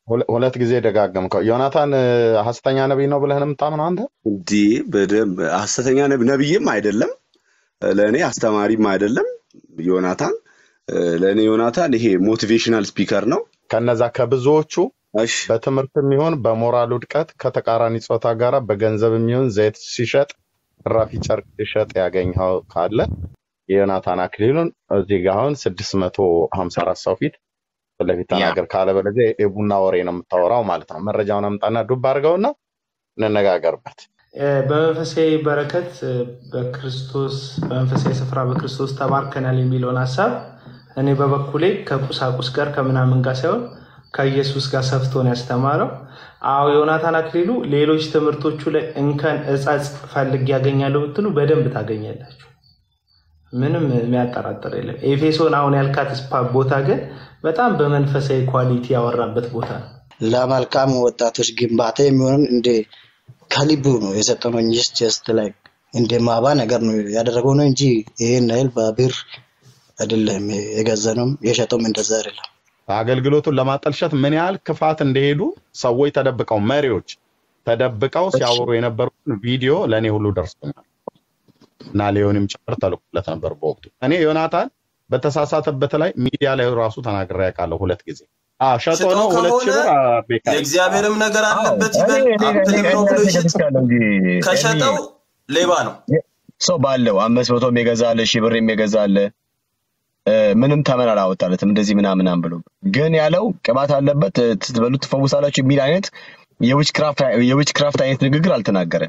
ሁለት ጊዜ ደጋገምከው። ዮናታን ሐሰተኛ ነብይ ነው ብለህ ነው የምታምነው አንተ? እንዲ በደንብ ሐሰተኛ ነብይም አይደለም ለኔ አስተማሪም አይደለም ዮናታን። ለኔ ዮናታን ይሄ ሞቲቬሽናል ስፒከር ነው። ከነዛ ከብዙዎቹ እሺ በትምህርትም ይሁን በሞራል ውድቀት ከተቃራኒ ጾታ ጋር በገንዘብም ይሁን ዘይት ሲሸጥ ራፊ ጨርቅ ሲሸጥ ያገኘው ካለ የዮናታን አክሊሉን እዚህ ጋር አሁን 654 ሰው ፊት ስለፊት ተናገር ካለ በለዚያ የቡና ወሬ ነው የምታወራው ማለት ነው። መረጃውን አምጣና ዱብ አድርገውና እንነጋገርበት። በመንፈሳዊ በረከት በክርስቶስ በመንፈሳዊ ስፍራ በክርስቶስ ተባርከናል የሚለውን ሐሳብ እኔ በበኩሌ ከቁሳቁስ ጋር ከምናምን ጋር ሳይሆን ከኢየሱስ ጋር ሰፍቶን ያስተማረው። አዎ ዮናታን አክሊሉ ሌሎች ትምህርቶቹ ላይ እንከን እጻጽ ፈልግ ያገኛሉ ብትሉ በደንብ ታገኛላችሁ። ምንም የሚያጠራጥር የለም። ኤፌሶን አሁን ያልካት ቦታ ግን በጣም በመንፈሳዊ ኳሊቲ ያወራበት ቦታ ነው። ለመልካም ወጣቶች ግንባታ የሚሆን እንደ ከልቡ ነው የሰጠነው እንጂ ጀስት ላይክ እንደ ማባ ነገር ነው ያደረገው ነው እንጂ ይሄን አይል በብር አይደለም የገዛነው የሸጠውም እንደዛ አይደለም። አገልግሎቱን ለማጠልሸት ምን ያህል ክፋት እንደሄዱ ሰዎች ተደብቀው መሪዎች ተደብቀው ሲያወሩ የነበሩትን ቪዲዮ ለኔ ሁሉ ደርሶኛል እና ሌዮንም ጭምር ተልኮለት ነበር በወቅቱ። እኔ ዮናታን በተሳሳተበት ላይ ሚዲያ ላይ ራሱ ተናግሬ ያውቃለሁ ሁለት ጊዜ። ሸጦ ነው 2000 ብር ቤካ የእግዚአብሔርም ነገር አለበት ይበል አፕል ነው ብሎ ይሽጥ ከሸጠው ሌባ ነው። ሰው ባለው 500 የሚገዛለ 1000 ብር የሚገዛለ ምንም ተመን አላወጣለትም እንደዚህ ምናምን ብሎ ግን ያለው ቅባት አለበት ትበሉ ትፈውሳላችሁ የሚል አይነት የዊች ክራፍት አይነት ንግግር አልተናገረም።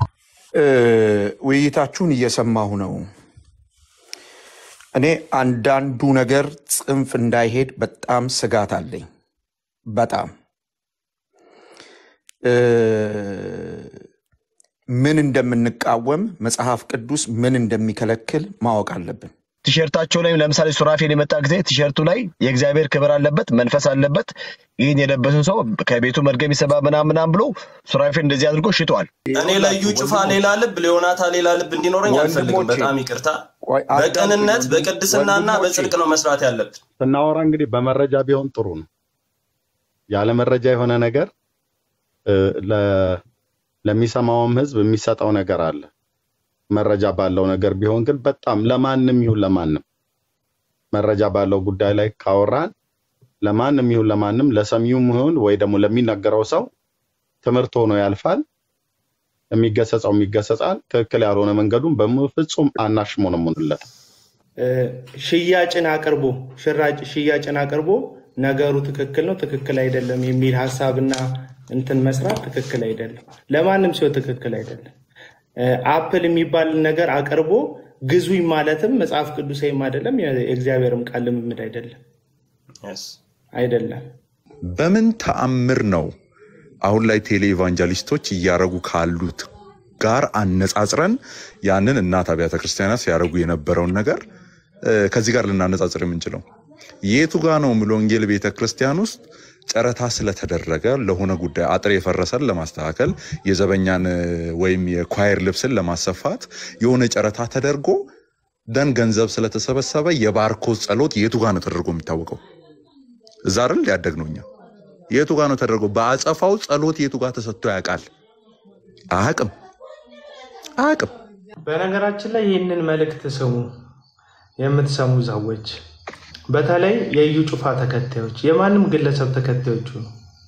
ውይይታችሁን እየሰማሁ ነው። እኔ አንዳንዱ ነገር ጽንፍ እንዳይሄድ በጣም ስጋት አለኝ። በጣም ምን እንደምንቃወም መጽሐፍ ቅዱስ ምን እንደሚከለክል ማወቅ አለብን። ቲሸርታቸው ላይ ለምሳሌ ሱራፌል የመጣ ጊዜ ቲሸርቱ ላይ የእግዚአብሔር ክብር አለበት መንፈስ አለበት ይሄን የለበሰን ሰው ከቤቱ መርገም ይሰባ ምናምን ብሎ ሱራፌል እንደዚህ አድርጎ ሽጧል። እኔ ለዩ ጩፋ ሌላ ልብ ለዮናታን ሌላ ልብ እንዲኖረኝ አልፈልግም። በጣም ይቅርታ። በቀንነት በቅድስናና በጽድቅ ነው መስራት ያለብን። ስናወራ እንግዲህ በመረጃ ቢሆን ጥሩ ነው። ያለ መረጃ የሆነ ነገር ለሚሰማውም ህዝብ የሚሰጠው ነገር አለ። መረጃ ባለው ነገር ቢሆን ግን በጣም ለማንንም ይሁን ለማንንም መረጃ ባለው ጉዳይ ላይ ካወራን ለማንንም ይሁን ለማንንም ለሰሚውም ይሁን ወይ ደግሞ ለሚነገረው ሰው ትምህርት ሆኖ ያልፋል። የሚገሰጸው የሚገሰጻል። ትክክል ያልሆነ መንገዱን በፍጹም አናሽሞነሙንለት። ሽያጭን አቅርቦ ነገሩ ትክክል ነው ትክክል አይደለም የሚል ሐሳብና እንትን መስራት ትክክል አይደለም። ለማንም ሰው ትክክል አይደለም። አፕል የሚባል ነገር አቅርቦ ግዙይ ማለትም መጽሐፍ ቅዱሳዊም አይደለም የእግዚአብሔርም ቃል ልምምድ አይደለም። በምን ተአምር ነው አሁን ላይ ቴሌ ኢቫንጀሊስቶች እያረጉ ካሉት ጋር አነጻጽረን ያንን እናት አብያተ ክርስቲያናት ሲያረጉ የነበረውን ነገር ከዚህ ጋር ልናነጻጽር የምንችለው? የቱ ጋር ነው ሙሉ ወንጌል ቤተክርስቲያን ውስጥ ጨረታ ስለተደረገ ለሆነ ጉዳይ አጥር የፈረሰን ለማስተካከል የዘበኛን ወይም የኳየር ልብስን ለማሰፋት የሆነ ጨረታ ተደርጎ ደን ገንዘብ ስለተሰበሰበ የባርኮስ ጸሎት የቱ ጋር ነው ተደርጎ የሚታወቀው? እዛ አይደል ያደግነውኛ? የቱ ጋር ነው ተደርጎ በአጸፋው ጸሎት የቱ ጋር ተሰጥቶ ያውቃል? አያውቅም። በነገራችን ላይ ይህንን መልእክት ስሙ የምትሰሙ ሰዎች በተለይ የዩ ጩፋ ተከታዮች የማንም ግለሰብ ተከታዮች ነው።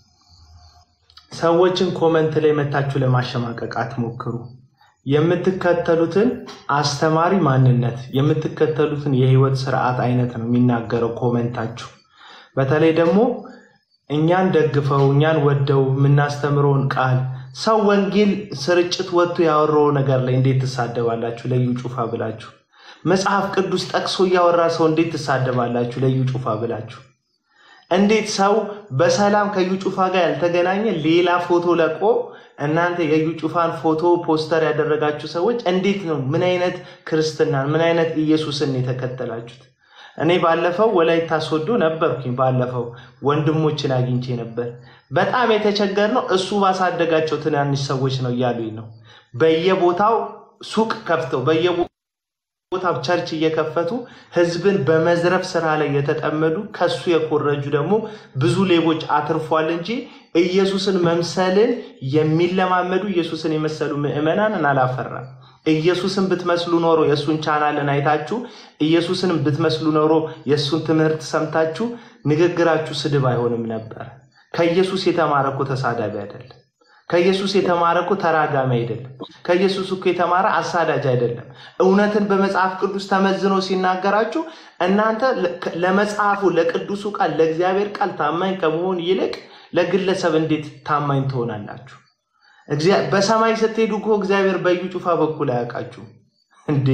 ሰዎችን ኮሜንት ላይ መታችሁ ለማሸማቀቅ አትሞክሩ። የምትከተሉትን አስተማሪ ማንነት የምትከተሉትን የህይወት ስርዓት አይነት ነው የሚናገረው ኮሜንታችሁ። በተለይ ደግሞ እኛን ደግፈው እኛን ወደው ምናስተምረውን ቃል ሰው ወንጌል ስርጭት ወጥቶ ያወራው ነገር ላይ እንዴት ተሳደባላችሁ? ለዩ ጩፋ ብላችሁ መጽሐፍ ቅዱስ ጠቅሶ ያወራ ሰው እንዴት ተሳደባላችሁ? ለዩ ጩፋ ብላችሁ እንዴት ሰው በሰላም ከዩ ጩፋ ጋር ያልተገናኘ ሌላ ፎቶ ለቆ እናንተ የዩ ጩፋን ፎቶ ፖስተር ያደረጋችሁ ሰዎች እንዴት ነው? ምን አይነት ክርስትናን ምን አይነት ኢየሱስን የተከተላችሁት? እኔ ባለፈው ወላይታ ሶዶ ነበርኩኝ። ባለፈው ወንድሞችን አግኝቼ ነበር። በጣም የተቸገርነው እሱ ባሳደጋቸው ትናንሽ ሰዎች ነው ያሉኝ ነው። በየቦታው ሱቅ ከፍተው በየቦታው ቸርች እየከፈቱ ህዝብን በመዝረፍ ስራ ላይ የተጠመዱ ከሱ የኮረጁ ደግሞ ብዙ ሌቦች አትርፏል እንጂ ኢየሱስን መምሰልን የሚለማመዱ ኢየሱስን የመሰሉ ምዕመናንን አላፈራም። ኢየሱስን ብትመስሉ ኖሮ የሱን ቻናልን አይታችሁ ኢየሱስን ብትመስሉ ኖሮ የሱን ትምህርት ሰምታችሁ ንግግራችሁ ስድብ አይሆንም ነበር። ከኢየሱስ የተማረኩ ተሳዳቢ አይደለም። ከኢየሱስ የተማረኩ ተራጋሚ አይደለም። ከኢየሱስ እኮ የተማረ አሳዳጅ አይደለም። እውነትን በመጽሐፍ ቅዱስ ተመዝኖ ሲናገራችሁ እናንተ ለመጽሐፉ ለቅዱሱ ቃል ለእግዚአብሔር ቃል ታማኝ ከመሆን ይልቅ ለግለሰብ እንዴት ታማኝ ትሆናላችሁ? በሰማይ ስትሄዱ እኮ እግዚአብሔር በዩ ጩፋ በኩል አያውቃችሁ እንዴ?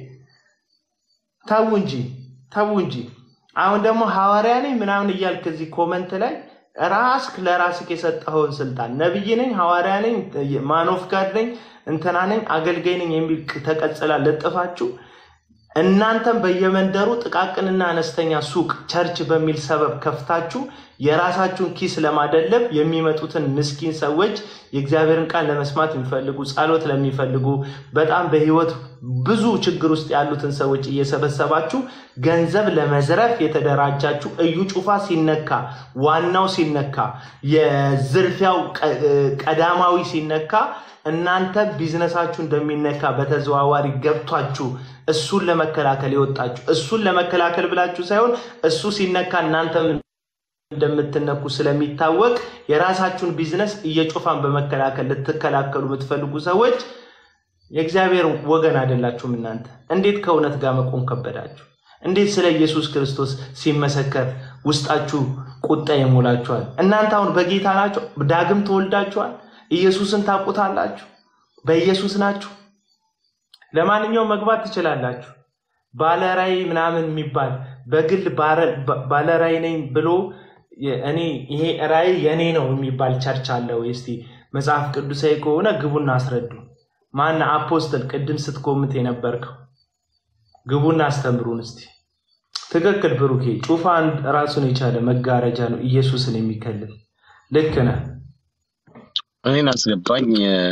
ታው እንጂ አሁን ደግሞ ሐዋርያ ነኝ ምናምን እያልክ እዚህ ኮሜንት ላይ ራስክ ለራስክ የሰጠኸውን ስልጣን ነብይ ነኝ ሐዋርያ ነኝ ማኖፍ ጋር ነኝ እንተና ነኝ አገልጋይ ነኝ የሚል ተቀጽላ ለጥፋችሁ እናንተም በየመንደሩ ጥቃቅንና አነስተኛ ሱቅ ቸርች በሚል ሰበብ ከፍታችሁ የራሳችሁን ኪስ ለማደለብ የሚመጡትን ምስኪን ሰዎች የእግዚአብሔርን ቃል ለመስማት የሚፈልጉ ጸሎት ለሚፈልጉ በጣም በህይወት ብዙ ችግር ውስጥ ያሉትን ሰዎች እየሰበሰባችሁ ገንዘብ ለመዝረፍ የተደራጃችሁ እዩ ጩፋ ሲነካ ዋናው ሲነካ የዝርፊያው ቀዳማዊ ሲነካ እናንተ ቢዝነሳችሁ እንደሚነካ በተዘዋዋሪ ገብቷችሁ እሱን ለመከላከል ይወጣችሁ እሱን ለመከላከል ብላችሁ ሳይሆን እሱ ሲነካ እናንተ እንደምትነኩ ስለሚታወቅ የራሳችሁን ቢዝነስ እየጮፋን በመከላከል ልትከላከሉ የምትፈልጉ ሰዎች የእግዚአብሔር ወገን አይደላችሁም። እናንተ እንዴት ከእውነት ጋር መቆም ከበዳችሁ? እንዴት ስለ ኢየሱስ ክርስቶስ ሲመሰከር ውስጣችሁ ቁጣ ይሞላችኋል? እናንተ አሁን በጌታ ናችሁ፣ ዳግም ተወልዳችኋል፣ ኢየሱስን ታውቁታላችሁ፣ በኢየሱስ ናችሁ። ለማንኛውም መግባት ትችላላችሁ። ባለራይ ምናምን የሚባል በግል ባለራይ ነኝ ብሎ እኔ ይሄ ራይ የኔ ነው የሚባል ቸርች አለ ወይ? እስቲ መጽሐፍ ቅዱሳዊ ከሆነ ግቡና አስረዱ። ማን አፖስቶል ቅድም ስትኮምት የነበርከው ግቡና አስተምሩን እስቲ። ትክክል ብሩኬ ጩፋን ራሱን የቻለ መጋረጃ ነው ኢየሱስን የሚከልል። ልክ ነህ። እኔን አስገባኝ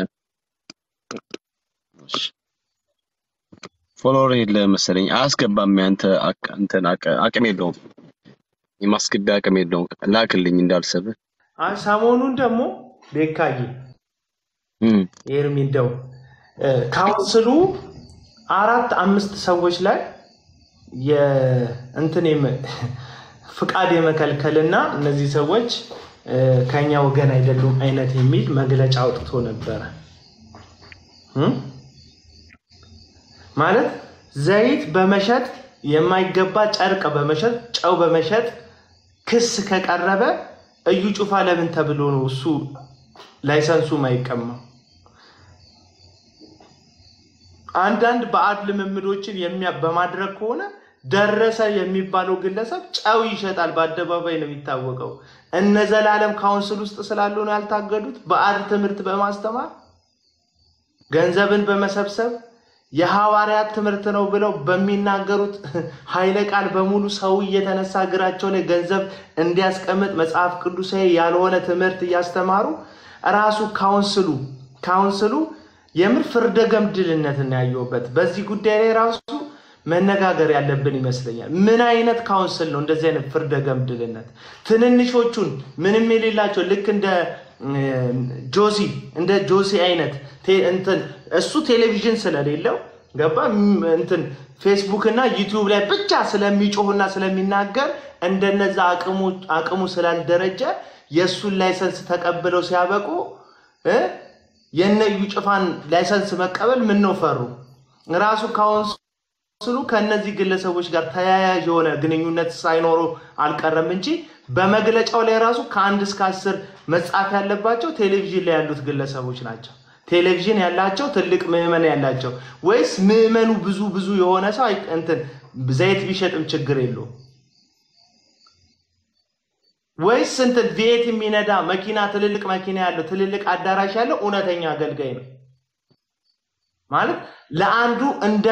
ፎሎወር የለ መሰለኝ አስገባም ያንተ አቅም የለውም የማስገቢያ አቅም የለውም ላክልኝ እንዳልሰብ ሰሞኑን ደግሞ ቤካዬ ኤርሚንደው ካውንስሉ 4-5 ሰዎች ላይ የእንትን ፍቃድ የመከልከልና እነዚህ ሰዎች ከኛ ወገን አይደሉም አይነት የሚል መግለጫ አውጥቶ ነበር። ማለት ዘይት በመሸጥ የማይገባ ጨርቅ በመሸጥ ጨው በመሸጥ ክስ ከቀረበ እዩ ጩፋ ለምን ተብሎ ነው እሱ ላይሰንሱ ማይቀማው? አንዳንድ በአድ ልምምዶችን በማድረግ ከሆነ ደረሰ የሚባለው ግለሰብ ጨው ይሸጣል በአደባባይ ነው የሚታወቀው። እነዘላለም ካውንስል ውስጥ ስላሉ ነው ያልታገዱት። በአድ ትምህርት በማስተማር ገንዘብን በመሰብሰብ የሐዋርያት ትምህርት ነው ብለው በሚናገሩት ኃይለ ቃል በሙሉ ሰው እየተነሳ እግራቸው ላይ ገንዘብ እንዲያስቀምጥ መጽሐፍ ቅዱሳዊ ያልሆነ ትምህርት ያስተማሩ ራሱ ካውንስሉ የምር ፍርደ ገምድልነትን ያየውበት በዚህ ጉዳይ ላይ ራሱ መነጋገር ያለብን ይመስለኛል። ምን አይነት ካውንስል ነው እንደዚህ አይነት ፍርደ ገምድልነት? ትንንሾቹን ምንም የሌላቸው ልክ እንደ ጆሲ አይነት እንትን እሱ ቴሌቪዥን ስለሌለው ገባ እንትን ፌስቡክ እና ዩቲዩብ ላይ ብቻ ስለሚጮህና ስለሚናገር እንደነዛ አቅሙ ስላልደረጀ የሱን ላይሰንስ ተቀብለው ሲያበቁ የነዩ ጭፋን ላይሰንስ መቀበል ምን ነው ፈሩ? ራሱ ካውንስሉ ከነዚህ ግለሰቦች ጋር ተያያዥ የሆነ ግንኙነት ሳይኖሩ አልቀረም እንጂ በመግለጫው ላይ ራሱ ከ1 እስከ 10 መጻፍ ያለባቸው ቴሌቪዥን ላይ ያሉት ግለሰቦች ናቸው። ቴሌቪዥን ያላቸው ትልቅ ምዕመን ያላቸው ወይስ ምዕመኑ ብዙ የሆነ ሰው እንትን ዘይት ቢሸጥም ችግር የለው ወይስ እንትን ቪኤት የሚነዳ መኪና ትልልቅ መኪና ያለው ትልልቅ አዳራሽ ያለው እውነተኛ አገልጋይ ነው ማለት? ለአንዱ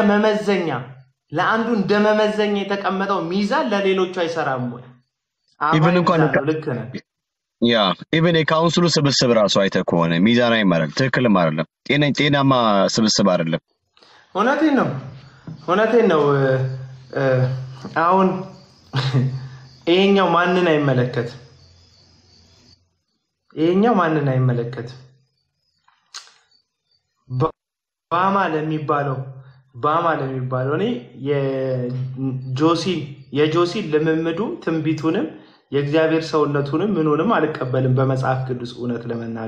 እንደ መመዘኛ የተቀመጠው ሚዛን ለሌሎቹ አይሰራም ወይ? ኢቭን እንኳን ልክ ነህ። ያ ኢቭን የካውንስሉ ስብስብ ራሱ አይተህ ከሆነ ሚዛናዊ ማለት ትክክልም አይደለም። ጤናማ ስብስብ አይደለም። እውነቴን ነው። እውነቴን ነው። አሁን ይሄኛው ማንን አይመለከት? ይሄኛው ማንን አይመለከት? ባማ ለሚባለው እኔ የጆሲ ልምምዱ ትንቢቱንም የእግዚአብሔር ሰውነቱንም ምኑንም አልቀበልም። በመጽሐፍ ቅዱስ እውነት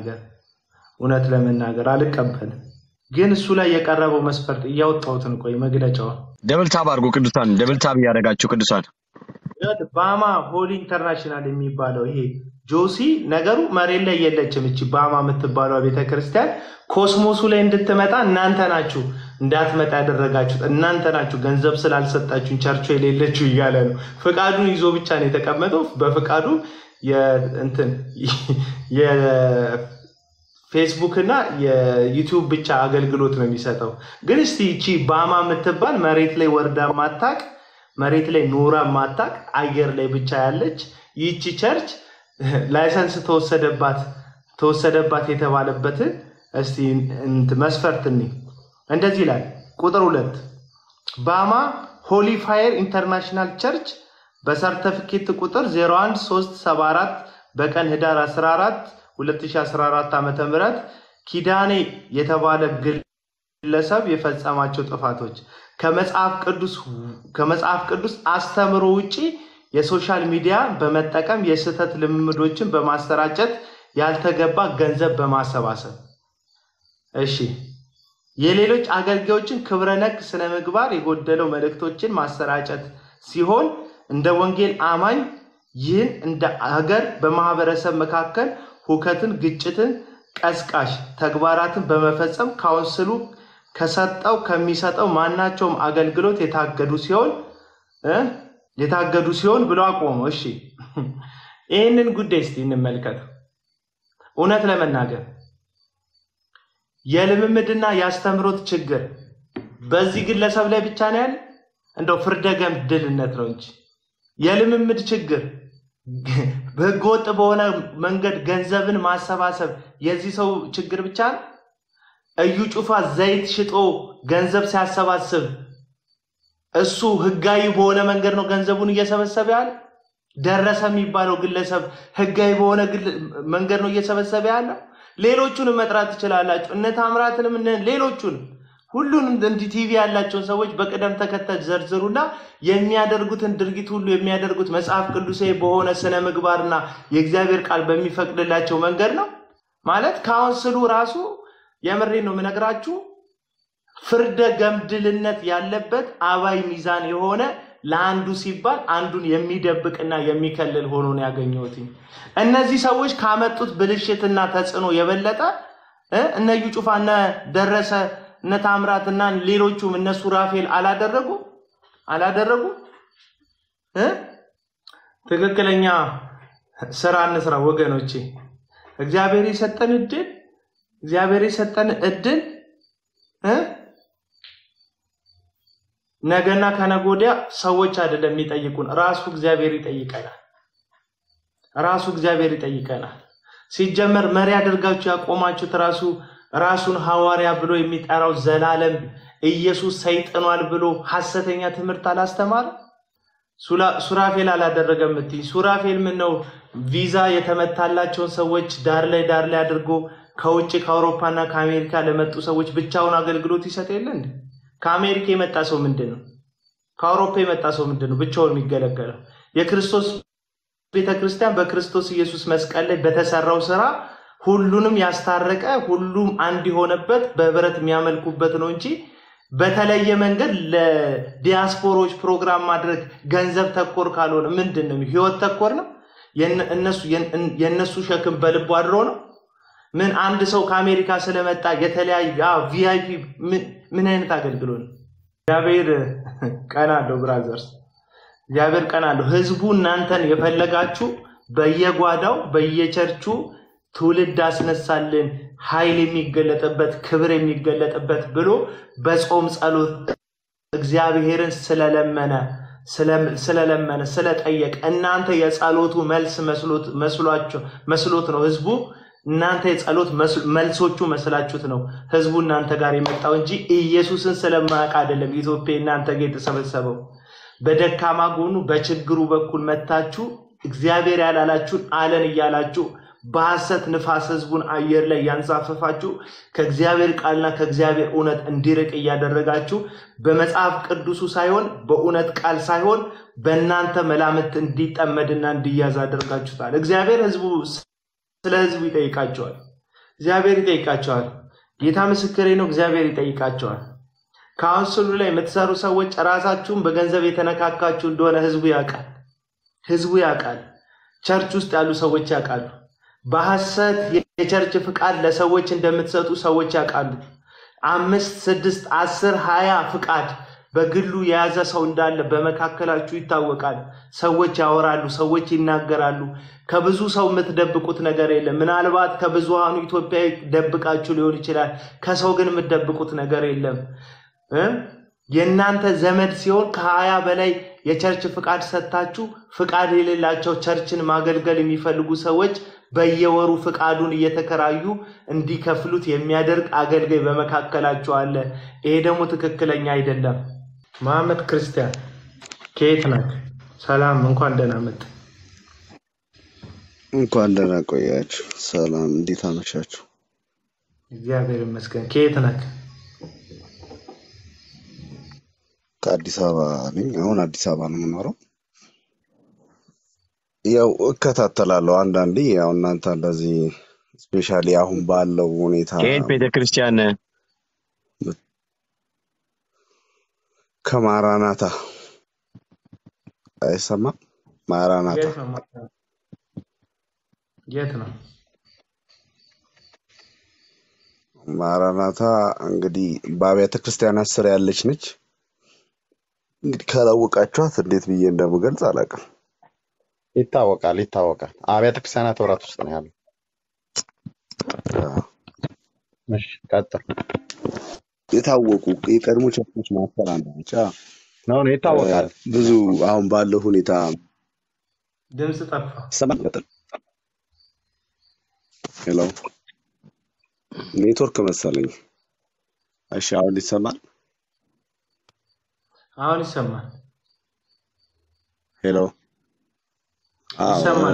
ለመናገር አልቀበልም። ግን እሱ ላይ የቀረበው መስፈርት እያወጣሁትን ቆይ መግለጫው ደብል ታብ አድርጎ ቅዱሳን ደብል ታብ ያደረጋችሁ ቅዱሳን ባማ ሆሊ ኢንተርናሽናል የሚባለው ይሄ ጆሲ ነገሩ መሬት ላይ የለችም። እቺ ባማ የምትባለው ቤተክርስቲያን ኮስሞሱ ላይ እንድትመጣ እናንተ ናችሁ እንዳትመጣ ያደረጋችሁት እናንተ ናችሁ። ገንዘብ ስላልሰጣችሁ ቸርቹ የሌለችው እያለ ነው። ፍቃዱን ይዞ ብቻ ነው የተቀመጠው። በፍቃዱ የፌስቡክ እና የዩቲዩብ ብቻ አገልግሎት ነው የሚሰጠው። ግን እስቲ እቺ ባማ የምትባል መሬት ላይ ወርዳ ማታቅ መሬት ላይ ኖራ ማታቅ አየር ላይ ብቻ ያለች ይቺ ቸርች ላይሰንስ ተወሰደባት የተባለበትን እስቲ መስፈርትኒ እንደዚህ ይላል። ቁጥር 2 ባማ ሆሊ ፋየር ኢንተርናሽናል ቸርች በሰርቲፊኬት ቁጥር 01374 በቀን ህዳር 14 2014 ዓ.ም ኪዳኔ የተባለ ግለሰብ የፈጸማቸው ጥፋቶች ከመጽሐፍ ቅዱስ አስተምሮ ውጪ የሶሻል ሚዲያ በመጠቀም የስተት ልምምዶችን በማሰራጨት ያልተገባ ገንዘብ በማሰባሰብ እሺ የሌሎች አገልጋዮችን ክብረነክ ስነ ምግባር የጎደለው መልእክቶችን ማሰራጨት ሲሆን እንደ ወንጌል አማኝ ይህን እንደ ሀገር በማህበረሰብ መካከል ሁከትን ግጭትን ቀስቃሽ ተግባራትን በመፈጸም ካውንስሉ ከሚሰጠው ማናቸውም አገልግሎት የታገዱ ሲሆን ብሎ አቆመው። እሺ ይሄንን ጉዳይ እስቲ እንመልከት። እውነት ለመናገር የልምምድና ያስተምሮት ችግር በዚህ ግለሰብ ላይ ብቻ ነው ያለ እንደው ፍርደገምድልነት ነው እንጂ የልምምድ ችግር በህገወጥ በሆነ መንገድ ገንዘብን ማሰባሰብ የዚህ ሰው ችግር ብቻ ነው። እዩ ጩፋ ዘይት ሽጦ ገንዘብ ሲያሰባስብ እሱ ህጋዊ በሆነ መንገድ ነው ገንዘቡን እየሰበሰበ ያለ። ደረሰ የሚባለው ግለሰብ ህጋዊ በሆነ መንገድ ነው እየሰበሰበ ያለ። ሌሎቹንም መጥራት ትችላላችሁ እነ ታምራትንም ሌሎቹን ሁሉንም እንዲ ቲቪ ያላቸውን ሰዎች በቅደም ተከተል ዘርዝሩና የሚያደርጉትን ድርጊት ሁሉ የሚያደርጉት መጽሐፍ ቅዱሳዊ በሆነ ስነ ምግባርና የእግዚአብሔር ቃል በሚፈቅድላቸው መንገድ ነው ማለት። ካውንስሉ ራሱ የምሬን ነው ምነግራችሁ ፍርደ ገምድልነት ያለበት አባይ ሚዛን የሆነ ለአንዱ ሲባል አንዱን የሚደብቅና የሚከልል ሆኖ ነው ያገኘሁት። እነዚህ ሰዎች ካመጡት ብልሽትና ተጽዕኖ የበለጠ እነ እዩ ጩፋና ደረሰ እነ ታምራትና ሌሎቹም እነ ሱራፌል አላደረጉ ትክክለኛ ስራ እንስራ ወገኖቼ። እግዚአብሔር የሰጠን እድል ነገና ከነጎዲያ ሰዎች አይደለም የሚጠይቁን ራሱ እግዚአብሔር ይጠይቀናል። ሲጀመር መሪ አድርጋችሁ ያቆማችሁት ራሱን ሐዋርያ ብሎ የሚጠራው ዘላለም ኢየሱስ ሰይጣኗል ብሎ ሐሰተኛ ትምህርት አላስተማረ። ሱራፌል አላደረገም እንዴ? ሱራፌል ምን ነው ቪዛ የተመታላቸውን ሰዎች ዳር ላይ አድርጎ ከውጭ ከአውሮፓና ከአሜሪካ ለመጡ ሰዎች ብቻውን አገልግሎት ይሰጥ የለ እንዴ? ከአሜሪካ የመጣ ሰው ምንድነው? ከአውሮፓ የመጣ ሰው ምንድነው ብቻውን የሚገለገለው? የክርስቶስ ቤተክርስቲያን በክርስቶስ ኢየሱስ መስቀል ላይ በተሰራው ስራ ሁሉንም ያስታረቀ ሁሉም አንድ የሆነበት በህብረት የሚያመልኩበት ነው እንጂ በተለየ መንገድ ለዲያስፖሮች ፕሮግራም ማድረግ ገንዘብ ተኮር ካልሆነ ምንድነው? ህይወት ተኮር ነው። የነሱ ሸክም በልቡ አድሮ ነው። ምን አንድ ሰው ከአሜሪካ ስለመጣ የተለያየ ቪአይፒ ምን አይነት አገልግሎት ነው? እግዚአብሔር ቀናለው ብራዘርስ፣ እግዚአብሔር ቀናለው። ህዝቡ እናንተን የፈለጋችሁ በየጓዳው በየቸርቹ ትውልድ አስነሳልን ኃይል የሚገለጥበት ክብር የሚገለጥበት ብሎ በጾም ጸሎት እግዚአብሔርን ስለለመነ ስለጠየቀ እናንተ የጸሎቱ መልስ መስሎት ነው ህዝቡ እናንተ የጸሎት መልሶቹ መስላችሁት ነው ህዝቡ እናንተ ጋር የመጣው እንጂ ኢየሱስን ስለማያውቅ አይደለም ኢትዮጵያ እናንተ ጋር የተሰበሰበው በደካማ ጎኑ በችግሩ በኩል መታችሁ እግዚአብሔር ያላላችሁን አለን እያላችሁ በሐሰት ንፋስ ህዝቡን አየር ላይ ያንሳፈፋችሁ ከእግዚአብሔር ቃልና ከእግዚአብሔር እውነት እንዲርቅ ያደረጋችሁ በመጽሐፍ ቅዱሱ ሳይሆን በእውነት ቃል ሳይሆን በእናንተ መላምት እንዲጠመድና እንዲያዝ አደረጋችሁታል እግዚአብሔር ህዝቡ ስለ ህዝቡ ይጠይቃቸዋል እግዚአብሔር ይጠይቃቸዋል ጌታ ምስክሬ ነው እግዚአብሔር ይጠይቃቸዋል ካውንስሉ ላይ የምትሰሩ ሰዎች ራሳችሁን በገንዘብ የተነካካችሁ እንደሆነ ህዝቡ ያውቃል ቸርች ውስጥ ያሉ ሰዎች ያውቃሉ በሐሰት የቸርች ፍቃድ ለሰዎች እንደምትሰጡ ሰዎች ያውቃሉ 5 6 10 20 ፍቃድ በግሉ የያዘ ሰው እንዳለ በመካከላችሁ ይታወቃል ሰዎች ያወራሉ ሰዎች ይናገራሉ ከብዙ ሰው የምትደብቁት ነገር የለም ምናልባት ከብዙሃኑ ኢትዮጵያዊ ደብቃችሁ ሊሆን ይችላል ከሰው ግን የምትደብቁት ነገር የለም የእናንተ ዘመድ ሲሆን ከ20 በላይ የቸርች ፍቃድ ሰጣችሁ ፍቃድ የሌላቸው ቸርችን ማገልገል የሚፈልጉ ሰዎች በየወሩ ፍቃዱን እየተከራዩ እንዲከፍሉት የሚያደርግ አገልጋይ በመካከላችሁ አለ ይሄ ደግሞ ትክክለኛ አይደለም መሐመድ ክርስቲያን ከየት ነህ ሰላም እንኳን ደህና መጣ እንኳን ደህና ቆያችሁ ሰላም እንዴት አመሻችሁ እግዚአብሔር ይመስገን ከየት ነህ ከአዲስ አበባ ነኝ አሁን አዲስ አበባ ነው የምኖረው ያው እከታተላለሁ አንዳንዴ ያው እናንተ እንደዚህ ስፔሻሊ አሁን ባለው ሁኔታ ከየት ቤተክርስቲያን ከማራናታ አይሰማም ማራናታ የት ነው ማራናታ እንግዲህ በአብያተ ክርስቲያናት ስር ያለች ነች እንግዲህ ካላወቃችኋት እንዴት ብዬ እንደምገልጽ አላውቅም ይታወቃል አብያተ ክርስቲያናት ወራት ውስጥ ነው ያለው እሺ ቀጥል የታወቁ የቀድሞ ቸርቾች ማስተር አንዳንቻ ነው ይታወቃል ብዙ አሁን ባለው ሁኔታ ድምጽ ጠፋ ሰማን ቀጥል ሄሎ ኔትወርክ መሰለኝ እሺ አሁን ይሰማል ሄሎ ይሰማል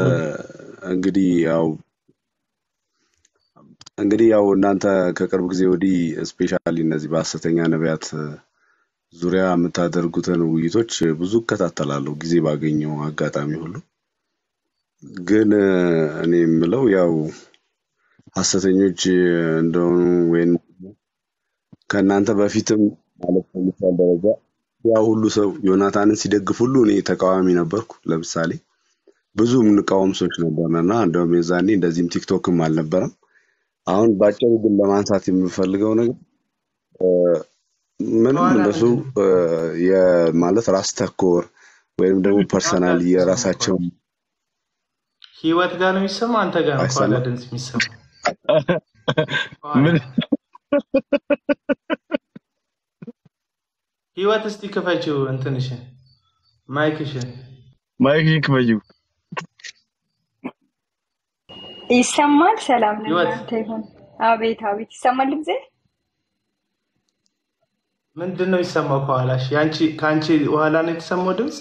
እንግዲህ ያው እናንተ ከቅርብ ጊዜ ወዲህ ስፔሻሊ እነዚህ በሐሰተኛ ነቢያት ዙሪያ የምታደርጉትን ውይይቶች ብዙ እከታተላለሁ ጊዜ ባገኘው አጋጣሚ ሁሉ ግን እኔ የምለው ያው ሐሰተኞች እንደሆኑ ወይም ከእናንተ በፊትም ማለት በሚቻል ደረጃ ያው ሁሉ ሰው ዮናታንን ሲደግፍ ሁሉ እኔ ተቃዋሚ ነበርኩ ለምሳሌ ብዙ ምንቃወም ሰዎች ነበርና እንደውም የዛኔ እንደዚህም ቲክቶክም አልነበረም አሁን ባጭሩ ግን ለማንሳት የምፈልገው ነገር ምንም እንደሱ የማለት ራስ ተኮር ወይም ደግሞ ፐርሰናሊ የራሳቸው ህይወት ጋር ነው የሚሰማው አንተ ጋር ነው ኳላ ድምጽ የሚሰማው ምን ህይወት እስቲ ከፈችው እንትንሽ ማይክሽን ክፈጂው ይሰማል ሰላም ለእናንተ ይሁን አቤት ይሰማል ልብዜ ምንድነው ይሰማው ከኋላሽ ያንቺ ካንቺ ኋላ ነው የተሰማው ድምጽ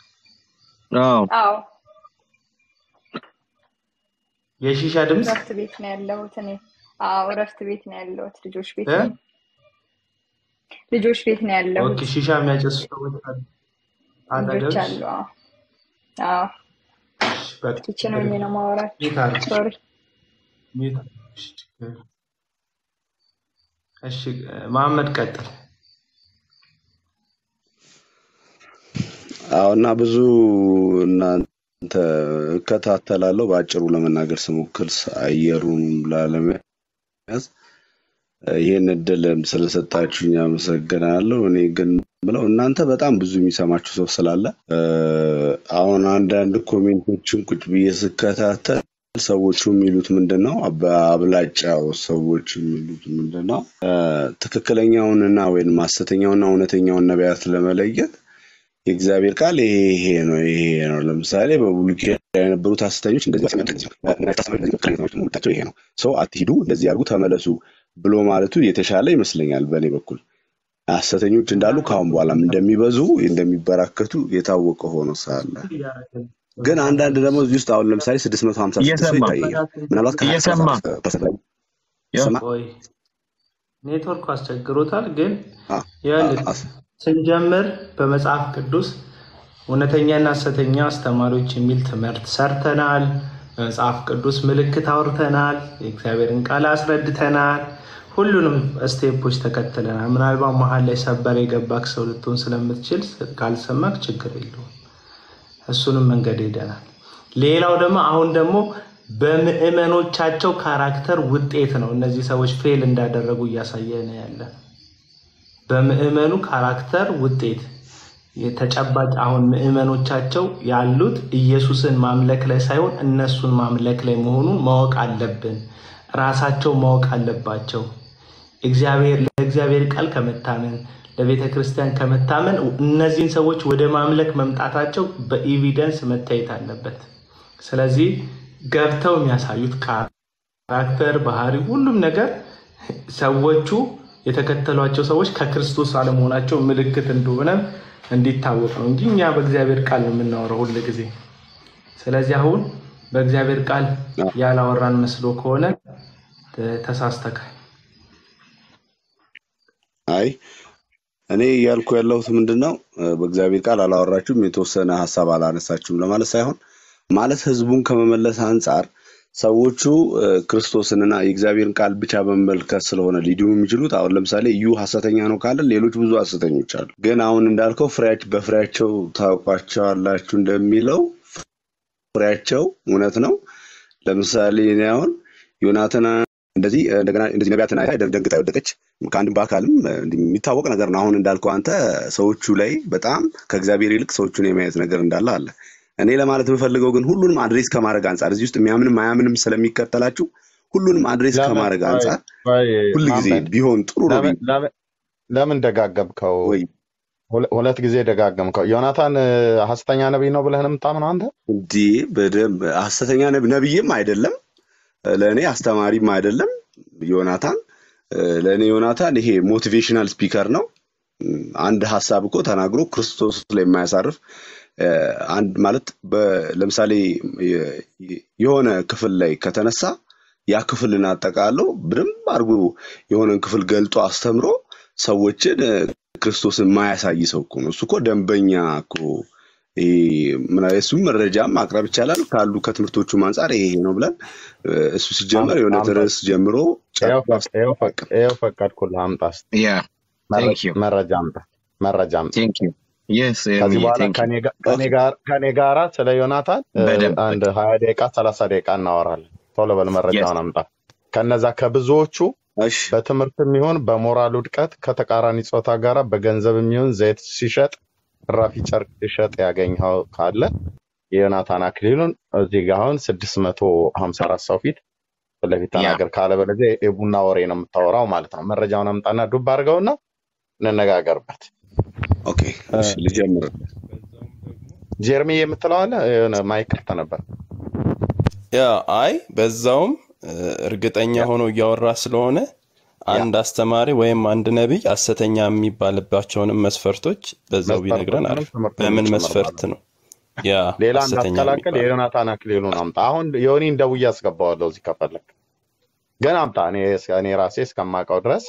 አዎ የሺሻ ድምጽ ረፍት ቤት ነው ያለሁት እኔ ረፍት ቤት ነው ያለሁት ልጆች ቤት ነው ያለሁት ኦኬ ሺሻ የሚያጨሱ ሰዎች አሉ ኪችን ሆኜ ነው የማወራቸው ሶሪ እሺ መሐመድ ቀጥል እና ብዙ እናንተ እከታተላለሁ ባጭሩ ለመናገር ስሞክር አየሩን ላለመያዝ ይሄን እድልም ስለሰጣችሁኝ አመሰግናለሁ እኔ ግን ብለው እናንተ በጣም ብዙ የሚሰማችሁ ሰው ስላለ አሁን አንዳንድ ኮሜንቶችን ቁጭ ብዬ ስከታተል ሰዎቹ የሚሉት ምንድነው አብላጫው ሰዎች የሚሉት ምንድነው ትክክለኛውንና ወይንም ሐሰተኛውንና እውነተኛውን ነቢያት ለመለየት የእግዚአብሔር ቃል ይሄ ነው ለምሳሌ በብሉይ ኪዳን የነበሩት ሐሰተኞች እንደዚህ ይሄ ነው ሰው አትሂዱ እንደዚህ ያርጉ ተመለሱ ብሎ ማለቱ የተሻለ ይመስለኛል በእኔ በኩል። ሐሰተኞች እንዳሉ ካሁን በኋላም እንደሚበዙ እንደሚበራከቱ የታወቀ ሆኖ ሳለ ግን አንዳንድ ደግሞ እዚህ ውስጥ አሁን ለምሳሌ 656 ሰው ይታያል። ምናልባት እየሰማ ኔትወርክ አስቸግሮታል። ግን ስንጀምር በመጽሐፍ ቅዱስ እውነተኛና ሐሰተኛ አስተማሪዎች የሚል ትምህርት ሰርተናል። በመጽሐፍ ቅዱስ ምልክት አውርተናል። የእግዚአብሔርን ቃል አስረድተናል። ሁሉንም ስቴፖች ተከትለናል። ምናልባት መሀል ላይ ሰበር የገባክ ሰው ልትሆን ስለምትችል ካልሰማክ ችግር የለውም። እሱንም መንገድ ሄደናል። ሌላው ደግሞ አሁን ደግሞ በምዕመኖቻቸው ካራክተር ውጤት ነው እነዚህ ሰዎች ፌል እንዳደረጉ እያሳየን ያለ። በምዕመኑ ካራክተር ውጤት የተጨባጭ አሁን ምዕመኖቻቸው ያሉት ኢየሱስን ማምለክ ላይ ሳይሆን እነሱን ማምለክ ላይ መሆኑን ማወቅ አለብን። ራሳቸው ማወቅ አለባቸው። ለእግዚአብሔር ቃል ከመታመን ለቤተ ክርስቲያን ከመታመን እነዚህን ሰዎች ወደ ማምለክ መምጣታቸው በኤቪደንስ መታየት አለበት። ስለዚህ ገብተው የሚያሳዩት ካራክተር፣ ባህሪ፣ ሁሉም ነገር ሰዎቹ የተከተሏቸው ሰዎች ከክርስቶስ አለመሆናቸው ምልክት እንደሆነ እንዲታወቅ ነው እንጂ እኛ በእግዚአብሔር ቃል ነው የምናወራው ሁሉ ጊዜ። ስለዚህ አሁን በእግዚአብሔር ቃል ያላወራን መስሎ ከሆነ ተሳስተካል። አይ እኔ ያልኩ ያለሁት ምንድነው በእግዚአብሔር ቃል አላወራችሁም የተወሰነ ሐሳብ አላነሳችሁም ለማለት ሳይሆን ማለት ህዝቡን ከመመለስ አንፃር ሰዎቹ ክርስቶስንና የእግዚአብሔርን ቃል ብቻ በመመልከት ስለሆነ ሊድኑ የሚችሉት። አሁን ለምሳሌ እዩ ሐሰተኛ ነው ካለ ሌሎች ብዙ ሐሰተኞች አሉ። ግን አሁን እንዳልከው በፍሬያቸው ታውቋቸዋላችሁ እንደሚለው ፍሬያቸው እውነት ነው። ለምሳሌ እኔ አሁን ዮናታን እንደዚህ ነቢያትን አይታ ደንግጣ ወደቀች ከአንድም በአካልም የሚታወቅ ነገር ነው። አሁን እንዳልከው አንተ ሰዎቹ ላይ በጣም ከእግዚአብሔር ይልቅ ሰዎቹን የማየት ነገር እንዳለ አለ። እኔ ለማለት የምፈልገው ግን ሁሉንም አድሬስ ከማድረግ አንፃር እዚህ ውስጥ የሚያምንም አያምንም ስለሚከተላችሁ ሁሉንም አድሬስ ከማድረግ አንፃር ሁሉ ጊዜ ቢሆን ጥሩ ነው። ለምን ደጋገምከው? ሁለት ጊዜ ደጋገምከው። ዮናታን ሐሰተኛ ነብይ ነው ብለህ ነው የምታምነው አንተ? እንዴ በደንብ ሐሰተኛ ነብይም አይደለም፣ ለእኔ አስተማሪም አይደለም። ዮናታን ለእኔ ዮናታን ይሄ ሞቲቬሽናል ስፒከር ነው። አንድ ሐሳብ እኮ ተናግሮ ክርስቶስ ላይ የማያሳርፍ አንድ ማለት ለምሳሌ የሆነ ክፍል ላይ ከተነሳ ያ ክፍልን አጠቃለው በደንብ አድርጎ የሆነን ክፍል ገልጦ አስተምሮ ሰዎችን ክርስቶስን ማያሳይ ሰው እኮ ነው። እሱ እኮ ደንበኛ እኮ እሱ መረጃም ማቅረብ ይቻላል ካሉ ከትምህርቶቹ አንፃር ይሄ ነው ብለን እሱ ሲጀመር የሆነ ድረስ ጀምሮ ፈቀድኩልህ አምጣስ መረጃ አምጣ። ከዚህ በኋላ ከኔ ጋራ ስለ ዮናታን አንድ 20 ደቂቃ 30 ደቂቃ እናወራለን። ቶሎ በል መረጃውን አምጣ። ከነዛ ከብዙዎቹ በትምህርትም ይሁን በሞራል ውድቀት ከተቃራኒ ጾታ ጋራ በገንዘብም ይሁን ዘይት ሲሸጥ ራፊ ጨርቅ ሲሸጥ ያገኘው ካለ የዮናታን አክሊሉን እዚህ ጋር አሁን 654 ሰው ፊት ለፊት ተናገር ካለ በለዚህ የቡና ወሬ ነው የምታወራው ማለት ነው። መረጃውን አምጣና ዱብ አድርገውና እንነጋገርበት። ኦኬ እሺ ልጀምር። ጀርሚ የምትለው አለ የሆነ ማይክ ተነበር። አይ በዛውም እርግጠኛ ሆኖ እያወራ ስለሆነ አንድ አስተማሪ ወይም አንድ ነብይ ሐሰተኛ የሚባልባቸውን መስፈርቶች በዛው ቢነግረን አሪፍ። በምን መስፈርት ነው? ሌላ እንዳትከላከል የዮናታን አክሊሉን አምጣ። አሁን ዮኒን ደውዬ አስገባዋለሁ እዚህ ከፈለክ ግን አምጣ። እኔ ራሴ እስከማውቀው ድረስ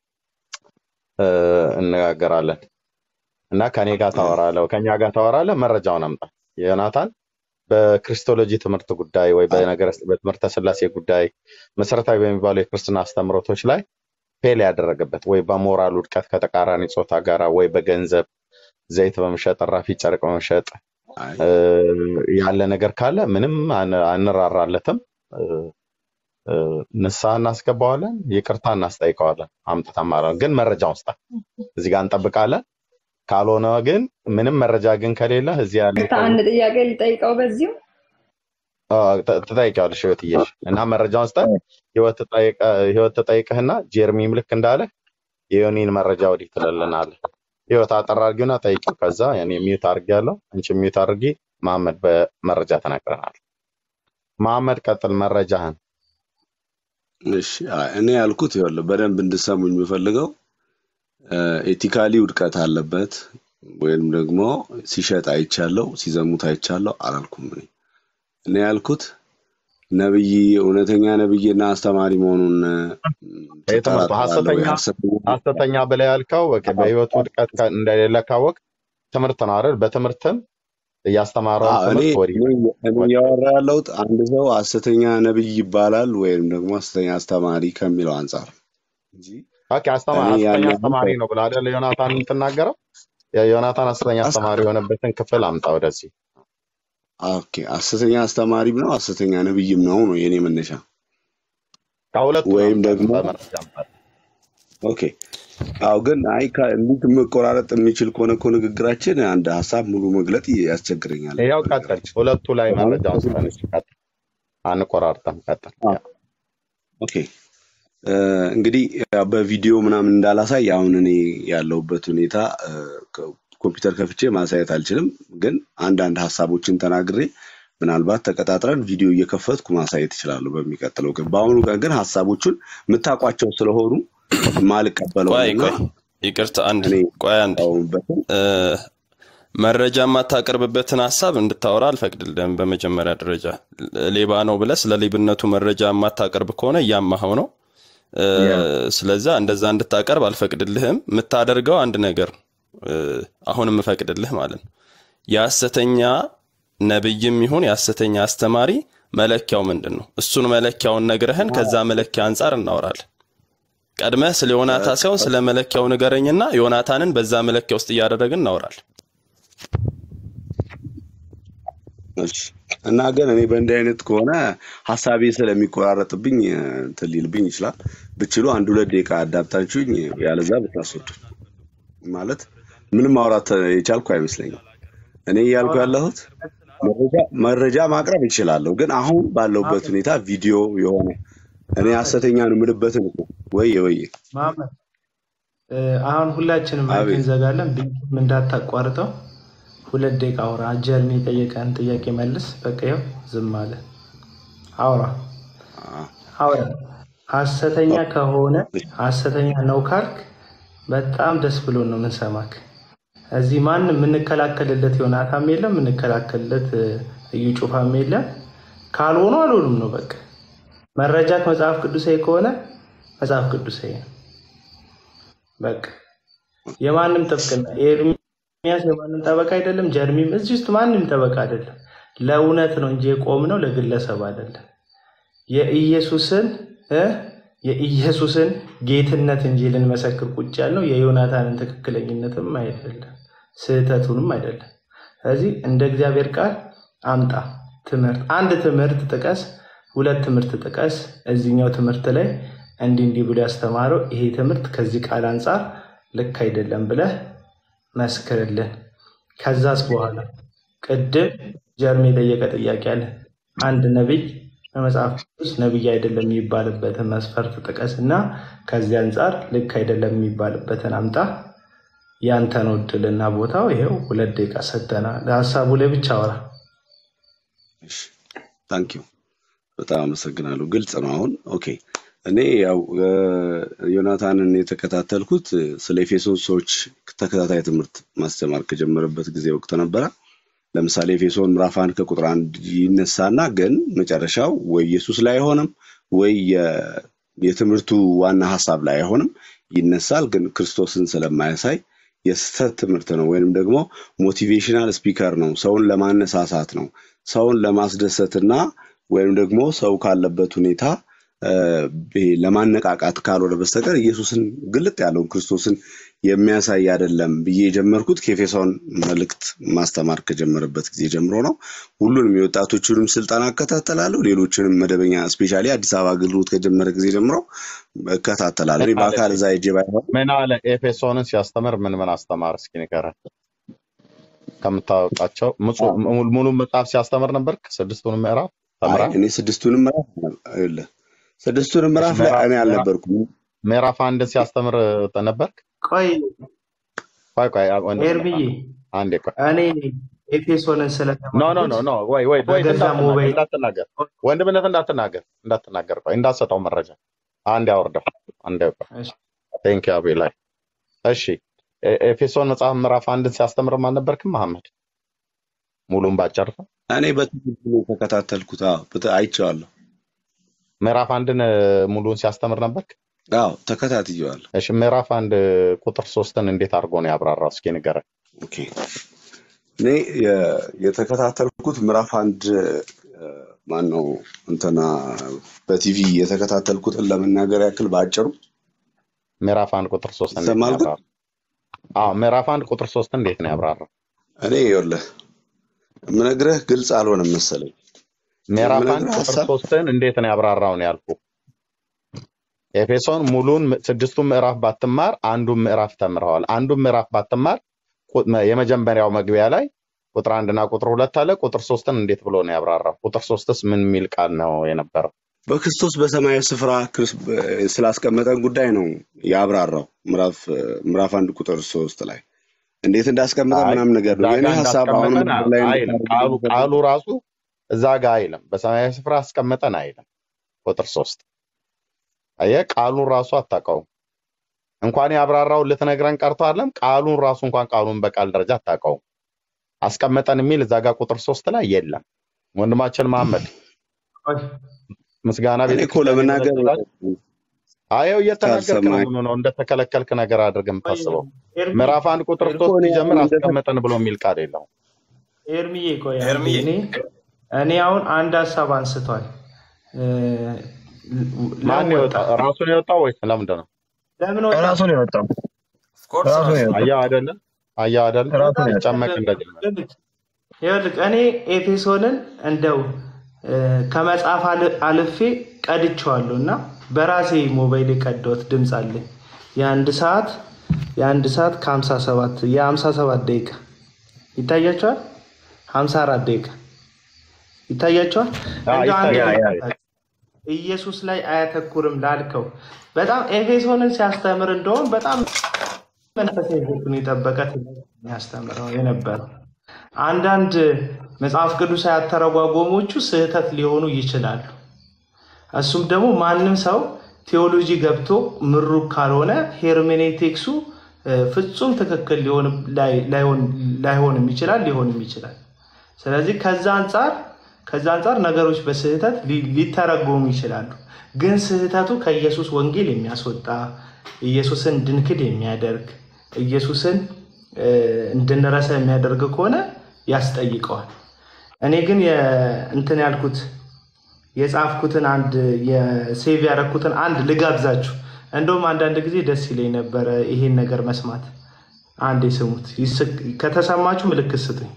እንነጋገራለን እና ከኔ ጋር ታወራለህ ከኛ ጋር ታወራለህ። መረጃውን አምጣ። ዮናታን በክርስቶሎጂ ትምህርት ጉዳይ ወይ በትምህርተ ስላሴ ጉዳይ መሰረታዊ በሚባሉ የክርስትና አስተምሮቶች ላይ ፌል ያደረገበት ወይ በሞራል ውድቀት ከተቃራኒ ጾታ ጋራ ወይ በገንዘብ ዘይት በመሸጥ ራፊ ጨርቅ በመሸጥ ያለ ነገር ካለ ምንም አንራራለትም። ንስሐ እናስገባዋለን፣ ይቅርታ እናስጠይቀዋለን። አምጥተን ማለት ግን መረጃውን ስጣ። እዚህ ጋር እንጠብቃለን። ካልሆነ ግን ምንም መረጃ ግን ከሌለ እዚህ ያለ አንድ ጥያቄ ልጠይቀው በዚሁ ተጠይቀዋለሽ ህይወትዬሽ እና መረጃውን ስጣ። ህይወት ተጠይቀህና ጀርሚም ልክ እንዳለ የዮኒን መረጃ ወዲህ ትለልናለህ። ህይወት አጠራርጊውና ጠይቂው። ከዛ ያኔ ሚውት አድርጊያለሁ፣ አንቺ ሚውት አድርጊ። መሐመድ በመረጃ ተናግረናል። መሐመድ ቀጥል መረጃህን። እሺ እኔ ያልኩት ይኸውልህ በደንብ እንድሰሙኝ የምፈልገው ኤቲካሊ ውድቀት አለበት ወይም ደግሞ ሲሸጥ አይቻለው ሲዘሙት አይቻለው አላልኩም። እኔ ያልኩት ነብይ እውነተኛ ነብይና አስተማሪ መሆኑን የትምህርት ሐሰተኛ ብለህ ያልከው በህይወት ውድቀት እንደሌለ ካወቅ ትምህርት ነው አይደል? በትምህርትም ያስተማረው ትምህርት እኔ ያወራ ያለሁት አንድ ሰው ሐሰተኛ ነብይ ይባላል ወይም ደግሞ ሐሰተኛ አስተማሪ ከሚለው አንፃር እንጂ ኦኬ አስተማሪ ነው ብለህ አይደል ዮናታን የምትናገረው? ዮናታን ሐሰተኛ አስተማሪ የሆነበትን ክፍል አምጣ ወደዚህ። ኦኬ ሐሰተኛ አስተማሪም ነው ሐሰተኛ ነብይም ነው የኔ መነሻ ከሁለቱ ወይም ደግሞ ኦኬ አው ግን አይ እንዴት መቆራረጥ የሚችል ከሆነ ንግግራችን አንድ ሐሳብ ሙሉ መግለጥ ያስቸግረኛል። ያው ቀጥል ሁለቱ ላይ መረጃውን ስጠንሽ ቀጥል አንቆራርጠም ቀጥል። ኦኬ እንግዲህ በቪዲዮ ምናምን እንዳላሳይ አሁን እኔ ያለውበት ሁኔታ ኮምፒውተር ከፍቼ ማሳየት አልችልም፣ ግን አንዳንድ ሐሳቦችን ተናግሬ ምናልባት ተቀጣጥረን ቪዲዮ እየከፈትኩ ማሳየት ይችላል በሚቀጥለው። ግን በአሁኑ ቀን ግን ሐሳቦቹን መታቋቸው ስለሆኑ ማልቀበለውና ይቅርታ አንድ መረጃ ማታቀርብበትን ሐሳብ እንድታወራ አልፈቅድልህም። በመጀመሪያ ደረጃ ሌባ ነው ብለህ ስለ ሌብነቱ መረጃ ማታቀርብ ከሆነ ያማኸው ነው። ስለዚህ እንደዛ እንድታቀርብ አልፈቅድልህም። የምታደርገው አንድ ነገር አሁንም ፈቅድልህ ማለት ነው። የሐሰተኛ ነብይም ይሁን የሐሰተኛ አስተማሪ መለኪያው ምንድነው? እሱን መለኪያውን ነግረህን ከዛ መለኪያ አንፃር እናወራለን። ቀድመህ ስለ ዮናታን ሳይሆን ስለ መለኪያው ንገረኝና ዮናታንን በዛ መለኪያ ውስጥ እያደረግን እናወራለን። እሺ እና ግን እኔ በእንዲህ አይነት ከሆነ ሐሳቤ ስለሚቆራረጥብኝ ትልልብኝ ይችላል። ብችሉ አንድ ሁለት ደቂቃ አዳፕታችሁኝ ያለዛ ብታስወጡ ማለት ምንም ማውራት የቻልኩ አይመስለኝም። እኔ ያልኩ ያለሁት መረጃ ማቅረብ ይችላል፣ ግን አሁን ባለውበት ሁኔታ ቪዲዮ የሆነ እኔ ሐሰተኛ ነው ምልበት ነው ወይ ማመን አሁን ሁላችንም ማይክን ዘጋለን። ምን እንዳታቋርጠው 2 ደቂቃ አውራ። ጀርሚ ጠየቀን ጥያቄ መልስ። በቃ ይኸው ዝም አለ። አውራ ሐሰተኛ ከሆነ ሐሰተኛ ነው ካልክ በጣም ደስ ብሎ ነው የምንሰማክ። እዚህ ማንም የምንከላከልለት ዮናታን የለም፣ የምንከላከልለት እዩ ጩፋም የለም። ካልሆኑ አልሆኑም ነው በቃ። መረጃክ መጽሐፍ ቅዱሳዊ ከሆነ መጽሐፍ ቅዱሳዊ ነው በቃ። የማንም ጥብቅና ኤርሚያስ የማንም ጠበቃ አይደለም። ጀርሚም እዚህ ውስጥ ማንም ጠበቃ አይደለም። ለእውነት ነው እንጂ የቆምነው ለግለሰብ አይደለም። የኢየሱስን ጌትነት እንጂ ልንመሰክር ቁጭ ያልነው የዮናታንን ትክክለኝነትም አይደለም ስህተቱንም አይደለም። ስለዚህ እንደ እግዚአብሔር ቃል አምጣ ትምህርት፣ አንድ ትምህርት ጥቀስ፣ 2 ትምህርት ጥቀስ። እዚህኛው ትምህርት ላይ እንዲህ ብሎ ያስተማረው ይሄ ትምህርት ከዚህ ቃል አንፃር ልክ አይደለም ብለህ መስክርልን። ከዛስ በኋላ ቅድም ጀርሚ የጠየቀ ጥያቄ አለ። አንድ ነብይ በመጽሐፍ ቅዱስ ነብይ አይደለም የሚባልበትን መስፈርት ጥቀስና ከዚህ አንፃር ልክ አይደለም የሚባልበትን አምጣ። ያንተ ነው ድልና ቦታው። ይሄው 2 ደቂቃ ሰጠና ለሐሳቡ ላይ ብቻ አወራ። እሺ ታንክ ዩ በጣም አመሰግናለሁ። ግልጽ ነው አሁን። ኦኬ እኔ ያው ዮናታንን የተከታተልኩት ስለ ኤፌሶን ሰዎች ተከታታይ ትምህርት ማስተማር ከጀመረበት ጊዜ ወቅት ነበር። ለምሳሌ ኤፌሶን ምዕራፍ 1 ከቁጥር 1 ይነሳና ግን መጨረሻው ወይ ኢየሱስ ላይ አይሆንም ወይ የትምህርቱ ዋና ሐሳብ ላይ አይሆንም ይነሳል። ግን ክርስቶስን ስለማያሳይ የስተት ትምህርት ነው ወይንም ደግሞ ሞቲቬሽናል ስፒከር ነው፣ ሰውን ለማነሳሳት ነው፣ ሰውን ለማስደሰትና ወይንም ደግሞ ሰው ካለበት ሁኔታ ለማነቃቃት ካልሆነ በስተቀር ኢየሱስን ግልጥ ያለውን ክርስቶስን የሚያሳይ አይደለም ብዬ ጀመርኩት። ከኤፌሶን መልእክት ማስተማር ከጀመረበት ጊዜ ጀምሮ ነው። ሁሉንም የወጣቶቹንም ስልጣን አከታተላለሁ፣ ሌሎችንም መደበኛ ስፔሻሊ አዲስ አበባ አገልግሎት ከጀመረ ጊዜ ጀምሮ እከታተላለሁ። እኔ በአካል እዛ ሄጄ ባይሆን ምን አለ ኤፌሶንን ሲያስተምር ምን አስተማር? እስኪ ንገረን ከምታውቃቸው። ሙሉ መጽሐፍ ሲያስተምር ነበር? 6ቱንም ምዕራፍ ተምራ? እኔ 6ቱንም ምዕራፍ አይደለም 6ቱንም ምዕራፍ ላይ እኔ አልነበርኩም። ምዕራፍ 1 ሲያስተምር ነበርክ? ቆይ ኤርሚዬ አንዴ ቆይ። ኤፌሶንን ኖ ኖ ስለተማርኩት ኖ ኖ ወይ በገዛ ሞባይል እንዳትናገር ወንድምነት እንዳትናገር ቆይ እንዳትሰጠው መረጃ አንድ ያወርደው አንድ ቴንክ ዩ አቤላይ እሺ ኤፌሶን መጽሐፍ ምዕራፍ 1 ሲያስተምር ማን ነበርክም መሐመድ ሙሉን ባጨርሰ እኔ በትክክል ተከታተልኩት አይቼዋለሁ ምዕራፍ 1ን ሙሉን ሲያስተምር ነበርክ አዎ ተከታትየዋለሁ እሺ ምዕራፍ 1 ቁጥር 3ን እንዴት አድርጎ ነው ያብራራው እስኪ ንገረኝ ኦኬ እኔ የተከታተልኩት ምዕራፍ 1 ማን ነው እንትና በቲቪ የተከታተልኩትን ለመናገር ያክል ባጭሩ ምዕራፍ 1 ቁጥር 3 እንዴት ነው ያብራራው አዎ ምዕራፍ 1 ቁጥር 3 እንዴት ነው ያብራራው እኔ ይኸውልህ ምነግርህ ግልጽ አልሆነም መሰለኝ ምዕራፍ 1 ቁጥር 3ን እንዴት ነው ያብራራው ነው ያልኩ ኤፌሶን ሙሉን 6ቱን ምዕራፍ ባትማር አንዱን ምዕራፍ ተምረዋል አንዱን ምዕራፍ ባትማር የመጀመሪያው መግቢያ ላይ ቁጥር 1 እና ቁጥር 2 አለ ቁጥር 3ን እንዴት ብሎ ነው ያብራራው ቁጥር 3ስ ምን ሚል ቃል ነው የነበረው በክርስቶስ በሰማያዊ ስፍራ ስላስቀመጠን ጉዳይ ነው ያብራራው ምዕራፍ 1 ቁጥር 3 ላይ እንዴት እንዳስቀመጠ ምናም ነገር ነው የኔ ሐሳብ አሁን ላይ ቃሉ ራሱ እዛ ጋር አይልም በሰማያዊ ስፍራ አስቀመጠን አይልም ቁጥር 3 አየ ቃሉን ራሱ አጣቀው እንኳን ያብራራው ልትነግረን ቀርቶ አይደለም ቃሉን ራሱ እንኳን ቃሉን በቃል ደረጃ አጣቀው አስቀመጠን የሚል እዛ ጋር ቁጥር 3 ላይ የለም ወንድማችን መሐመድ ምስጋና ቤት እኮ ለመናገር አየው እየተናገርክ ነው እንደተከለከልክ ነገር አድርገን ታስበው ምዕራፍ 1 ቁጥር 3 ጀምር አስቀመጠን ብሎ የሚል ቃል የለው ኤርሚዬ ቆይ እኔ አሁን አንድ ሐሳብ አንስቷል ማን ይወጣ ራሱ ነው የወጣው ወይስ ለምንድን ነው ለምን ወጣ ራሱ ነው የወጣው አያ አይደለ ጨመቅ እንደጀመረ ይኸውልህ እኔ ኤፌሶንን እንደው ከመጽሐፍ አልፌ ቀድቼዋለሁና በራሴ ሞባይል የቀዳሁት ድምጽ አለ የአንድ ሰዓት ከ57 የ57 ደቂቃ ይታያችኋል 54 ደቂቃ ይታያችኋል ኢየሱስ ላይ አያተኩርም ላልከው በጣም ኤፌሶንን ሲያስተምር እንደውም በጣም መንፈሳዊ ህይወቱን የጠበቀ ያስተምረው የነበረው አንዳንድ መጽሐፍ ቅዱሳዊ አተረጓጎሞቹ ስህተት ሊሆኑ ይችላሉ እሱም ደግሞ ማንም ሰው ቴዎሎጂ ገብቶ ምሩቅ ካልሆነ ሄርሜኔቲክሱ ፍጹም ትክክል ላይሆንም ይችላል ስለዚህ ከዛ አንፃር ነገሮች በስህተት ሊተረጎሙ ይችላሉ ግን ስህተቱ ከኢየሱስ ወንጌል የሚያስወጣ ኢየሱስን ድንክድ የሚያደርግ ኢየሱስን እንድንረሳ የሚያደርግ ከሆነ ያስጠይቀዋል እኔ ግን እንትን ያልኩት የጻፍኩትን አንድ የሴቭ ያደረኩትን አንድ ልጋብዛችሁ እንደውም አንዳንድ ጊዜ ደስ ይለኝ ነበር ይሄን ነገር መስማት አንዴ ስሙት ከተሰማችሁ ምልክት ስጡኝ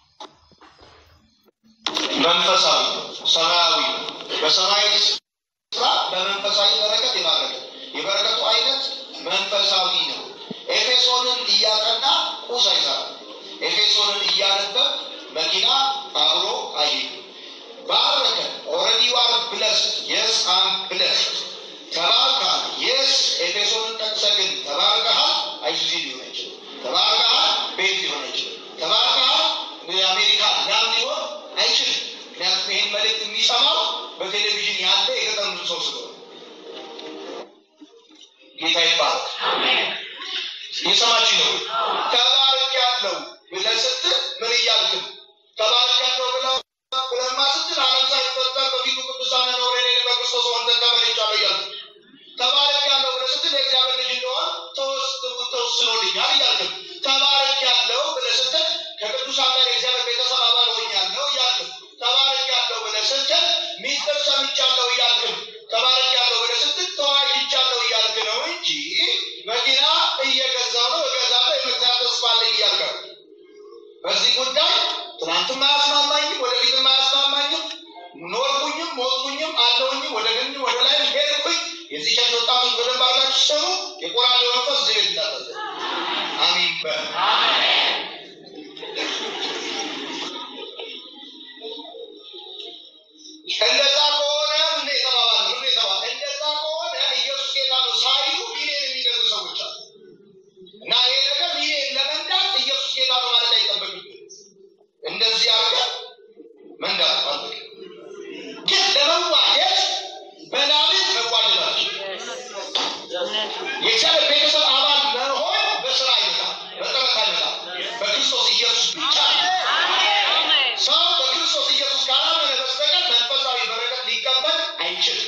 መንፈሳዊ ሰማያዊ በሰማይ ስራ በመንፈሳዊ በረከት የበረከቱ አይነት መንፈሳዊ ነው ኤፌሶንን እያጠና ቁስ አይሰራም ኤፌሶንን እያነበብ መኪና አብሮ አይሄድም ባረከ already you are blessed yes I'm blessed ተባረካል yes ኤፌሶንን ጠቅሰግን ተባረካል አይሱዚ ሊሆን ይችላል ተባረካል ቤት ሊሆን ይችላል ተባረካል የአሜሪካ ላም ሊሆን አይችልም ምክንያቱም ይህን መልእክት የሚሰማው በቴሌቪዥን ያለ የገጠሩ ሰው ስለሆነ ጌታ ይባረክ አሜን የሰማችሁ ነው ተባረክ ያለው ብለህ ስትል ምን እያልክ ተባረክ ያለው ብለህማ ስትል ዓለም ሳይፈጠር በፊቱ ቅዱሳን ነው ወሬ በክርስቶስ ወንጌል ተመልቻለሁ እያልክ ተባረክ ያለው ብለህ ስትል የእግዚአብሔር ልጅ እንደሆነ ተወስኖልኛል እያልክ ተባረክ ያለው ብለህ ስትል ከቅዱሳን ጋር የእግዚአብሔር ቤተሰብ አባል ሆኛለሁ እያልክ ተባረክ ያለው ብለህ ስትል ሚስጥር ሰምቻለሁ እያልክ ተባረክ ያለው ብለህ ስትል ተዋይቻለሁ እያልክ ነው እንጂ መኪና እየገዛው ነው እገዛለሁ የመግዛት ተስፋ አለኝ እያልክ በዚህ ጉዳይ ትናንትም አያስማማኝም ወደፊትም አያስማማኝም ኖርኩኝም ሞትኩኝም አለውኝም ወደ ግን ወደ ላይ ሄድኩኝ የዚህ ቸርች ወጣቶች በደንብ አድርጋችሁ ስሙ የቆራሌ መንፈስ እዚህ ቤት እንዳጠዘ አሜን አሜን እንደዛ ከሆነ እንደዛ ከሆነ ኢየሱስ ጌታ ነው ሳይሉ ሚሊዮን የሚገዙ ሰዎች አሉ እና ይሄ ነገር ሚሊዮን ለመንዳት ኢየሱስ ጌታ ነው ማለት አይጠበቅም የእግዚአብሔር ቤተሰብ አባል መሆን በስራ አይመጣም፣ በጥረት አይመጣም፣ በክርስቶስ ኢየሱስ ብቻ ነው። ሰው በክርስቶስ ኢየሱስ ካላመነ በስተቀር መንፈሳዊ በረከት ሊቀበል አይችልም።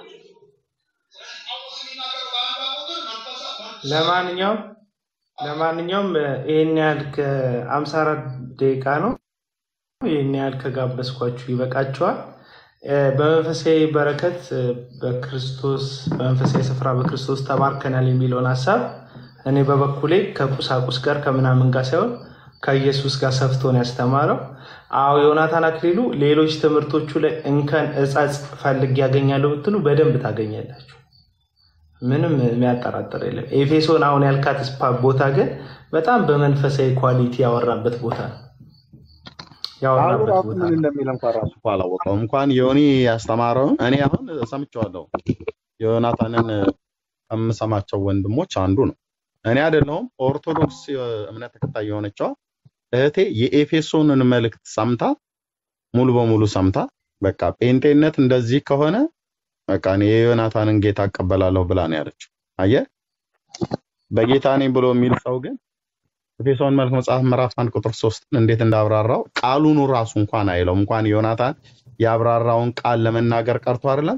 ለማንኛውም ይሄን ያህል ከ54 ደቂቃ ነው። ይሄን ያህል ከጋበዝኳችሁ ይበቃችኋል። በመንፈሳዊ በረከት በክርስቶስ በመንፈሳዊ ስፍራ በክርስቶስ ተባርከናል የሚለውን ሐሳብ እኔ በበኩሌ ከቁሳቁስ ጋር ከምናምን ጋር ሳይሆን ከኢየሱስ ጋር ሰፍቶን ያስተማረው። አዎ ዮናታን አክሊሉ ሌሎች ትምህርቶቹ ላይ እንከን እጻጽ ፈልግ ያገኛሉ ብትሉ በደንብ ታገኛላችሁ። ምንም የሚያጠራጥር የለም። ኤፌሶን አሁን ያልካት ቦታ ግን በጣም በመንፈሳዊ ኳሊቲ ያወራበት ቦታ ነው። ያወራበት ቦታ ምን እንደሚል እንኳን ራሱ አላወቀውም። እንኳን ዮኒ ያስተማረው እኔ አሁን ሰምቼዋለሁ። ዮናታንን ከምሰማቸው ወንድሞች አንዱ ነው። እኔ አይደለሁም ኦርቶዶክስ እምነት ተከታይ የሆነችው እህቴ የኤፌሶንን መልእክት ሰምታ ሙሉ በሙሉ ሰምታ በቃ ጴንጤነት እንደዚህ ከሆነ በቃ እኔ የዮናታንን ጌታ አቀበላለሁ ብላ ነው ያለችው። አየህ በጌታ ነኝ ብሎ የሚል ሰው ግን ኤፌሶን መልእክት መጽሐፍ ምዕራፍ 1 ቁጥር 3 እንዴት እንዳብራራው ቃሉን ራሱ እንኳን አይለው እንኳን ዮናታን ያብራራውን ቃል ለመናገር ቀርቶ አይደለም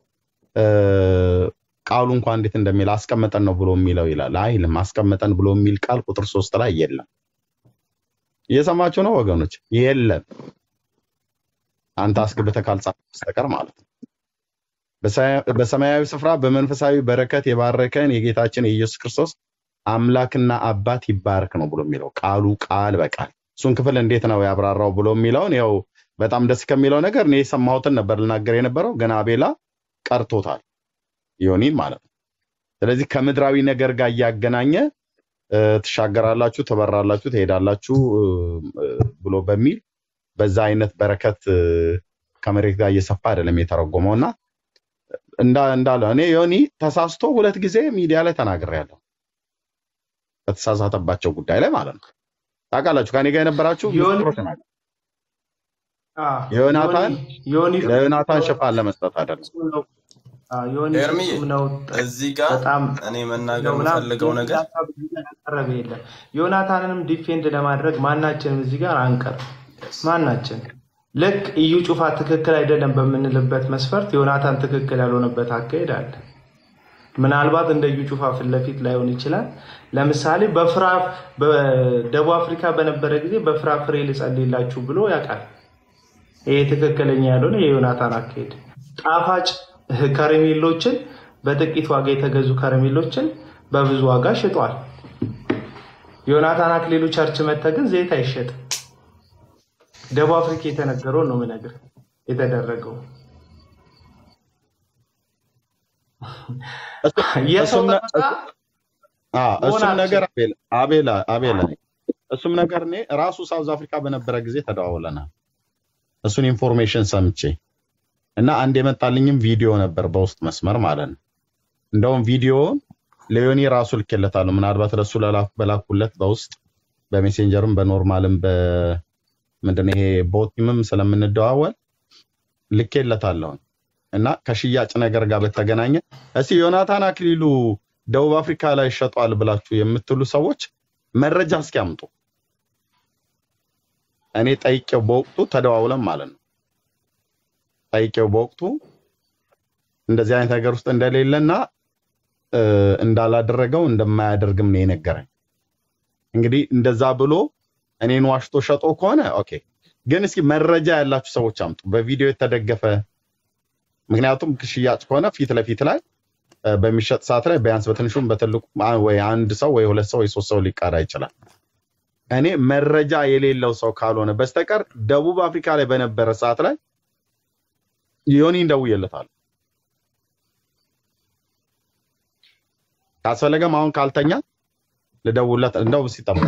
ቃሉ እንኳን እንዴት እንደሚል አስቀመጠን ነው ብሎ የሚለው ይላል። አይልም አስቀመጠን ብሎ የሚል ቃል ቁጥር 3 ላይ የለም። እየሰማችሁ ነው ወገኖች? የለም። አንተ አስገብተህ ካልጻፍክ በስተቀር ማለት ነው። በሰማያዊ ስፍራ በመንፈሳዊ በረከት የባረከን የጌታችን የኢየሱስ ክርስቶስ አምላክና አባት ይባረክ ነው ብሎ የሚለው ቃሉ ቃል በቃል እሱን ክፍል እንዴት ነው ያብራራው ብሎ የሚለውን ያው በጣም ደስ ከሚለው ነገር ነው የሰማሁትን ነበር ልናገር የነበረው ገና አቤላ ቀርቶታል ዮኒን ማለት ነው። ስለዚህ ከምድራዊ ነገር ጋር ያገናኘ ተሻገራላችሁ ተበራላችሁ ትሄዳላችሁ ብሎ በሚል በዛ አይነት በረከት ከመሬት ጋር እየሰፋ አይደለም የተረጎመውና እንዳለ እኔ ዮኒ ተሳስቶ ሁለት ጊዜ ሚዲያ ላይ ተናግሬያለሁ በተሳሳተባቸው ጉዳይ ላይ ማለት ነው። ታውቃላችሁ ከኔ ጋር የነበራችሁ ዮናታን ሽፋን ለመስጠት አይደለም። ኤርሚ እዚህ ጋር እኔ መናገር የምፈልገው ነገር ቀረበ የለም። ዮናታንንም ዲፌንድ ለማድረግ ማናችንም እዚህ ጋር አንቀር ማናችን ልክ እዩ ጩፋ ትክክል አይደለም በምንልበት መስፈርት ዮናታን ትክክል ያልሆነበት አካሄድ አለ። ምናልባት እንደ እዩ ጩፋ ፍለፊት ላይሆን ይችላል። ለምሳሌ በደቡብ አፍሪካ በነበረ ጊዜ በፍራፍሬ ልጸልይላችሁ ብሎ ያውቃል። ይሄ ትክክለኛ ያልሆነ የዮናታን አካሄድ ጣፋጭ ከረሜሎችን በጥቂት ዋጋ የተገዙ ከረሜሎችን በብዙ ዋጋ ሽጧል። ዮናታን አክሊሉ ቸርች መጣ ግን ዘይት አይሸጥም። ደቡብ አፍሪካ የተነገረው ነው ምነግር የተደረገው እሱም ነገር አቤላ እሱም ነገር እኔ ራሱ ሳውዝ አፍሪካ በነበረ ጊዜ ተደዋውለናል። እሱን ኢንፎርሜሽን ሰምቼ እና አንድ የመጣልኝም ቪዲዮ ነበር በውስጥ መስመር ማለት ነው። እንደውም ቪዲዮውን ለዮኒ ራሱ ልኬለታለሁ። ምናልባት ለሱ በላኩለት በውስጥ በሜሴንጀርም በኖርማልም በምንድነው ይሄ ቦቲምም ስለምንደዋወል ልኬለታለሁ እና ከሽያጭ ነገር ጋር በተገናኘ እስቲ ዮናታን አክሊሉ ደቡብ አፍሪካ ላይ ሸጧል ብላችሁ የምትሉ ሰዎች መረጃ እስኪያምጡ እኔ ጠይቄው በወቅቱ ተደዋውለን ማለት ነው። ጠይቄው በወቅቱ እንደዚህ አይነት ነገር ውስጥ እንደሌለና እንዳላደረገው እንደማያደርግም ነው የነገረኝ። እንግዲህ እንደዛ ብሎ እኔን ዋሽቶ ሸጦ ከሆነ ኦኬ፣ ግን እስኪ መረጃ ያላችሁ ሰዎች አምጡ በቪዲዮ የተደገፈ። ምክንያቱም ሽያጭ ከሆነ ፊት ለፊት ላይ በሚሸጥ ሰዓት ላይ ቢያንስ በትንሹም በትልቁ ወይ አንድ ሰው ወይ ሁለት ሰው ወይ ሶስት ሰው ሊቃዳ ይችላል። እኔ መረጃ የሌለው ሰው ካልሆነ በስተቀር ደቡብ አፍሪካ ላይ በነበረ ሰዓት ላይ ዮኒ እንደውየለታል። ካስፈለገም አሁን ካልተኛ ልደውልለት እንደው ሲጠብቅ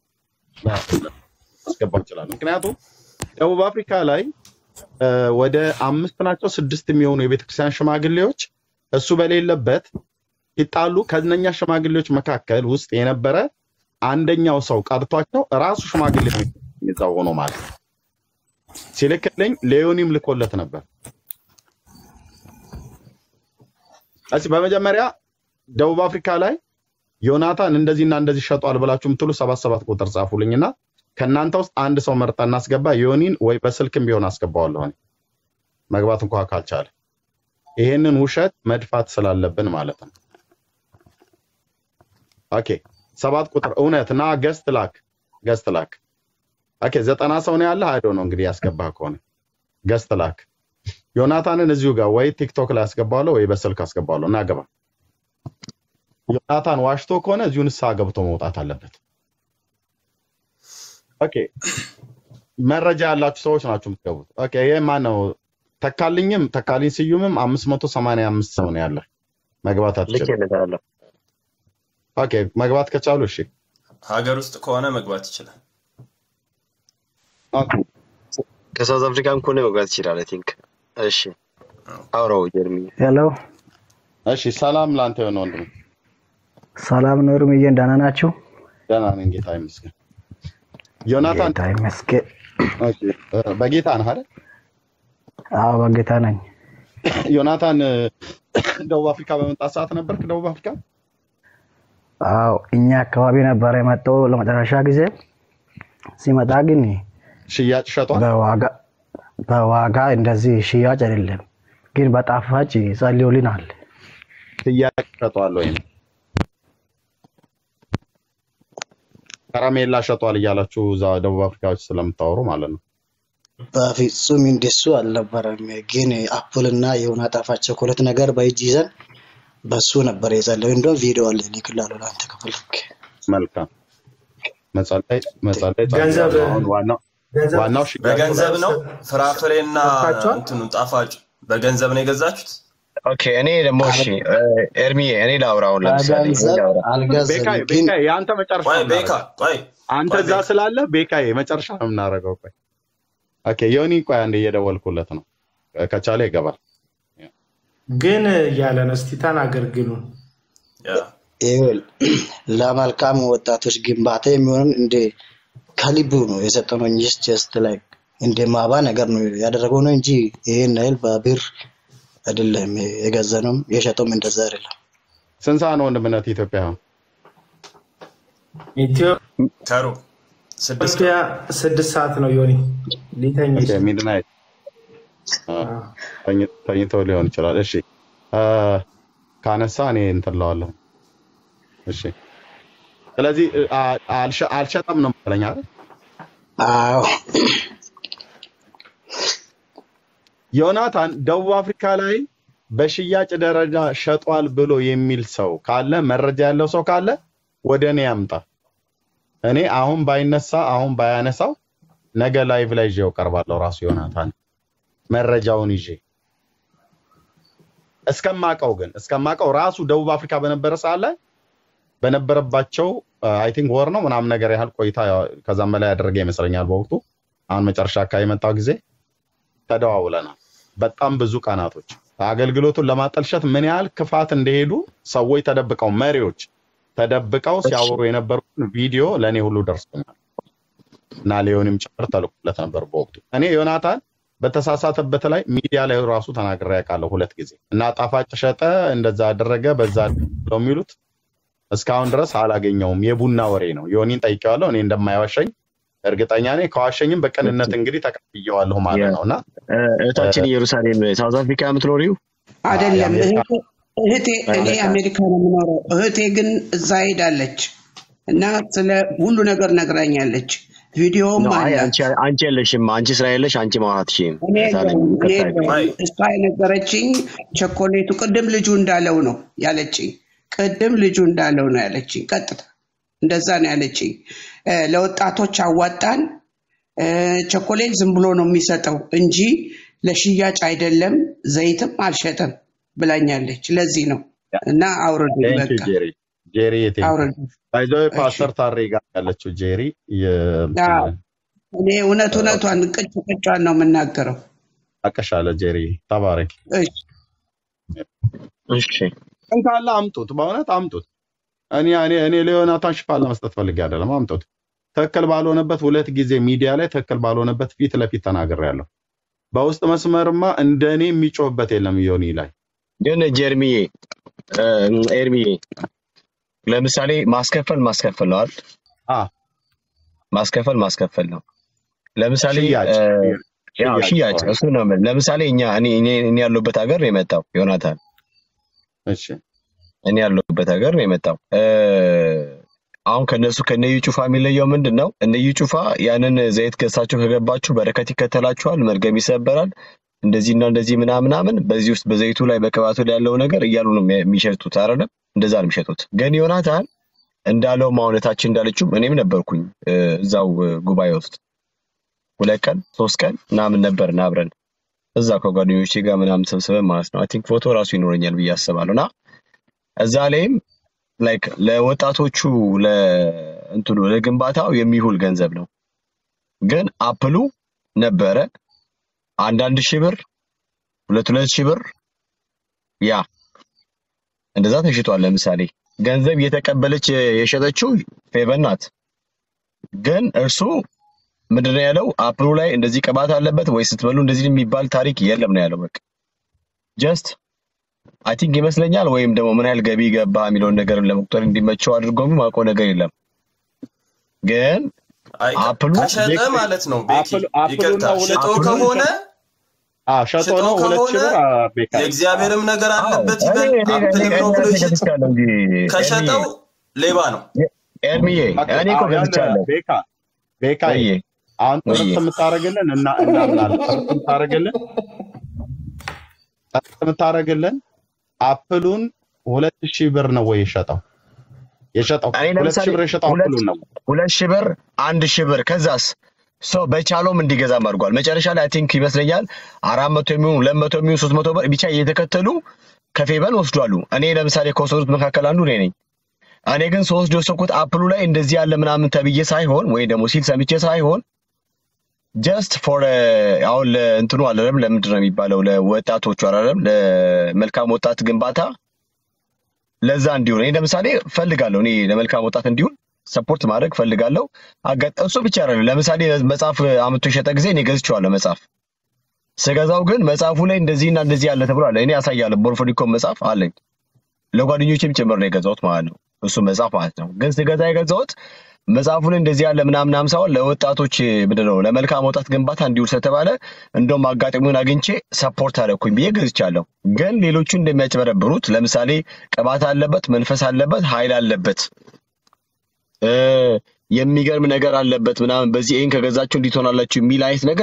አስገባው ይችላል። ምክንያቱም ደቡብ አፍሪካ ላይ ወደ 5 ናቸው 6 የሚሆኑ የቤተክርስቲያን ሽማግሌዎች እሱ በሌለበት ይጣሉ። ከነኛ ሽማግሌዎች መካከል ውስጥ የነበረ አንደኛው ሰው ቀርቷቸው ራሱ ሽማግሌ ይዛው ሆኖ ማለት ሲልክልኝ ለዮኒም ልኮለት ነበር። በመጀመሪያ ደቡብ አፍሪካ ላይ ዮናታን እንደዚህና እንደዚህ ሸጧል ብላችሁ ምትሉ 77 ቁጥር ጻፉልኝና ከናንተ ውስጥ አንድ ሰው መርጠና አስገባ ዮኒን ወይ በስልክም ቢሆን አስገባዋለሁ እኔ መግባት እንኳን ካልቻለ ይሄንን ውሸት መድፋት ስላለብን ማለት ነው ኦኬ 7 ቁጥር እውነትና ገስት ላክ ኦኬ 90 ሰው ነው ያለ አይዶ ነው እንግዲህ ያስገባህ ከሆነ ገስት ላክ ዮናታንን እዚሁ ጋር ወይ ቲክቶክ ላይ አስገባዋለሁ ወይ በስልክ አስገባዋለሁ እና ገባ ዮናታን ዋሽቶ ከሆነ እዚሁ ንስሐ ገብቶ መውጣት አለበት ኦኬ መረጃ ያላችሁ ሰዎች ናችሁ የምትገቡት ኦኬ ይሄ ማን ነው ተካልኝ ስዩምም 585 ሰው ነው ያለ መግባት አትችልም ኦኬ መግባት ከቻሉ እሺ ሀገር ውስጥ ከሆነ መግባት ይችላል ኦኬ ከሳውዝ አፍሪካም ከሆነ መግባት ይችላል አይ ቲንክ እሺ አውራው ጀርሚ ሄሎ እሺ ሰላም ላንተ ነው ወንድም ሰላም ነው ሩምዬ እንደና ናችሁ ደህና ነኝ ጌታ ይመስገን ዮናታን ጌታ ይመስገን ኦኬ በጌታ ነህ አይደል አዎ በጌታ ነኝ ዮናታን ደቡብ አፍሪካ በመጣ ሰዓት ነበርክ ደቡብ አፍሪካ አዎ እኛ አካባቢ ነበር የመጣው ለመጨረሻ ጊዜ ሲመጣ ግን ሽያጭ ሸጧል በዋጋ እንደዚህ ሽያጭ አይደለም ግን በጣፋጭ ጸልዮልናል ሽያጭ ሸጧል ወይ ከረሜላ ሸጧል እያላችሁ እዛ ደቡብ አፍሪካዎች ስለምታወሩ ማለት ነው በፍጹም እንደሱ አልነበረም ግን አፕልና የሆነ ጣፋጭ ቸኮሌት ነገር በእጅ ይዘን በሱ ነበር የጸለየው እንደው ቪዲዮ አለ ሊክላሉ አንተ ከፈልክ መልካም መጸለይ ገንዘብ ዋናው በገንዘብ ነው ፍራፍሬና እንትኑ ጣፋጭ በገንዘብ ነው የገዛችሁት ኦኬ እኔ ደግሞ እሺ ኤርሚ እኔ ላውራው ለምሳሌ ቤካይ ያንተ መጨረሻ ቆይ አንተ እዛ ስላለ ቤካይ መጨረሻ ነው የምናረጋው ቆይ ኦኬ ዮኒ ቆይ አንዴ እየደወልኩለት ነው ከቻለ ይገባል ግን ያለን እስቲ ተናገር ግኑ ይኸውል ለመልካም ወጣቶች ግንባታ የሚሆን እንደ ከልቡ ነው የሰጠነው እንጂ ጀስት ላይክ እንደ ማባ ነገር ነው ያደረገው ነው እንጂ ይሄን አይል በብር አይደለም የገዛነው የሸጠውም እንደዛ አይደለም ስንት ሰዓት ነው ወንድምነት ኢትዮጵያ ካሩ 6 ሰዓት ነው ዮኒ ሊተኛ ሚድናይት ተኝቶ ሊሆን ይችላል እሺ ካነሳ እኔ እንትላዋለሁ እሺ ስለዚህ አልሸጠም ነው ማለት አይደል አዎ ዮናታን ደቡብ አፍሪካ ላይ በሽያጭ ደረጃ ሸጧል ብሎ የሚል ሰው ካለ መረጃ ያለው ሰው ካለ ወደኔ ያምጣ እኔ አሁን ባይነሳ አሁን ባያነሳው ነገ ላይቭ ላይ ይዤው ቀርባለሁ ራሱ ዮናታን መረጃውን ይዤ እስከማቀው ራሱ ደቡብ አፍሪካ በነበረ ሰዓት ላይ በነበረባቸው አይ ቲንክ ወር ነው ምናምን ነገር ያህል ቆይታ ከዛም በላይ ያደረገ ይመስለኛል በወቅቱ አሁን መጨረሻ አካባቢ የመጣው ጊዜ ተደዋውለናል በጣም ብዙ ቀናቶች አገልግሎቱን ለማጠልሸት ምን ያህል ክፋት እንደሄዱ ሰዎች ተደብቀው መሪዎች ተደብቀው ሲያወሩ የነበሩን ቪዲዮ ለኔ ሁሉ ደርሶኛል እና ሌዮንም ጭምር ተልቆለት ነበር በወቅቱ እኔ ዮናታን በተሳሳተበት ላይ ሚዲያ ላይ ራሱ ተናግሬ ያውቃለሁ ሁለት ጊዜ እና ጣፋጭ ሸጠ እንደዛ አደረገ በዛ ነው የሚሉት እስካሁን ድረስ አላገኘውም የቡና ወሬ ነው ዮኒን ጠይቄዋለሁ እኔ እንደማይዋሸኝ እርግጠኛ ነኝ ከዋሸኝም በቀንነት እንግዲህ ተቀብየዋለሁ ማለት ነውና እታችን ኢየሩሳሌም ሳውዝ አፍሪካ የምትኖሪው አይደለም እህቴ እኔ አሜሪካ ነው የምኖረው እህቴ ግን እዛ ሄዳለች እና ስለ ሁሉ ነገር ነግራኛለች ቪዲዮም አለ አንቺ የለሽም አንቺ እስራኤልሽ አንቺ ማውራትሽም እሷ የነገረችኝ ቸኮሌቱ ቅድም ልጁ እንዳለው ነው ያለችኝ ቀጥታ እንደዛ ነው ያለችኝ ለወጣቶች አዋጣን ቸኮሌት ዝም ብሎ ነው የሚሰጠው እንጂ ለሽያጭ አይደለም ዘይትም አልሸጠም ብላኛለች ለዚህ ነው እና አውርዱ በቃ ጄሪ አውርዱ ባይዘው ፓስተር ታሪጋ ያለችው ጄሪ እኔ እውነቷን ቅጭቋን ነው የምናገረው አቀሻለ ጄሪ ተባረክ እሺ እንካላ አምጡት በእውነት አምጡት እኔ ለዮናታን ሽፋን ለመስጠት ፈልጌ አይደለም አምጡት ተከል ባልሆነበት ሁለት ጊዜ ሚዲያ ላይ ተከል ባልሆነበት ፊት ለፊት ተናግሬያለሁ በውስጥ መስመርማ እንደኔ የሚጮህበት የለም ዮኒ ላይ ግን ጀርሚዬ ኤርሚ ለምሳሌ ማስከፈል ነው አይደል? ማስከፈል ነው። ለምሳሌ ሽያጭ እሱ ነው። ለምሳሌ እኔ ያለሁበት ሀገር ነው የመጣው ዮናታን። እሺ እኔ ያለሁበት ሀገር ነው የመጣው። አሁን ከነዩ ጩፋ የሚለየው ምንድነው? እነዩ ጩፋ ያንን ዘይት ገሳችሁ ከገባችሁ በረከት ይከተላችኋል፣ መርገም ይሰበራል፣ እንደዚህና እንደዚህ ምናምን በዚህ ውስጥ በዘይቱ ላይ በቅባቱ ላይ ያለው ነገር እያሉ ነው የሚሸጡት አይደለም? እንደዛ ነው የሚሸጡት። ግን ዮናታን እንዳለው ማውነታችን እንዳለችው እኔም ነበርኩኝ እዛው ጉባኤ ውስጥ 2 ቀን 3 ቀን ምናምን ነበርን አብረን እዛ ከጓደኞቼ ጋር ምናምን ሰብስበን ማለት ነው። አይ ቲንክ ፎቶ ራሱ ይኖረኛል ብዬ አስባለሁና እዛ ላይም ላይክ ለወጣቶቹ ለግንባታው የሚውል ገንዘብ ነው። ግን አፕሉ ነበረ 1,000 ብር 2,000 ብር ያ እንደዛ ተሽጧል። ለምሳሌ ገንዘብ የተቀበለች የሸጠችው ፌቨን ናት። ግን እርሱ ምንድነው ያለው? አፕሉ ላይ እንደዚህ ቅባት አለበት ወይ ስትበሉ እንደዚህ የሚባል ታሪክ የለም ነው ያለው። በቃ ጀስት አይ ቲንክ ይመስለኛል ወይም ደግሞ ምን ያህል ገቢ ገባ የሚለውን ነገር ለመቁጠር እንዲመቸው አድርጎም ማውቀው ነገር የለም። ግን አፕሉ ከሸጠ ማለት ነው ቤኪ ይቅርታ ሸጦ ከሆነ ሸጦ ነው 2,000 ብር ቤካ የእግዚአብሔርም ነገር አለበት ይበል አፕል ነው ብሎ ይሸጥ። ከሸጠው ሌባ ነው። ኤርሚዬ እኔ እኮ ገብቻለሁ። ቤካ አሁን ጥርት የምታረግልን እና እናምናለን ጥርት የምታረግልን አፕሉን 2,000 ብር ነው ወይ የሸጠው? 2,000 ብር የሸጠው አፕሉን ነው። 2,000 ብር 1,000 ብር ከዛስ ሰው በቻሎም እንዲገዛ አድርጓል። መጨረሻ ላይ አይ ቲንክ ይመስለኛል 400 የሚሆን 200 የሚሆን 300 ብር ብቻ እየተከተሉ ከፌቨን ወስዷሉ። እኔ ለምሳሌ ከወሰዱት መካከል አንዱ እኔ ነኝ። እኔ ግን ሶስት ወሰድኩት አፕሉ ላይ እንደዚህ ያለ ምናምን ተብዬ ሳይሆን ወይ ደግሞ ሲል ሰምቼ ሳይሆን ጀስት ፎር አሁን ለእንትኑ አለለም ለምንድን ነው የሚባለው ለወጣቶቹ አይደለም ለመልካም ወጣት ግንባታ ለዛ እንዲሆን እኔ ለምሳሌ ፈልጋለሁ። እኔ ለመልካም ወጣት እንዲሆን ሰፖርት ማድረግ ፈልጋለሁ። እሱ ብቻ አይደለም። ለምሳሌ መጽሐፍ አመቶ የሸጠ ጊዜ እኔ ገዝቼዋለሁ። መጽሐፍ ስገዛው ግን መጽሐፉ ላይ እንደዚህና እንደዚህ ያለ ተብሏል። እኔ ያሳያለሁ። ቦርፎዲኮም መጽሐፍ አለኝ ለጓደኞቼም ጭምር ነው የገዛሁት ማለት ነው። እሱ መጽሐፍ ማለት ነው። ግን ስገዛ የገዛሁት መጽሐፉ ላይ እንደዚህ ያለ ምናምን ሳይሆን ለወጣቶች ምንድነው ለመልካም ወጣት ግንባታ እንዲውል ስለተባለ እንደውም አጋጣሚውን አግኝቼ ሰፖርት አደረኩኝ ብዬ ገዝቻለሁ። ግን ሌሎቹ እንደሚያጭበረብሩት ለምሳሌ ቅባት አለበት፣ መንፈስ አለበት፣ ኃይል አለበት፣ የሚገርም ነገር አለበት ምናምን በዚህ ይሄን ከገዛችሁ እንዲትሆናላችሁ የሚል አይነት ነገር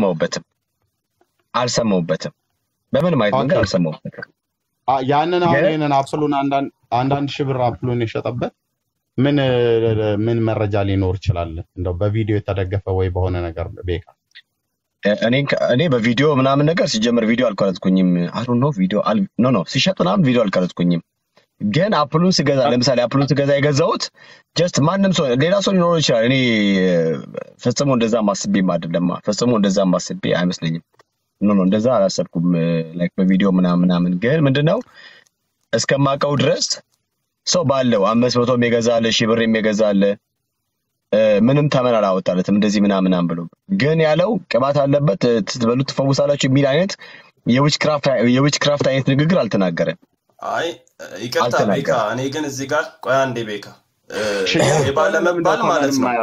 አልሰማሁበትም። በምን ማለት ነገር አልሰማሁበትም። ያንን አሁን ይሄንን አፕሉን አንዳንድ ሺህ ብር አፕሉን የሸጠበት ምን መረጃ ሊኖር ይችላል? እንደው በቪዲዮ የተደገፈ ወይ በሆነ ነገር ቤካ እኔ በቪዲዮ ምናምን ነገር ሲጀምር ቪዲዮ አልቀረጽኩኝም። አይ ዶንት ኖ ቪዲዮ ኖ ሲሸጥ ምናምን ቪዲዮ አልቀረጽኩኝም። ግን አፕሉን ስገዛ ለምሳሌ አፕሉን ስገዛ የገዛሁት ጀስት ማንም ሰው ሌላ ሰው ሊኖር ይችላል። እኔ ፈጽሞ እንደዛ ማስቤም አይደለም። ፈጽሞ እንደዛ ማስቤ አይመስለኝም። ኖ እንደዛ አላሰብኩም። ላይክ በቪዲዮ ምናምን ግን ምንድነው እስከማቀው ድረስ ሰው ባለው 500 የሚገዛለ 1,000 ብር የሚገዛለ ምንም ተመን አላወጣለትም እንደዚህ ምናምን ብሎ ግን ያለው ቅባት አለበት ትበሉ ትፈውሳላችሁ የሚል አይነት የዊች ክራፍት አይነት ንግግር አልተናገረም። አይ ይቅርታ ቤካ እኔ ግን እዚህ ጋር ቆይ አንዴ ቤካ ሌባ ለመባል ማለት ነው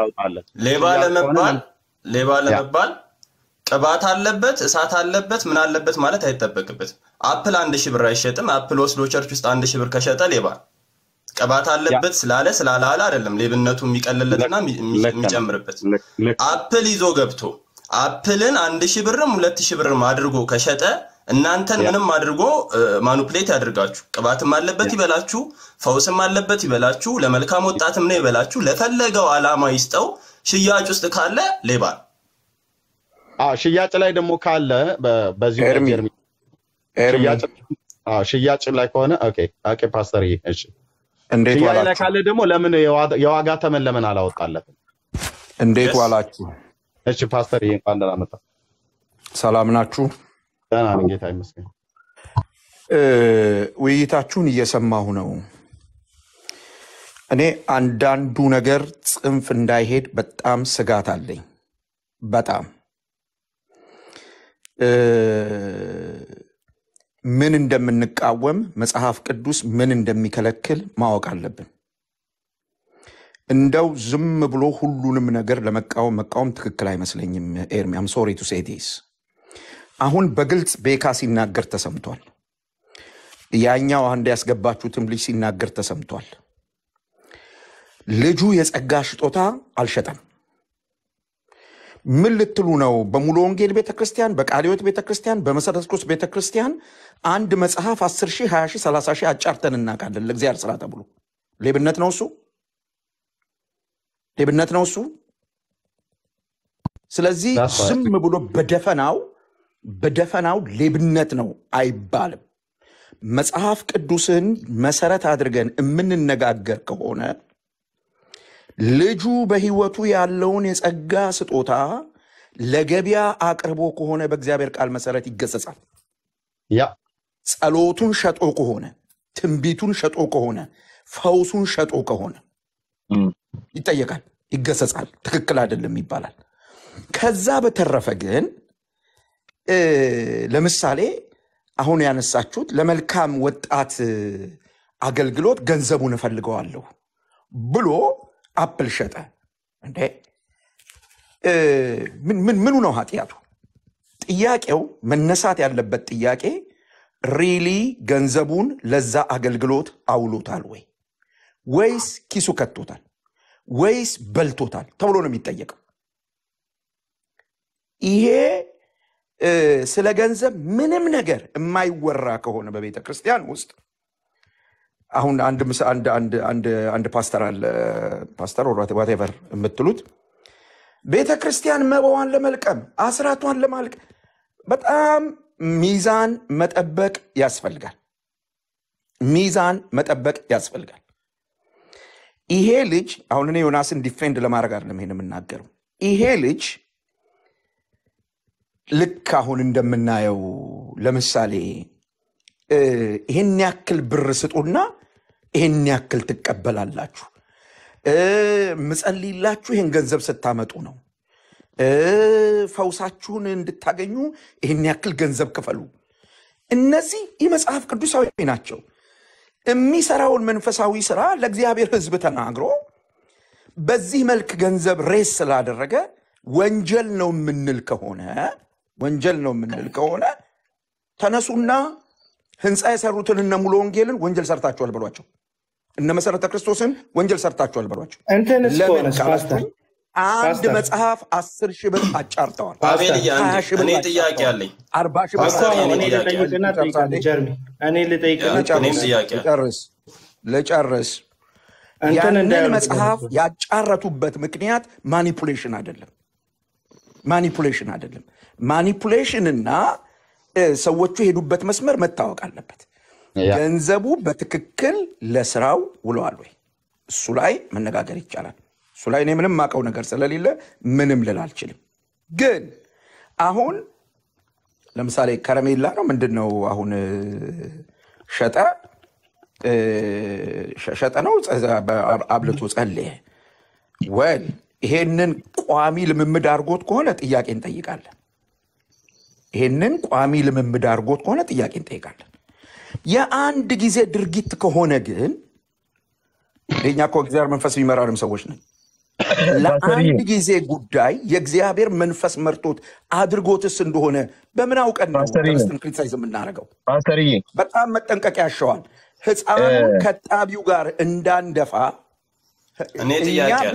ሌባ ለመባል ቅባት አለበት እሳት አለበት ምን አለበት ማለት አይተበቅበት። አፕል 1,000 ብር አይሸጥም። አፕል ወስዶ ቸርች ውስጥ 1,000 ብር ከሸጠ ሌባ ቅባት አለበት ስላላለ አይደለም ሌብነቱ የሚቀልለትና የሚጨምርበት። አፕል ይዞ ገብቶ አፕልን 1,000 ብርም 2,000 ብርም አድርጎ ከሸጠ እናንተን ምንም አድርጎ ማኑፕሌት ያድርጋችሁ። ቅባትም አለበት ይበላችሁ፣ ፈውስም አለበት ይበላችሁ፣ ለመልካም ወጣትም ነው ይበላችሁ፣ ለፈለገው አላማ ይስጠው። ሽያጭ ውስጥ ካለ ሌባ ሽያጭ ላይ ደግሞ ካለ በዚህ ሽያጭ ላይ ከሆነ ኦኬ ፓስተር እሺ እንዴት ሽያጭ ላይ ዋላችሁ? ካለ ደግሞ ለምን የዋጋ ተመን ለምን አላወጣለትም? እንዴት ዋላችሁ? እሺ ፓስተር እንኳን ደህና መጣ። ሰላም ናችሁ? ደህና ነኝ ጌታ ይመስገን። ውይይታችሁን እየሰማሁ ነው። እኔ አንዳንዱ ነገር ጽንፍ እንዳይሄድ በጣም ስጋት አለኝ። በጣም ምን እንደምንቃወም መጽሐፍ ቅዱስ ምን እንደሚከለክል ማወቅ አለብን። እንደው ዝም ብሎ ሁሉንም ነገር መቃወም ትክክል አይመስለኝም። ኤርሚ አም ሶሪ ቱ ሴይ ዲስ። አሁን በግልጽ ቤካ ሲናገር ተሰምቷል። ያኛው አንድ ያስገባችሁትም ልጅ ሲናገር ተሰምቷል። ልጁ የጸጋ ስጦታ አልሸጠም። ምን ልትሉ ነው? በሙሉ ወንጌል ቤተክርስቲያን፣ በቃሊዮት ቤተክርስቲያን፣ በመሰረት ክርስቶስ ቤተክርስቲያን አንድ መጽሐፍ 10,000 20,000 30,000 አጫርተን እናውቃለን ለእግዚአብሔር ስራ ተብሎ። ሌብነት ነው እሱ? ሌብነት ነው እሱ? ስለዚህ ዝም ብሎ በደፈናው ሌብነት ነው አይባልም። መጽሐፍ ቅዱስን መሰረት አድርገን የምንነጋገር ከሆነ ልጁ በህይወቱ ያለውን የጸጋ ስጦታ ለገበያ አቅርቦ ከሆነ በእግዚአብሔር ቃል መሰረት ይገሰጻል። ጸሎቱን ሸጦ ከሆነ፣ ትንቢቱን ሸጦ ከሆነ፣ ፈውሱን ሸጦ ከሆነ ይጠየቃል፣ ይገሰጻል፣ ትክክል አይደለም ይባላል። ከዛ በተረፈ ግን ለምሳሌ አሁን ያነሳችሁት ለመልካም ወጣት አገልግሎት ገንዘቡን እፈልገዋለሁ ብሎ አፕል ሸጠ እንዴ? ምኑ ነው ኃጢያቱ? ጥያቄው መነሳት ያለበት ጥያቄ ሪሊ ገንዘቡን ለዛ አገልግሎት አውሎታል ወይ ወይስ ኪሱ ከቶታል ወይስ በልቶታል ተብሎ ነው የሚጠየቀው። ይሄ ስለ ገንዘብ ምንም ነገር የማይወራ ከሆነ በቤተ ክርስቲያን ውስጥ አሁን አንድ ፓስተር አለ፣ ፓስተር ወራተ whatever የምትሉት ቤተ ክርስቲያን መባዋን ለመልቀም አስራቷን ለማልቀም በጣም ሚዛን መጠበቅ ያስፈልጋል። ሚዛን መጠበቅ ያስፈልጋል። ይሄ ልጅ አሁን እኔ ዮናስን ዲፌንድ ለማድረግ አይደለም ይሄን የምናገረው። ይሄ ልጅ ልክ አሁን እንደምናየው ለምሳሌ ይሄን ያክል ብር ስጡና ይሄን ያክል ትቀበላላችሁ፣ ምጸልይላችሁ ይሄን ገንዘብ ስታመጡ ነው፣ ፈውሳችሁን እንድታገኙ ይሄን ያክል ገንዘብ ክፈሉ። እነዚህ የመጽሐፍ ቅዱሳዊ ናቸው። የሚሰራውን መንፈሳዊ ስራ ለእግዚአብሔር ሕዝብ ተናግሮ በዚህ መልክ ገንዘብ ሬስ ስላደረገ ወንጀል ነው የምንል ከሆነ ተነሱና ህንፃ የሰሩትን እነ ሙሉ ወንጌልን ወንጀል ሰርታችኋል በሏቸው። እነ መሰረተ ክርስቶስን ወንጀል ሰርታችኋል በሏቸው። ለምን ካላችሁ አንድ መጽሐፍ 10,000 ብር አጫርተዋል። እኔ ጥያቄ አለኝ። 40,000 ብር ልጨርስ። ያንን መጽሐፍ ያጫረቱበት ምክንያት ማኒፑሌሽን አይደለም። ማኒፑሌሽንና ሰዎቹ የሄዱበት መስመር መታወቅ አለበት። ገንዘቡ በትክክል ለስራው ውለዋል ወይ? እሱ ላይ መነጋገር ይቻላል። እሱ ላይ እኔ ምንም ማቀው ነገር ስለሌለ ምንም ልል አልችልም። ግን አሁን ለምሳሌ ከረሜላ ነው ምንድነው አሁን ሸጠ ነው አብልቶ ጸለየ ወይ? ይሄንን ቋሚ ልምምድ አድርጎት ከሆነ ጥያቄ እንጠይቃለን። የአንድ ጊዜ ድርጊት ከሆነ ግን እኛ እኮ እግዚአብሔር መንፈስ የሚመራንም ሰዎች ነን። ለአንድ ጊዜ ጉዳይ የእግዚአብሔር መንፈስ መርቶት አድርጎትስ እንደሆነ በምን አውቀን ነው ክርስቲያን ክሪቲሳይዝ የምናደርገው? በጣም መጠንቀቅ ያሻዋል። ህፃኑን ከጣቢው ጋር እንዳንደፋ እኔ ጥያቄ አለ።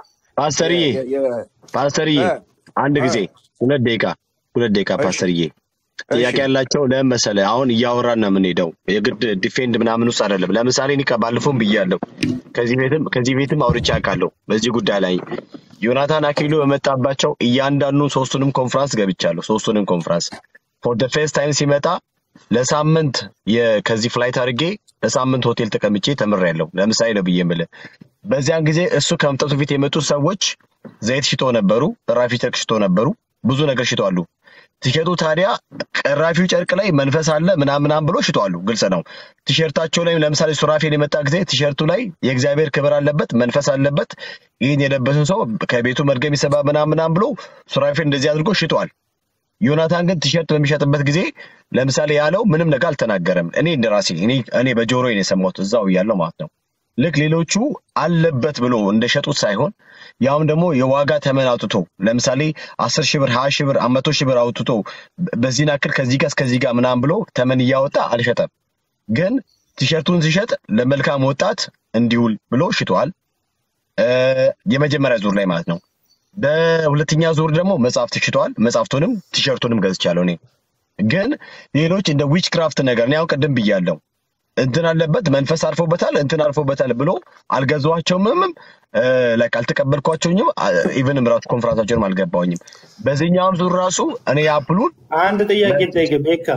ፓስተርዬ አንድ ጊዜ 2 ደቂቃ ፓስተርዬ ጥያቄ ያላቸው ለምሳሌ አሁን እያወራና ምን ሄደው የግድ ዲፌንድ ምናምን ውስጥ አይደለም። ለምሳሌ እኔ ከባለፈው ብያለሁ፣ ከዚህ ቤትም አውርቻ አውቃለሁ በዚህ ጉዳይ ላይ ዮናታን አክሊሉ በመጣባቸው እያንዳንዱን ሶስቱንም ኮንፈረንስ ገብቻለሁ። ሶስቱንም ኮንፈረንስ for the first time ሲመጣ ለሳምንት ከዚህ ፍላይት አድርጌ ለሳምንት ሆቴል ተቀምጬ ተምሬያለሁ። ለምሳሌ ነው ብዬ በዚያን ጊዜ እሱ ከመምጣቱ ፊት የመጡ ሰዎች ዘይት ሽቶ ነበሩ፣ ራፊ ጨርቅ ሽቶ ነበሩ፣ ብዙ ነገር ሽተዋሉ። ቲሸርቱ ታዲያ ቀራፊው ጨርቅ ላይ መንፈስ አለ ምናምን ብሎ ሽተዋሉ። ግልጽ ነው። ቲሸርታቸው ላይ ለምሳሌ ሱራፌል የመጣ ጊዜ ቲሸርቱ ላይ የእግዚአብሔር ክብር አለበት፣ መንፈስ አለበት፣ ይህን የለበሰ ሰው ከቤቱ መርገም ይሰባ ምናምን ብሎ ሱራፌል እንደዚህ አድርጎ ሽተዋል። ዮናታን ግን ቲሸርት በሚሸጥበት ጊዜ ለምሳሌ ያለው ምንም ነገር አልተናገረም። እኔ እንደራሴ እኔ በጆሮዬ ነው የሰማሁት እዛው ያለው ማለት ነው። ልክ ሌሎቹ አለበት ብሎ እንደሸጡት ሳይሆን ያውም ደግሞ የዋጋ ተመን አውጥቶ ለምሳሌ 10,000 ብር 20,000 ብር 100,000 ብር አውጥቶ በዚህና ክል ከዚህ ጋር እስከዚህ ጋር ምናምን ብሎ ተመን እያወጣ አልሸጠም። ግን ቲሸርቱን ሲሸጥ ለመልካም ወጣት እንዲውል ብሎ ሽጧል። የመጀመሪያ ዙር ላይ ማለት ነው። በሁለተኛ ዙር ደግሞ መጽሐፍት ሽጧል። መጽሐፍቱንም ቲሸርቱንም ገዝቻለሁ እኔ። ግን ሌሎች እንደ ዊች ክራፍት ነገር ነው ያው ቀደም ብያለሁ። እንትን አለበት መንፈስ አርፎበታል እንትን አርፎበታል ብሎ አልገዛዋቸውም ላይክ አልተቀበልኳቸውም። ኢቭንም ራሱ ኮንፈረንሳቸውንም አልገባውኝም። በዚህኛው ዙር ራሱ እኔ አፕሉን አንድ ጥያቄ ጠይቅ ቤካ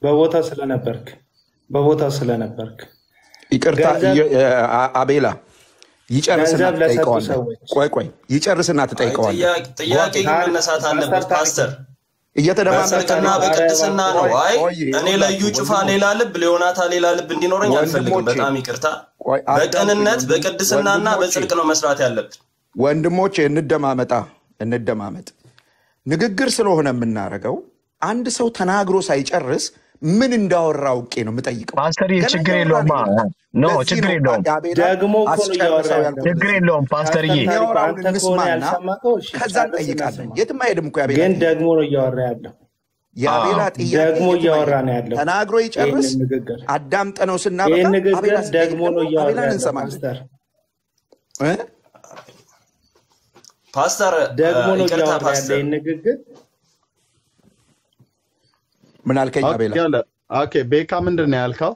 በቦታ ስለነበርክ ይቅርታ አቤላ ይጨርስና ትጠይቀዋለህ። ቆይ ይጨርስና ትጠይቀዋለህ። ጥያቄ መነሳት አለበት ፓስተር። እየተደማመጥና በቅድስና ነው። አይ እኔ ለዩ ጩፋ ሌላ ልብ ለዮናታ ሌላ ልብ እንዲኖረኝ አልፈልግም። በጣም ይቅርታ። በቅንነት በቅድስናና በጽድቅ ነው መስራት ያለብን። ወንድሞቼ እንደማመጥ ንግግር ስለሆነ የምናረገው አንድ ሰው ተናግሮ ሳይጨርስ ምን እንዳወራው ቄ ነው የምጠይቀው። ፓስተር ችግር የለውም ኖ ችግር የለውም ደግሞ ችግር የለውም ፓስተር እንስማና ከዛ እንጠይቃለን። የትም አይሄድም እኮ ያቤላ ግን ደግሞ ነው እያወራ ያለው ያቤላ ጥያቄ ደግሞ እያወራ ነው ያለው። ተናግሮ ይጨርስ አዳምጠነው ስናበቃ አቤላ ደግሞ ነው እያወራ ያለው ፓስተር ደግሞ ነው እያወራ ያለው ንግግር ምን አልከኝ አቤላ? ኦኬ ቤካ ምንድን ነው ያልከው?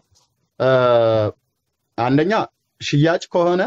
አንደኛ ሽያጭ ከሆነ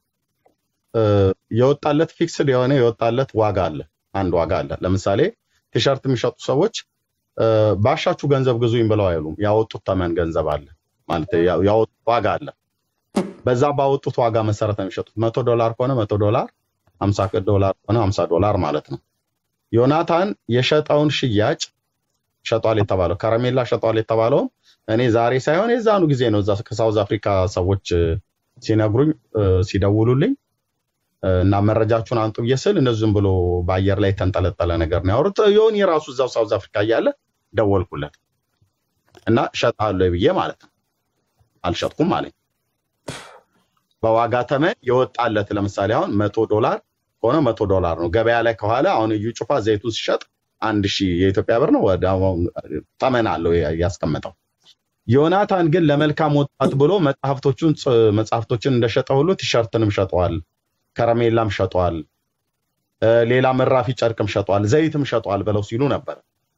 የወጣለት ፊክስድ የሆነ የወጣለት ዋጋ አለ። አንድ ዋጋ አለ። ለምሳሌ ቲሸርት የሚሸጡ ሰዎች ባሻችሁ ገንዘብ ግዙኝ ብለው አይሉም። ያወጡት ተመን ገንዘብ አለ ማለት ያወጡት ዋጋ አለ። በዛ ባወጡት ዋጋ መሰረት ነው የሚሸጡት። $100 ከሆነ $100፣ $50 ከሆነ $50 ማለት ነው። ዮናታን የሸጠውን ሽያጭ ሸጧል የተባለው ከረሜላ ሸጧል የተባለው እኔ ዛሬ ሳይሆን የዛኑ ጊዜ ነው እዛ ከሳውዝ አፍሪካ ሰዎች ሲነግሩኝ ሲደውሉልኝ እና መረጃችሁን አንጡ ብየስል እነዚህም ብሎ በአየር ላይ ተንጠለጠለ ነገር ነው ያወሩት። ዮኒ ራሱ እዛው ሳውዝ አፍሪካ እያለ ደወልኩለት እና ሸጣለሁ ብዬ ማለት ነው። አልሸጥኩም ማለት በዋጋ ተመን የወጣለት ለምሳሌ አሁን $100 ከሆነ $100 ነው። ገበያ ላይ ከኋላ አሁን እዩ ጩፋ ዘይቱ ሲሸጥ 1000 የኢትዮጵያ ብር ነው ወደ ተመን አለው ያስቀመጠው። ዮናታን ግን ለመልካም ወጣት ብሎ መጽሐፍቶችን እንደሸጠ ሁሉ ቲሸርትንም ሸጧል፣ ከረሜላም ሸጧል፣ ሌላ መራፊ ጨርቅም ሸጧል፣ ዘይትም ሸጧል ብለው ሲሉ ነበር።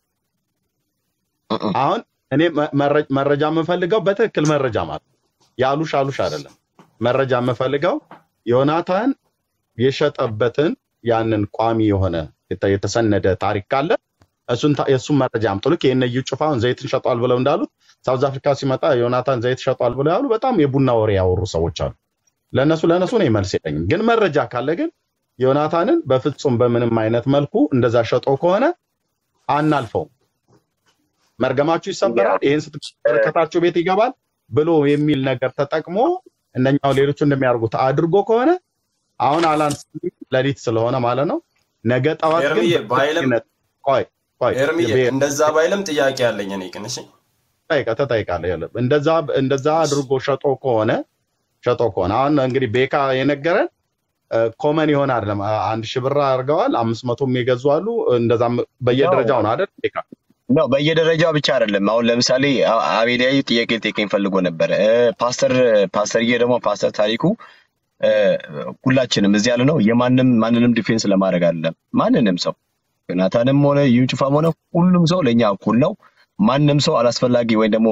አሁን እኔ መረጃ የምፈልገው በትክክል መረጃ ማለት ያሉሽ አይደለም። መረጃ የምፈልገው ዮናታን የሸጠበትን ያንን ቋሚ የሆነ የተሰነደ ታሪክ ካለ እሱን መረጃ አምጡ። ልክ የነዩ ጩፋውን ዘይትን ሸጧል ብለው እንዳሉት ሳውዝ አፍሪካ ሲመጣ ዮናታን ዘይት ሸጧል ብለው ያሉ በጣም የቡና ወሬ ያወሩ ሰዎች አሉ። ለነሱ ነው መልስ የለኝም። ግን መረጃ ካለ ግን ዮናታንን በፍጹም በምንም አይነት መልኩ እንደዛ ሸጦ ከሆነ አናልፈው፣ መርገማችሁ ይሰበራል፣ ይሄን ስትከታችሁ ቤት ይገባል ብሎ የሚል ነገር ተጠቅሞ እንደኛው ሌሎቹ እንደሚያርጉት አድርጎ ከሆነ አሁን አላንስ ለሊት ስለሆነ ማለት ነው ነገ ጠዋት ግን ቆይ እንደዛ ባይልም ጥያቄ አለኝ እኔ ግን እሺ ተጠይቃለህ ያለ እንደዛ አድርጎ ሸጦ ከሆነ አሁን እንግዲህ ቤካ የነገረን ኮመን ይሆን አይደለም 1000 ብር አርገዋል 500 የሚገዙ አሉ እንደዛ በየደረጃው ነው አይደል ቤካ ነው በየደረጃው ብቻ አይደለም። አሁን ለምሳሌ አቤላዬ ጥያቄ ፈልጎ ነበር። ፓስተርዬ ደግሞ ፓስተር ታሪኩ ሁላችንም እዚህ ያለ ነው ማንንም ዲፌንስ ለማድረግ አይደለም። ማንንም ሰው ዮናታንም ሆነ ዩጩፋም ሆነ ሁሉም ሰው ለኛ እኩል ነው። ማንንም ሰው አላስፈላጊ ወይ ደግሞ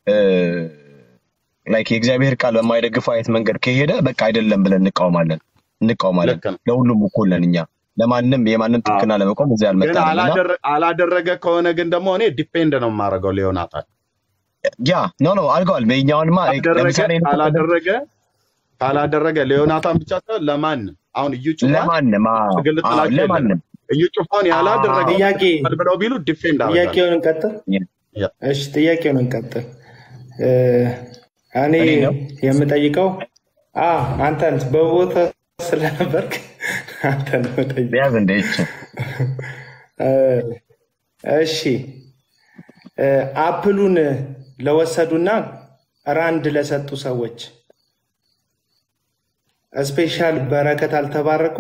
ላይክ የእግዚአብሔር ቃል በማይደግፈው አይነት መንገድ ከሄደ በቃ አይደለም ብለን እንቃወማለን። ለሁሉም እኩል ነን እኛ። ለማንም የማንም ጥቅና ለመቆም እዚህ አልመጣንም። አላደረገ ከሆነ ግን ደግሞ እኔ ዲፔንድ ነው የማደርገው ለዮናታን ያ ኖ አልገዋል። በእኛውንማ ለምሳሌ ካላደረገ ለዮናታን ብቻ ሳይሆን ለማንም አሁን እዩ ጩፋን ያላደረገ ጥያቄ ብለው ቢሉ ዲፌንድ አደረገ። ጥያቄውን እንቀጥል። እሺ ጥያቄውን እንቀጥል። እኔ የምጠይቀው አንተን በቦታ ስለነበርክ አንተን ነው ጠይቀው። እሺ አፕሉን ለወሰዱና ራንድ ለሰጡ ሰዎች ስፔሻል በረከት አልተባረኩ?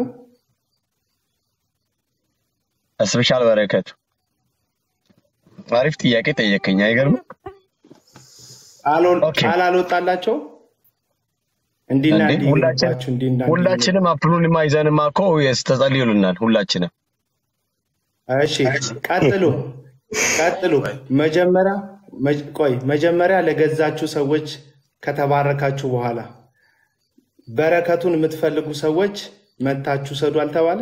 ስፔሻል በረከት አሪፍ ጥያቄ ጠየቀኝ። አይገርም? ቃል አልወጣላቸው እንዲና እንዲባችሁ እንዲና ሁላችንም አፕሉን ማይዘንማ እኮ ተጸልዩልናል ሁላችንም። እሺ ቀጥሉ። መጀመሪያ ለገዛችሁ ሰዎች ከተባረካችሁ በኋላ በረከቱን የምትፈልጉ ሰዎች መታችሁ ሰዱ አልተባለ?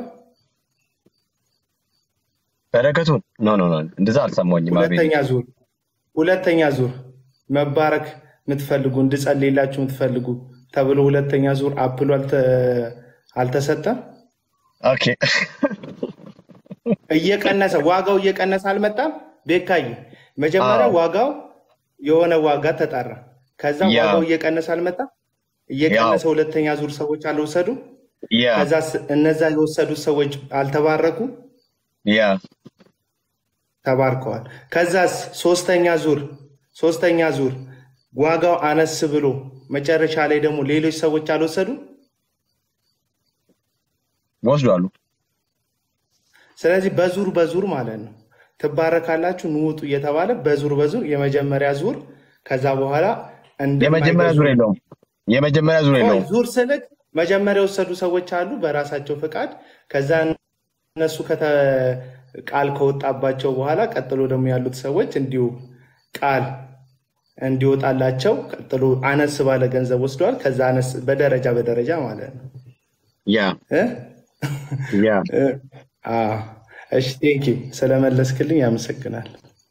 በረከቱን ኖ እንደዛ አልሰማኝም። ሁለተኛ ዙር መባረክ የምትፈልጉ እንድጸልይላችሁ የምትፈልጉ ተብሎ ሁለተኛ ዙር አፕሉ አልተሰጠም? ኦኬ ዋጋው እየቀነሰ አልመጣም? ቤካይ መጀመሪያ ዋጋው የሆነ ዋጋ ተጣራ። ከዛ ዋጋው እየቀነሰ አልመጣም? እየቀነሰ ሁለተኛ ዙር ሰዎች አልወሰዱ? ከዛ እነዛ የወሰዱ ሰዎች አልተባረኩ? ተባርከዋል። ከዛስ ሶስተኛ ዙር ዋጋው አነስ ብሎ መጨረሻ ላይ ደግሞ ሌሎች ሰዎች አልወሰዱ? ወስዷሉ። ስለዚህ በዙር ማለት ነው ትባረካላችሁ ንውጡ እየተባለ በዙር የመጀመሪያ ዙር ከዛ በኋላ የመጀመሪያ ዙር የለውም። ዙር ስልክ መጀመሪያ የወሰዱ ሰዎች አሉ በራሳቸው ፍቃድ። ከዛ እነሱ ቃል ከወጣባቸው በኋላ ቀጥሎ ደግሞ ያሉት ሰዎች እንዲሁ ቃል እንዲወጣላቸው ቀጥሎ አነስ ባለ ገንዘብ ወስደዋል። ከዛ አነስ በደረጃ ማለት ነው። እሺ ቴንኪው ስለመለስክልኝ ያመሰግናል።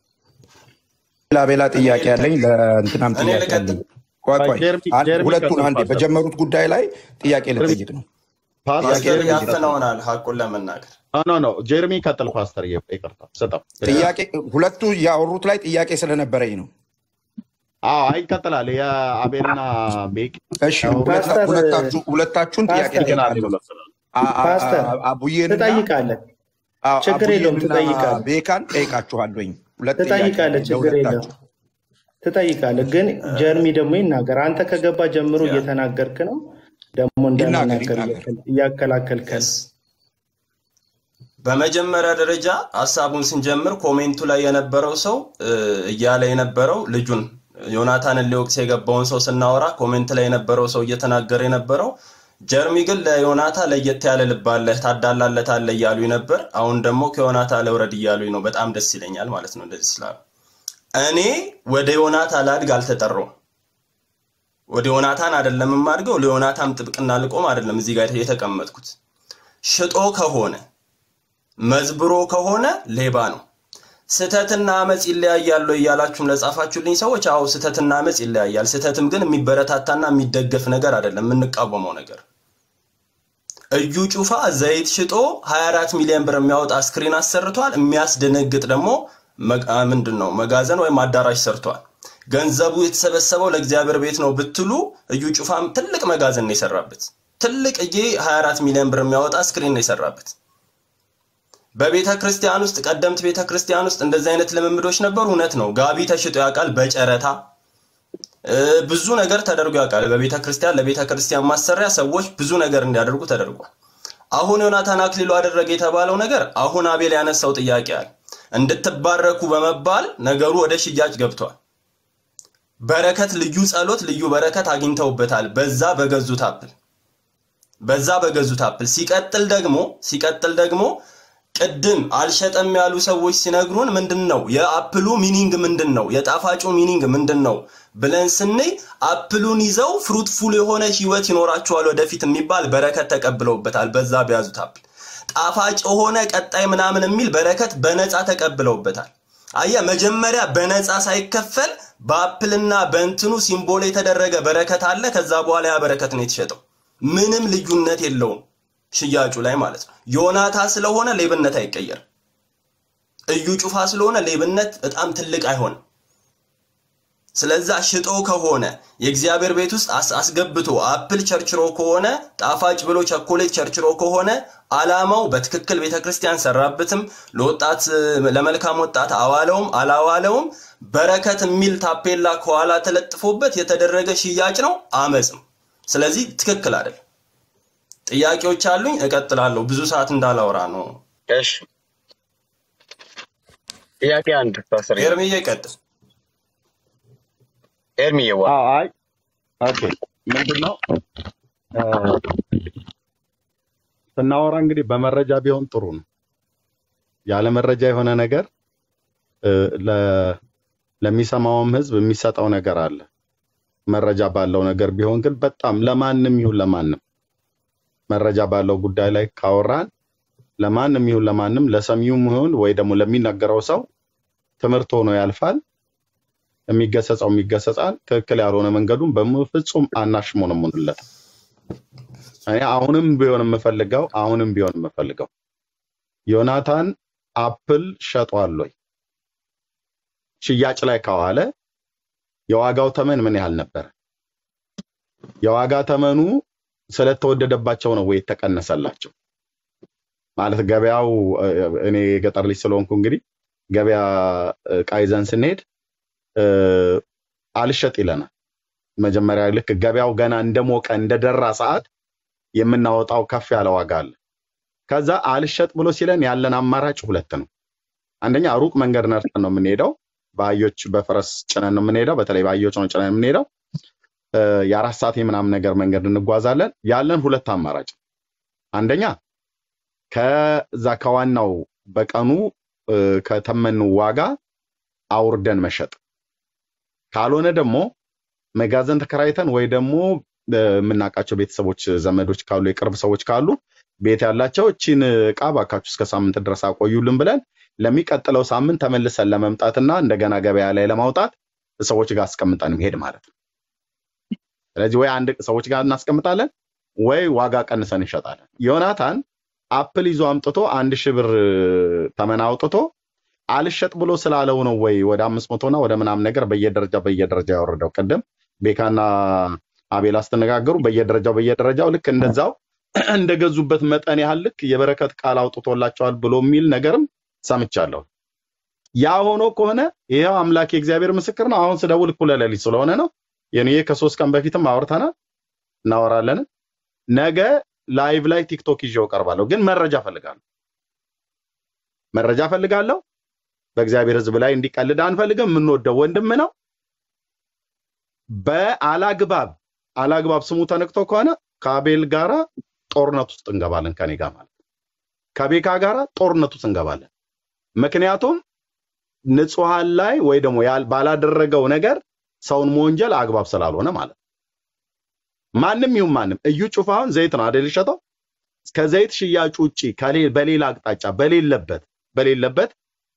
ሌላ ጥያቄ ያለኝ ለእንትናም ጥያቄ ያለኝ ሁለቱን አንዴ በጀመሩት ጉዳይ ላይ ጥያቄ ልጠይቅ ነው። ፓስተር ያፈናውናል ሐቁን ለመናገር ኖ ጀርሚ ቀጥል። ፓስተር ይቅርታ ሰጣው ጥያቄ ሁለቱ ያወሩት ላይ ጥያቄ ስለነበረኝ ነው። ይቀጥላል። የአቤልና ቤክ እሺ ሁለታችሁን ጥያቄ ፓስተር አቡዬን ትጠይቃለህ። ችግር የለውም ትጠይቃለህ። ቤካን ጠይቃችኋለሁ። ትጠይቃለህ፣ ችግር የለውም ትጠይቃለህ። ግን ጀርሚ ደግሞ ይናገር። አንተ ከገባ ጀምሮ እየተናገርክ ነው። ደግሞ እንደናገር እያከላከልከን። በመጀመሪያ ደረጃ ሐሳቡን ስንጀምር ኮሜንቱ ላይ የነበረው ሰው እያለ የነበረው ልጁን ዮናታንን ሊወቅስ የገባውን ሰው ስናወራ ኮሜንት ላይ የነበረው ሰው እየተናገረ የነበረው ጀርሚ ግን ለዮናታ ለየት ያለ ልብ አለህ ታዳላለታለህ እያሉኝ ነበር። አሁን ደግሞ ከዮናታ ለውረድ እያሉኝ ነው። በጣም ደስ ይለኛል ማለት ነው እንደዚህ ስላሉ። እኔ ወደ ዮናታ ላድግ አልተጠራሁም። ወደ ዮናታን አይደለም የማድገው፣ ለዮናታም ጥብቅና ልቆም አይደለም እዚህ ጋር የተቀመጥኩት። ሽጦ ከሆነ መዝብሮ ከሆነ ሌባ ነው። ስተትና አመጽ ይለያያል እያላችሁም ለጻፋችሁልኝ ሰዎች አው ስተትና አመጽ ይለያያል። ስተትም ግን የሚበረታታና የሚደገፍ ነገር አይደለም፣ የምንቃወመው ነገር። እዩ ጩፋ ዘይት ሽጦ 24 ሚሊዮን ብር የሚያወጣ ስክሪን አሰርቷል። የሚያስደነግጥ ደግሞ ምንድነው መጋዘን ወይም አዳራሽ ሰርቷል። ገንዘቡ የተሰበሰበው ለእግዚአብሔር ቤት ነው ብትሉ እዩ ጩፋም ትልቅ መጋዘን ነው የሰራበት። ትልቅ 24 ሚሊዮን ብር የሚያወጣ ስክሪን ነው የሰራበት። በቤተ ክርስቲያን ውስጥ ቀደምት ቤተ ክርስቲያን ውስጥ እንደዚህ አይነት ልምምዶች ነበሩ። እውነት ነው። ጋቢ ተሽጦ ያውቃል በጨረታ ብዙ ነገር ተደርጎ ያውቃል። በቤተ ክርስቲያን ለቤተ ክርስቲያን ማሰሪያ ሰዎች ብዙ ነገር እንዲያደርጉ ተደርጓል። አሁን ዮናታን አክሊሉ አደረገ የተባለው ነገር አሁን አቤል ያነሳው ጥያቄ አለ። እንድትባረኩ በመባል ነገሩ ወደ ሽያጭ ገብቷል። በረከት ልዩ ጸሎት ልዩ በረከት አግኝተውበታል በዛ በገዙት አፕል። ሲቀጥል ደግሞ ቅድም አልሸጠም ያሉ ሰዎች ሲነግሩን ምንድነው የአፕሉ ሚኒንግ ምንድነው የጣፋጩ ሚኒንግ ምንድነው ብለን ስንይ አፕሉን ይዘው ፍሩትፉል የሆነ ህይወት ይኖራቸዋል ወደፊት የሚባል በረከት ተቀብለውበታል በዛ በያዙት አፕል። ጣፋጭ ሆነ ቀጣይ ምናምን የሚል በረከት በነፃ ተቀብለውበታል። አያ መጀመሪያ በነፃ ሳይከፈል በአፕልና በእንትኑ ሲምቦል የተደረገ በረከት አለ። ከዛ በኋላ ያ በረከት ነው የተሸጠው። ምንም ልዩነት የለውም ሽያጩ ላይ ማለት ነው። ዮናታ ስለሆነ ሌብነት አይቀየር። እዩ ጩፋ ስለሆነ ሌብነት በጣም ትልቅ አይሆንም። ስለዛ ሽጦ ከሆነ የእግዚአብሔር ቤት ውስጥ አስገብቶ አፕል ቸርችሮ ከሆነ ጣፋጭ ብሎ ቸኮሌት ቸርችሮ ከሆነ አላማው በትክክል ቤተክርስቲያን ሰራበትም ለወጣት ለመልካም ወጣት አዋለውም አላዋለውም በረከት የሚል ታፔላ ከኋላ ተለጥፎበት የተደረገ ሽያጭ ነው አመጽ ነው ስለዚህ ትክክል አይደል ጥያቄዎች አሉኝ እቀጥላለሁ ብዙ ሰዓት እንዳላወራ ነው እሺ ጥያቄ አንድ ፓስተር ኤርሚዬ ቀጥል ኤርሚዬ ዋ አይ ኦኬ ምንድነው ስናወራ እንግዲህ በመረጃ ቢሆን ጥሩ ነው ያለ መረጃ የሆነ ነገር ለሚሰማውም ህዝብ የሚሰጠው ነገር አለ መረጃ ባለው ነገር ቢሆን ግን በጣም ለማንም ይሁን ለማንም መረጃ ባለው ጉዳይ ላይ ካወራን ለማንም ይሁን ለማንም ለሰሚውም ይሁን ወይ ደግሞ ለሚናገረው ሰው ትምህርት ሆኖ ያልፋል የሚገሰጻው የሚገሰጻል ትክክል ያልሆነ መንገዱን በፍጹም አናሽሞነሙንለት እኔ አሁንም ቢሆን የምፈልገው ዮናታን አፕል ሸጧል ወይ ሽያጭ ላይ ካዋለ የዋጋው ተመን ምን ያህል ነበር የዋጋ ተመኑ ስለተወደደባቸው ነው ወይ ተቀነሰላቸው ማለት ገበያው እኔ ገጠር ልጅ ስለሆንኩ እንግዲህ ገበያ ቃይዘን ስንሄድ አልሸጥ ይለናል መጀመሪያ ልክ ገበያው ገና እንደሞቀ እንደደራ ሰዓት የምናወጣው ከፍ ያለ ዋጋ አለ ከዛ አልሸጥ ብሎ ሲለን ያለን አማራጭ ሁለት ነው አንደኛ ሩቅ መንገድ ነርተን ነው የምንሄደው ባዮች በፈረስ ጭነን ነው የምንሄደው በተለይ ባዮች ነው ጭነን የምንሄደው የአራት ሰዓት ምናምን ነገር መንገድ እንጓዛለን ያለን ሁለት አማራጭ አንደኛ ከዛ ከዋናው በቀኑ ከተመኑ ዋጋ አውርደን መሸጥ ካልሆነ ደግሞ መጋዘን ተከራይተን ወይ ደግሞ ምናቃቸው ቤተሰቦች ዘመዶች ካሉ የቅርብ ሰዎች ካሉ ቤት ያላቸው እቺን ዕቃ ባካችሁ እስከ ሳምንት ድረስ አቆዩልን ብለን ለሚቀጥለው ሳምንት ተመልሰን ለመምጣትና እንደገና ገበያ ላይ ለማውጣት ሰዎች ጋር አስቀምጠን መሄድ ማለት ነው ስለዚህ ወይ አንድ ሰዎች ጋር እናስቀምጣለን ወይ ዋጋ ቀንሰን እንሸጣለን ዮናታን አፕል ይዞ አምጥቶ 1000 ብር ተመን አውጥቶ አልሸጥ ብሎ ስላለው ነው ወይ ወደ 500 እና ወደ ምናም ነገር በየደረጃ ያወረደው ቀደም ቤካና አቤል አስተነጋገሩ በየደረጃው ልክ እንደዛው እንደገዙበት መጠን ያህል ልክ የበረከት ቃል አውጥቶላቸዋል ብሎ የሚል ነገርም ሰምቻለሁ ያ ሆኖ ከሆነ ይሄው አምላክ የእግዚአብሔር ምስክር ነው አሁን ስደውል እኮ ለሌሊት ስለሆነ ነው የኔ ከ3 ቀን በፊትም አወርተናል እናወራለን ነገ ላይቭ ላይ ቲክቶክ ይዤው ቀርባለሁ ግን መረጃ ፈልጋለሁ በእግዚአብሔር ህዝብ ላይ እንዲቀልድ አንፈልግም የምንወደው ወንድም ነው በአላግባብ ስሙ ተነክቶ ከሆነ ከአቤል ጋራ ጦርነት ውስጥ እንገባለን ከኔ ጋር ማለት ከቤካ ጋራ ጦርነት ውስጥ እንገባለን ምክንያቱም ንጹሃን ላይ ወይ ደግሞ ባላደረገው ነገር ሰውን ወንጀል አግባብ ስላልሆነ ማለት ማንም ይሁን ማንም እዩ ጩፋውን ዘይት ነው አይደል ሸጠው ከዘይት ሽያጭ ውጪ በሌላ አቅጣጫ በሌለበት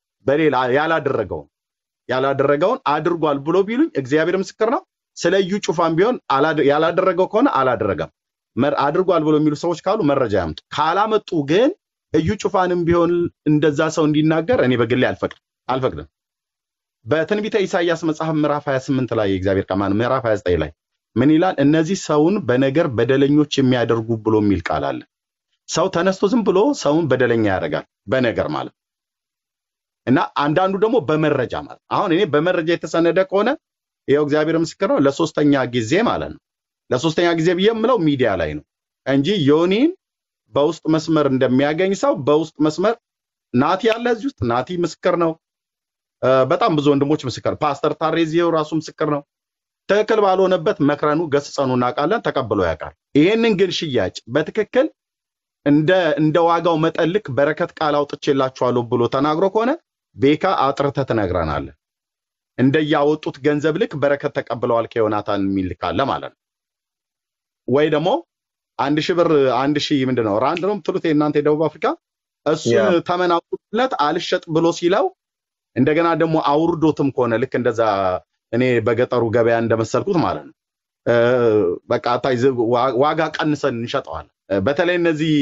ያላደረገውን አድርጓል ብሎ ቢሉኝ እግዚአብሔር ምስክር ነው ስለ እዩ ጩፋን ቢሆን ያላደረገው ከሆነ አላደረገም አድርጓል ብሎ የሚሉ ሰዎች ካሉ መረጃ ያምጡ ካላመጡ ግን እዩ ጩፋንም ቢሆን እንደዛ ሰው እንዲናገር እኔ በግሌ አልፈቅድም በትንቢተ ኢሳይያስ መጽሐፍ ምዕራፍ 28 ላይ እግዚአብሔር ከማን ምዕራፍ 29 ላይ ምን ይላል እነዚህ ሰውን በነገር በደለኞች የሚያደርጉ ብሎ የሚል ቃል አለ ሰው ተነስቶ ዝም ብሎ ሰውን በደለኛ ያደርጋል በነገር ማለት እና አንዳንዱ ደግሞ በመረጃ ማለት አሁን እኔ በመረጃ የተሰነደ ከሆነ ይሄው እግዚአብሔር ምስክር ነው ለሶስተኛ ጊዜ ማለት ነው ለሶስተኛ ጊዜ ብየምለው ሚዲያ ላይ ነው እንጂ ዮኒን በውስጥ መስመር እንደሚያገኝ ሰው በውስጥ መስመር ናቲ ያለ እዚህ ውስጥ ናቲ ምስክር ነው በጣም ብዙ ወንድሞች ምስክር ፓስተር ታሬዚዮ ራሱ ምስክር ነው ትክክል ባልሆነበት መክረኑ ገስጸኑና ቃለን ተቀብሎ ያውቃል ይሄንን ግን ሽያጭ በትክክል እንደ ዋጋው መጠልክ በረከት ቃል አውጥቼላችኋለሁ ብሎ ተናግሮ ከሆነ ቤካ አጥርተ ተነግረናል እንደያወጡት ገንዘብ ልክ በረከት ተቀብለዋል ከዮናታን የሚል ካለ ማለት ነው ወይ ደግሞ 1000 ብር 1000 ምንድነው ራንድ ነው ትሉት እናንተ የደቡብ አፍሪካ እሱን ተመናቁለት አልሸጥ ብሎ ሲለው እንደገና ደግሞ አውርዶትም ከሆነ ልክ እንደዛ እኔ በገጠሩ ገበያ እንደመሰልኩት ማለት ነው በቃ ታይ ዋጋ ቀንሰን እንሸጠዋለን በተለይ እነዚህ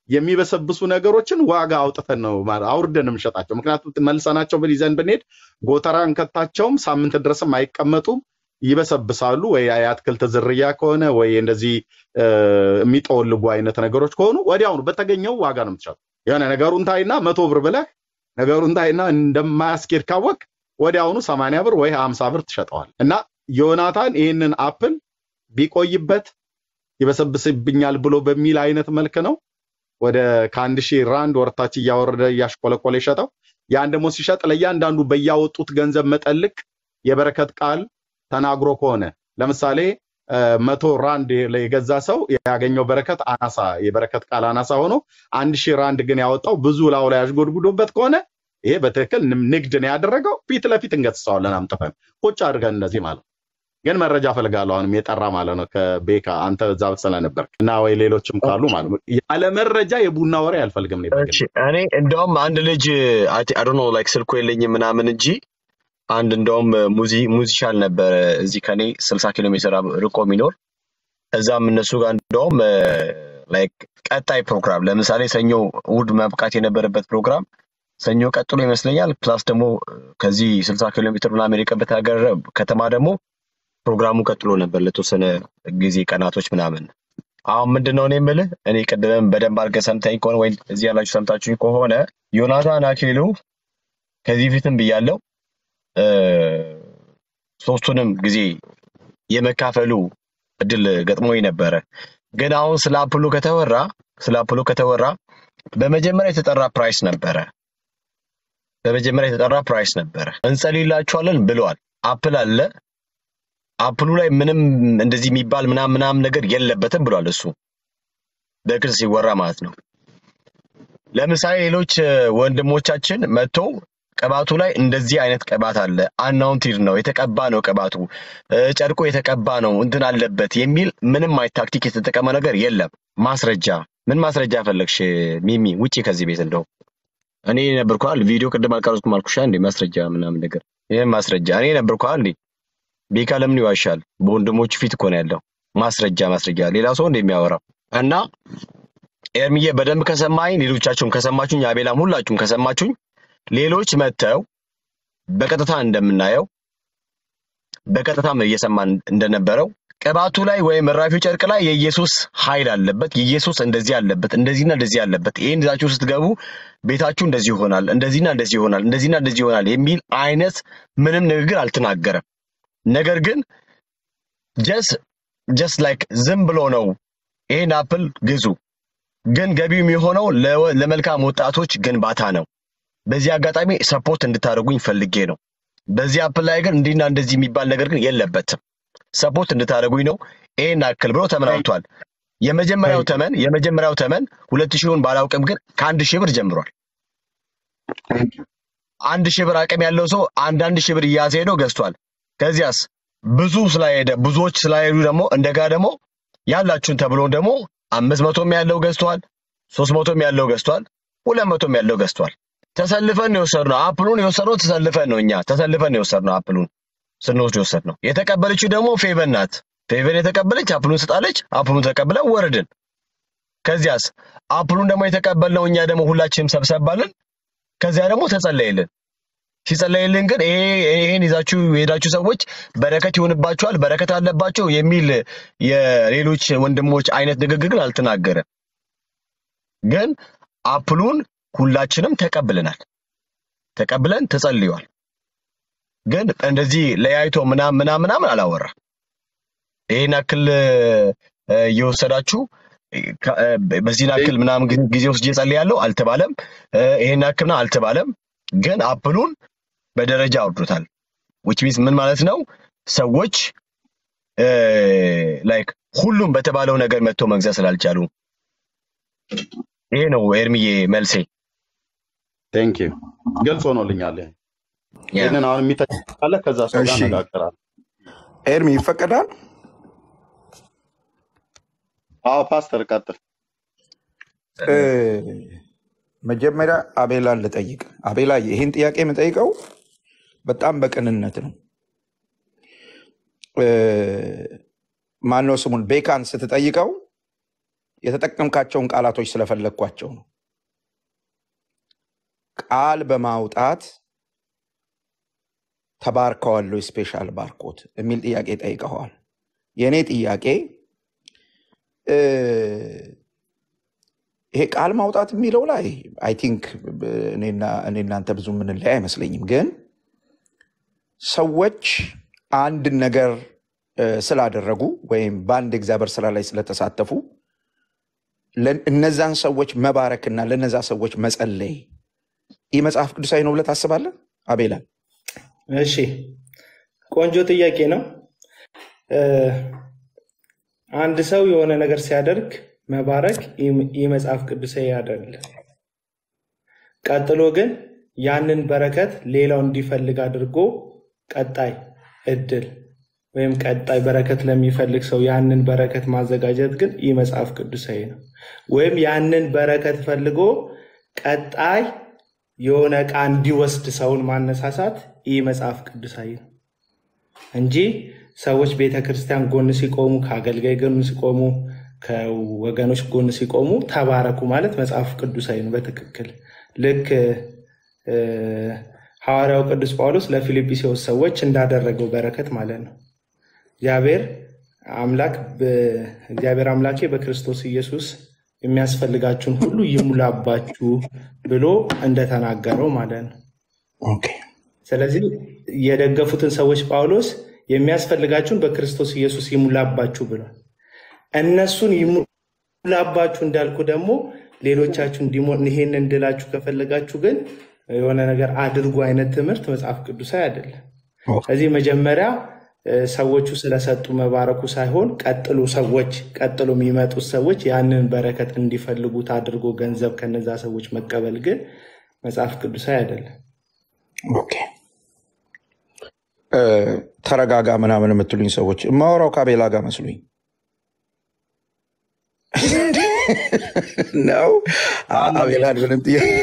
የሚበሰብሱ ነገሮችን ዋጋ አውጥተን ነው አውርደን እንሸጣቸው። ምክንያቱም መልሰናቸው ብሊዘን ብንሄድ ጎተራን ከታቸውም ሳምንት ድረስም አይቀመጡም፣ ይበሰብሳሉ። ወይ የአትክልት ዝርያ ከሆነ ወይ እንደዚህ የሚጠወልጉ አይነት ነገሮች ከሆኑ ወዲያውኑ በተገኘው ዋጋ ነው የምትሸጠው። የሆነ ነገሩን ታይና 100 ብር ብለህ ነገሩን ታይና እንደማያስኬድ ካወቅ ወዲያውኑ 80 ብር ወይ 50 ብር ትሸጠዋል። እና ዮናታን ይህንን አፕል ቢቆይበት ይበሰብስብኛል ብሎ በሚል አይነት መልክ ነው ወደ ከ1000 ራንድ ወርታች እያወረደ እያሽቆለቆለ ይሸጠው። ያን ደግሞ ሲሸጥ ለእያንዳንዱ በያወጡት ገንዘብ መጠልቅ የበረከት ቃል ተናግሮ ከሆነ ለምሳሌ 100 ራንድ የገዛ ሰው ያገኘው በረከት አናሳ የበረከት ቃል አናሳ ሆኖ 1000 ራንድ ግን ያወጣው ብዙ ላው ላይ አሽጎድጉዶበት ከሆነ ይሄ በትክክል ንግድ ነው ያደረገው። ፊት ለፊት እንገጽሳዋለን አምጥተን ቁጭ አድርገን እንደዚህ ማለት ግን መረጃ ፈልጋለሁ አሁንም የጠራ ማለት ነው ከቤካ አንተ እዛው ስለነበርክ እና ወይ ሌሎችም ካሉ ማለት ነው ያለ መረጃ የቡና ወሬ አልፈልግም ነው እሺ እኔ እንደውም አንድ ልጅ አይ ዶንት ኖ ላይክ ስልኩ የለኝም ምናምን እንጂ አንድ እንደውም ሙዚሻል ነበር እዚህ ከኔ 60 ኪሎ ሜትር ርቆ የሚኖር እዛም እነሱ ጋር እንደውም ላይክ ቀጣይ ፕሮግራም ለምሳሌ ሰኞ እሑድ መብቃት የነበረበት ፕሮግራም ሰኞ ቀጥሎ ይመስለኛል ፕላስ ደግሞ ከዚህ 60 ኪሎ ሜትር ምናምን የቀበት ሀገር ከተማ ደግሞ ፕሮግራሙ ቀጥሎ ነበር ለተወሰነ ጊዜ ቀናቶች ምናምን። አሁን ምንድነው እኔ የምልህ እኔ ቀደም በደንብ አድርገህ ሰምተኝ ከሆነ ወይ እዚህ ያላችሁ ሰምታችሁኝ ከሆነ ዮናታን አክሊሉ ከዚህ ፊትም ብያለሁ ሶስቱንም ጊዜ የመካፈሉ እድል ገጥሞኝ ነበረ። ግን አሁን ስለ አፕሉ ከተወራ በመጀመሪያ የተጠራ ፕራይስ ነበረ እንጸልይላችኋለን ብለዋል። አፕል አለ አፕሉ ላይ ምንም እንደዚህ የሚባል ምናምን ነገር የለበትም ብሏል እሱ በግልጽ ሲወራ ማለት ነው። ለምሳሌ ሌሎች ወንድሞቻችን መጥቶ ቅባቱ ላይ እንደዚህ አይነት ቅባት አለ አናውንቲድ ነው የተቀባ ነው ቅባቱ ጨርቆ የተቀባ ነው እንትን አለበት የሚል ምንም አይ ታክቲክ የተጠቀመ ነገር የለም። ማስረጃ ምን ማስረጃ ፈለግሽ ሚሚ ውጪ ከዚህ ቤት እንደው እኔ ነበርኳል ቪዲዮ ቅድም አልቀረጽኩም አልኩሽ እንዴ ማስረጃ ምናምን ነገር ይሄ ማስረጃ እኔ ነበርኳል እንዴ ቤካ ለምን ይዋሻል? በወንድሞች ፊት እኮ ነው ያለው ማስረጃ ሌላ ሰው እንደሚያወራው እና ኤርሚዬ በደንብ ከሰማኝ ሌሎቻችሁም ከሰማችሁኝ አቤላም ሁላችሁም ከሰማችሁኝ ሌሎች መተው በቀጥታ እንደምናየው በቀጥታም እየሰማን እንደነበረው ቅባቱ ላይ ወይ መራፊው ጨርቅ ላይ የኢየሱስ ኃይል አለበት የኢየሱስ እንደዚህ አለበት እንደዚህና እንደዚህ አለበት ይሄን ይዛችሁ ስትገቡ ቤታችሁ እንደዚህ ይሆናል እንደዚህና እንደዚህ ይሆናል እንደዚህና እንደዚህ ይሆናል የሚል አይነት ምንም ንግግር አልተናገረም። ነገር ግን just like ዝም ብሎ ነው ይሄን አፕል ግዙ ግን ገቢው የሚሆነው ለመልካም ወጣቶች ግንባታ ነው። በዚህ አጋጣሚ ሰፖርት እንድታደርጉኝ ፈልጌ ነው። በዚህ አፕል ላይ ግን እንዲና እንደዚህ የሚባል ነገር ግን የለበትም። ሰፖርት እንድታደርጉኝ ነው። ይሄን አክል ብሎ ተመናውቷል። የመጀመሪያው ተመን 2000ን ባላውቅም ግን ከ1000 ብር ጀምሯል። 1000 ብር አቅም ያለው ሰው 1000 ብር እያዘ ሄዶ ገዝቷል። ከዚያስ ብዙዎች ስላይሉ ደግሞ እንደጋ ደግሞ ያላችሁን ተብሎ ደግሞ 500ም ያለው ገዝቷል 300ም ያለው ገዝቷል 200ም ያለው ገዝቷል። ተሰልፈን ነው የወሰድነው አፕሉን የወሰድነው ተሰልፈን ነው እኛ ተሰልፈን ነው የወሰድነው አፕሉን ስንወስድ የወሰድነው። የተቀበለችው ደግሞ ፌቨን ናት። ፌቨን የተቀበለች አፕሉን ስጣለች አፕሉን ተቀብለ ወረድን። ከዚያስ አፕሉን ደግሞ የተቀበልነው እኛ ደግሞ ሁላችንም ሰብሰባልን። ከዚያ ደግሞ ተጸለየልን። ሲጸለይልን ግን ይሄን ይዛችሁ ሄዳችሁ ሰዎች በረከት ይሆንባችኋል በረከት አለባችሁ የሚል የሌሎች ወንድሞች አይነት ንግግር ግን አልተናገረም። ግን አፕሉን ሁላችንም ተቀብለን ተጸልዩዋል። ግን እንደዚህ ለያይቶ ምናምን አላወራ። ይሄን አክል እየወሰዳችሁ በዚህ አክል ምናምን ጊዜ ውስጥ እየጸለያለሁ አልተባለም። ይሄን አክልና አልተባለም። ግን አፕሉን በደረጃ አውርዶታል። which means ምን ማለት ነው? ሰዎች ላይክ ሁሉም በተባለው ነገር መጥቶ መግዛት ስላልቻሉ ይሄ ነው ኤርሚዬ መልሴ። ቴንክ ዩ ግልጽ ሆኖልኛል። ይሄንን አሁን የሚተካለ ከዛ ሰው ጋር ነጋገራል። ኤርሚ ይፈቀዳል? አዎ ፓስተር ቀጥል። መጀመሪያ አቤላን ልጠይቅ። አቤላ ይሄን ጥያቄ የምጠይቀው በጣም በቅንነት ነው። ማነው ስሙን ቤካን ስትጠይቀው የተጠቀምካቸውን ቃላቶች ስለፈለግኳቸው ነው። ቃል በማውጣት ተባርከዋል ወይ ስፔሻል ባርኮት የሚል ጥያቄ ጠይቀዋል። የኔ ጥያቄ ይሄ ቃል ማውጣት የሚለው ላይ አይ ቲንክ እኔና እናንተ ብዙ ምንለያ አይመስለኝም። ግን ሰዎች አንድ ነገር ስላደረጉ ወይም በአንድ እግዚአብሔር ስራ ላይ ስለተሳተፉ እነዛን ሰዎች መባረክና ለነዛ ሰዎች መጸለይ ይህ መጽሐፍ ቅዱሳዊ ነው ብለህ ታስባለህ አቤላ? እሺ ቆንጆ ጥያቄ ነው። አንድ ሰው የሆነ ነገር ሲያደርግ መባረክ ይህ መጽሐፍ ቅዱሳዊ አይደለም። ቀጥሎ ግን ያንን በረከት ሌላው እንዲፈልግ አድርጎ ቀጣይ እድል ወይም ቀጣይ በረከት ለሚፈልግ ሰው ያንን በረከት ማዘጋጀት ግን ይህ መጽሐፍ ቅዱሳዊ ነው። ወይም ያንን በረከት ፈልጎ ቀጣይ የሆነ ዕቃ እንዲወስድ ሰውን ማነሳሳት ይህ መጽሐፍ ቅዱሳዊ ነው እንጂ ሰዎች ቤተክርስቲያን ጎን ሲቆሙ፣ ከአገልጋይ ጎን ሲቆሙ፣ ከወገኖች ጎን ሲቆሙ ተባረኩ ማለት መጽሐፍ ቅዱሳዊ ነው በትክክል። ልክ ሐዋርያው ቅዱስ ጳውሎስ ለፊልጵስዩስ ሰዎች እንዳደረገው በረከት ማለት ነው። እግዚአብሔር አምላኬ በክርስቶስ ኢየሱስ የሚያስፈልጋችሁን ሁሉ ይሙላባችሁ ብሎ እንደተናገረው ማለት ነው። ኦኬ። ስለዚህ የደገፉትን ሰዎች ጳውሎስ የሚያስፈልጋችሁን በክርስቶስ ኢየሱስ ይሙላባችሁ ብሏል። እነሱን ይሙላባችሁ እንዳልኩ ደግሞ ሌሎቻችሁ ይሄን እንድላችሁ ከፈለጋችሁ ግን የሆነ ነገር አድርጉ አይነት ትምህርት መጽሐፍ ቅዱሳዊ አይደለም። ስለዚህ መጀመሪያ ሰዎቹ ስለሰጡ መባረኩ ሳይሆን ቀጥሎ የሚመጡት ሰዎች ያንን በረከት እንዲፈልጉት አድርጎ ገንዘብ ከነዛ ሰዎች መቀበል ግን መጽሐፍ ቅዱሳዊ አይደለም። ኦኬ። ተረጋጋ ምናምን የምትሉኝ ሰዎች የማወራው ከአቤላ ጋር መስሉኝ ነው። አቤላ ምንም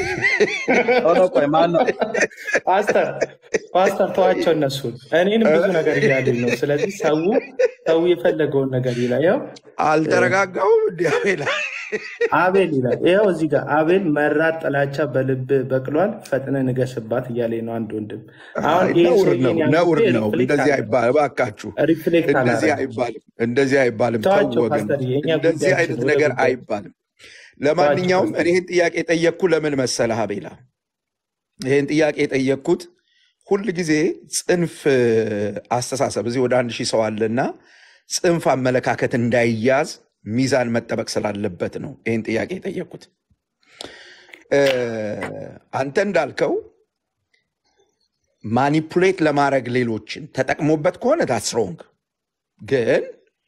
ፓስተር ተዋቸው እነሱን። እኔንም ብዙ ነገር እያሉኝ ነው። ስለዚህ ሰው የፈለገውን ነገር ይላል። ያው አልተረጋጋውም እንዲ አቤል ይላል። ይኸው እዚህ ጋር አቤል መራር ጥላቻ በልብ በቅሏል፣ ፈጥነ ንገስባት እያለኝ ነው አንድ ወንድም። አሁን ነውር ነው። እንደዚህ አይባልም እባካችሁ፣ እንደዚህ አይባልም። ተው ወገን፣ እንደዚህ አይነት ነገር አይባልም። ለማንኛውም እኔ ይህን ጥያቄ ጠየቅኩ ለምን መሰለህ አቤላ? ይህን ጥያቄ ጠየቅኩት ሁል ጊዜ ጽንፍ አስተሳሰብ እዚህ ወደ 1000 ሰው አለና ጽንፍ አመለካከት እንዳይያዝ ሚዛን መጠበቅ ስላለበት ነው ይህን ጥያቄ የጠየቅኩት። አንተ እንዳልከው ማኒፑሌት ለማድረግ ሌሎችን ተጠቅሞበት ከሆነ that's wrong። ግን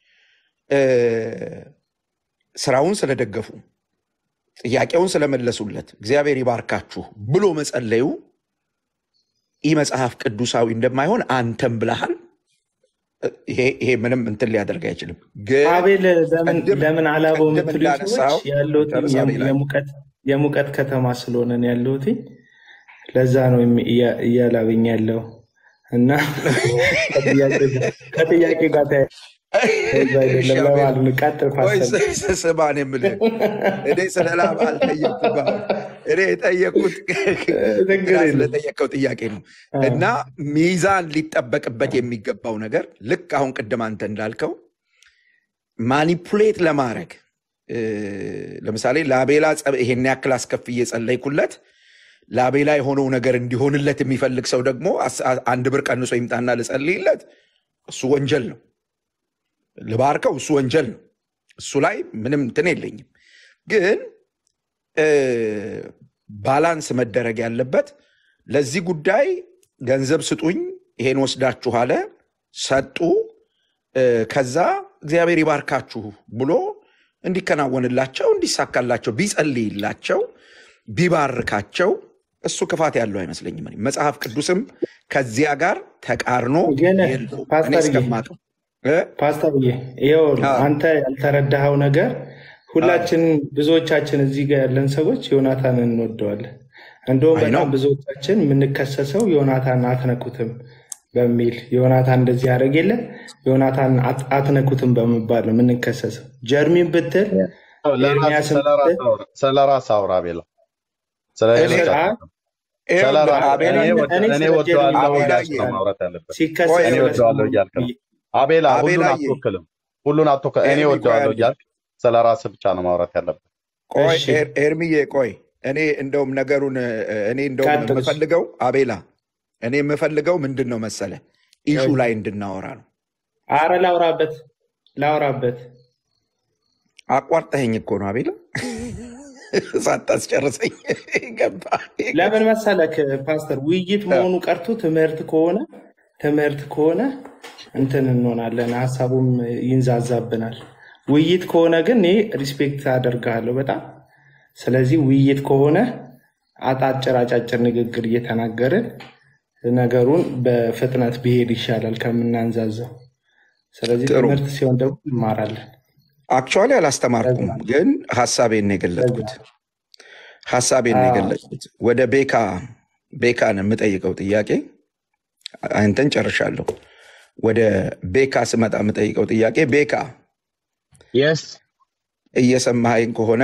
ስራውን ስለደገፉ ጥያቄውን ስለመለሱለት እግዚአብሔር ይባርካችሁ ብሎ መጸለዩ ይህ መጽሐፍ ቅዱሳዊ እንደማይሆን አንተም ብለሃል። ይሄ ምንም እንትን ሊያደርግ አይችልም። ግን አቤል ለምን አላበው የምትሉ ሰዎች ያለውት የሙቀት ከተማ ስለሆነ ነው ያለውት። ለዛ ነው እያላበኝ ያለው እና ከጥያቄ ጋር ስባን የምልህ እኔ ስለላብ አልጠየቅኩም። እኔ የጠየቅኩት ስለጠየቀው ጥያቄ ነው እና ሚዛን ሊጠበቅበት የሚገባው ነገር ልክ አሁን ቅድም አንተ እንዳልከው ማኒፑሌት ለማድረግ ለምሳሌ ለአቤላ ይሄን ያክል አስከፍዬ ጸለይኩለት፣ ለአቤላ የሆነው ነገር እንዲሆንለት የሚፈልግ ሰው ደግሞ 1 ብር ቀንሶ ይምጣና ልጸልይለት፣ እሱ ወንጀል ነው። ልባርከው፣ እሱ ወንጀል ነው። እሱ ላይ ምንም እንትን የለኝም። ግን ባላንስ መደረግ ያለበት ለዚህ ጉዳይ ገንዘብ ስጡኝ፣ ይሄን ወስዳችሁ አለ፣ ሰጡ፣ ከዛ እግዚአብሔር ይባርካችሁ ብሎ እንዲከናወንላቸው እንዲሳካላቸው ቢጸልይላቸው ቢባርካቸው እሱ ክፋት ያለው አይመስለኝም። መጽሐፍ ቅዱስም ከዚያ ጋር ተቃርኖ የለውም እኔ እስከማውቀው። ፓስተር ይሄው አንተ ያልተረዳኸው ነገር ሁላችን ብዙዎቻችን እዚህ ጋር ያለን ሰዎች ዮናታን እንወደዋለን። እንደውም በጣም ብዙዎቻችን የምንከሰሰው ዮናታን አትነኩትም በሚል ዮናታን እንደዚህ ያደርግ የለ ዮናታን አትነኩትም በመባል ነው የምንከሰሰው። ጀርሚን ብትል ኤርሚያስ ስለራስ አውራ ቤላ ስለሌሎች አትልም። ስለራስ እኔ ወደዋለሁ እያልክ ነው ማውራት ያለበት። እኔ ወደዋለሁ እያልክ ነው አቤላ። ሁሉን አትወክልም። እኔ ወደዋለሁ እያልክ ስለራስ ብቻ ነው ማውራት ያለበት። ቆይ ኤርሚዬ ቆይ እኔ እንደውም ነገሩን እኔ እንደውም የምፈልገው አቤላ እኔ የምፈልገው ምንድን ነው መሰለ ኢሹ ላይ እንድናወራ ነው። አረ ላውራበት አቋርጠኸኝ እኮ ነው አቤላ ሳታስጨርሰኝ ገባ። ለምን መሰለክ ፓስተር ውይይት መሆኑ ቀርቶ ትምህርት ከሆነ እንትን እንሆናለን፣ ሀሳቡም ይንዛዛብናል። ውይይት ከሆነ ግን እኔ ሪስፔክት አደርጋለሁ በጣም። ስለዚህ ውይይት ከሆነ አጫጭር ንግግር እየተናገርን ነገሩን በፍጥነት ቢሄድ ይሻላል ከምናንዛዛው። ስለዚህ ትምህርት ሲሆን ደግሞ እንማራለን። አክቹዋሊ አላስተማርኩም፣ ግን ሐሳቤን የገለጽኩት ወደ ቤካን የምጠይቀው ጥያቄ አንተን ጨርሻለሁ። ወደ ቤካ ስመጣ የምጠይቀው ጥያቄ ቤካ እየሰማኸኝ ከሆነ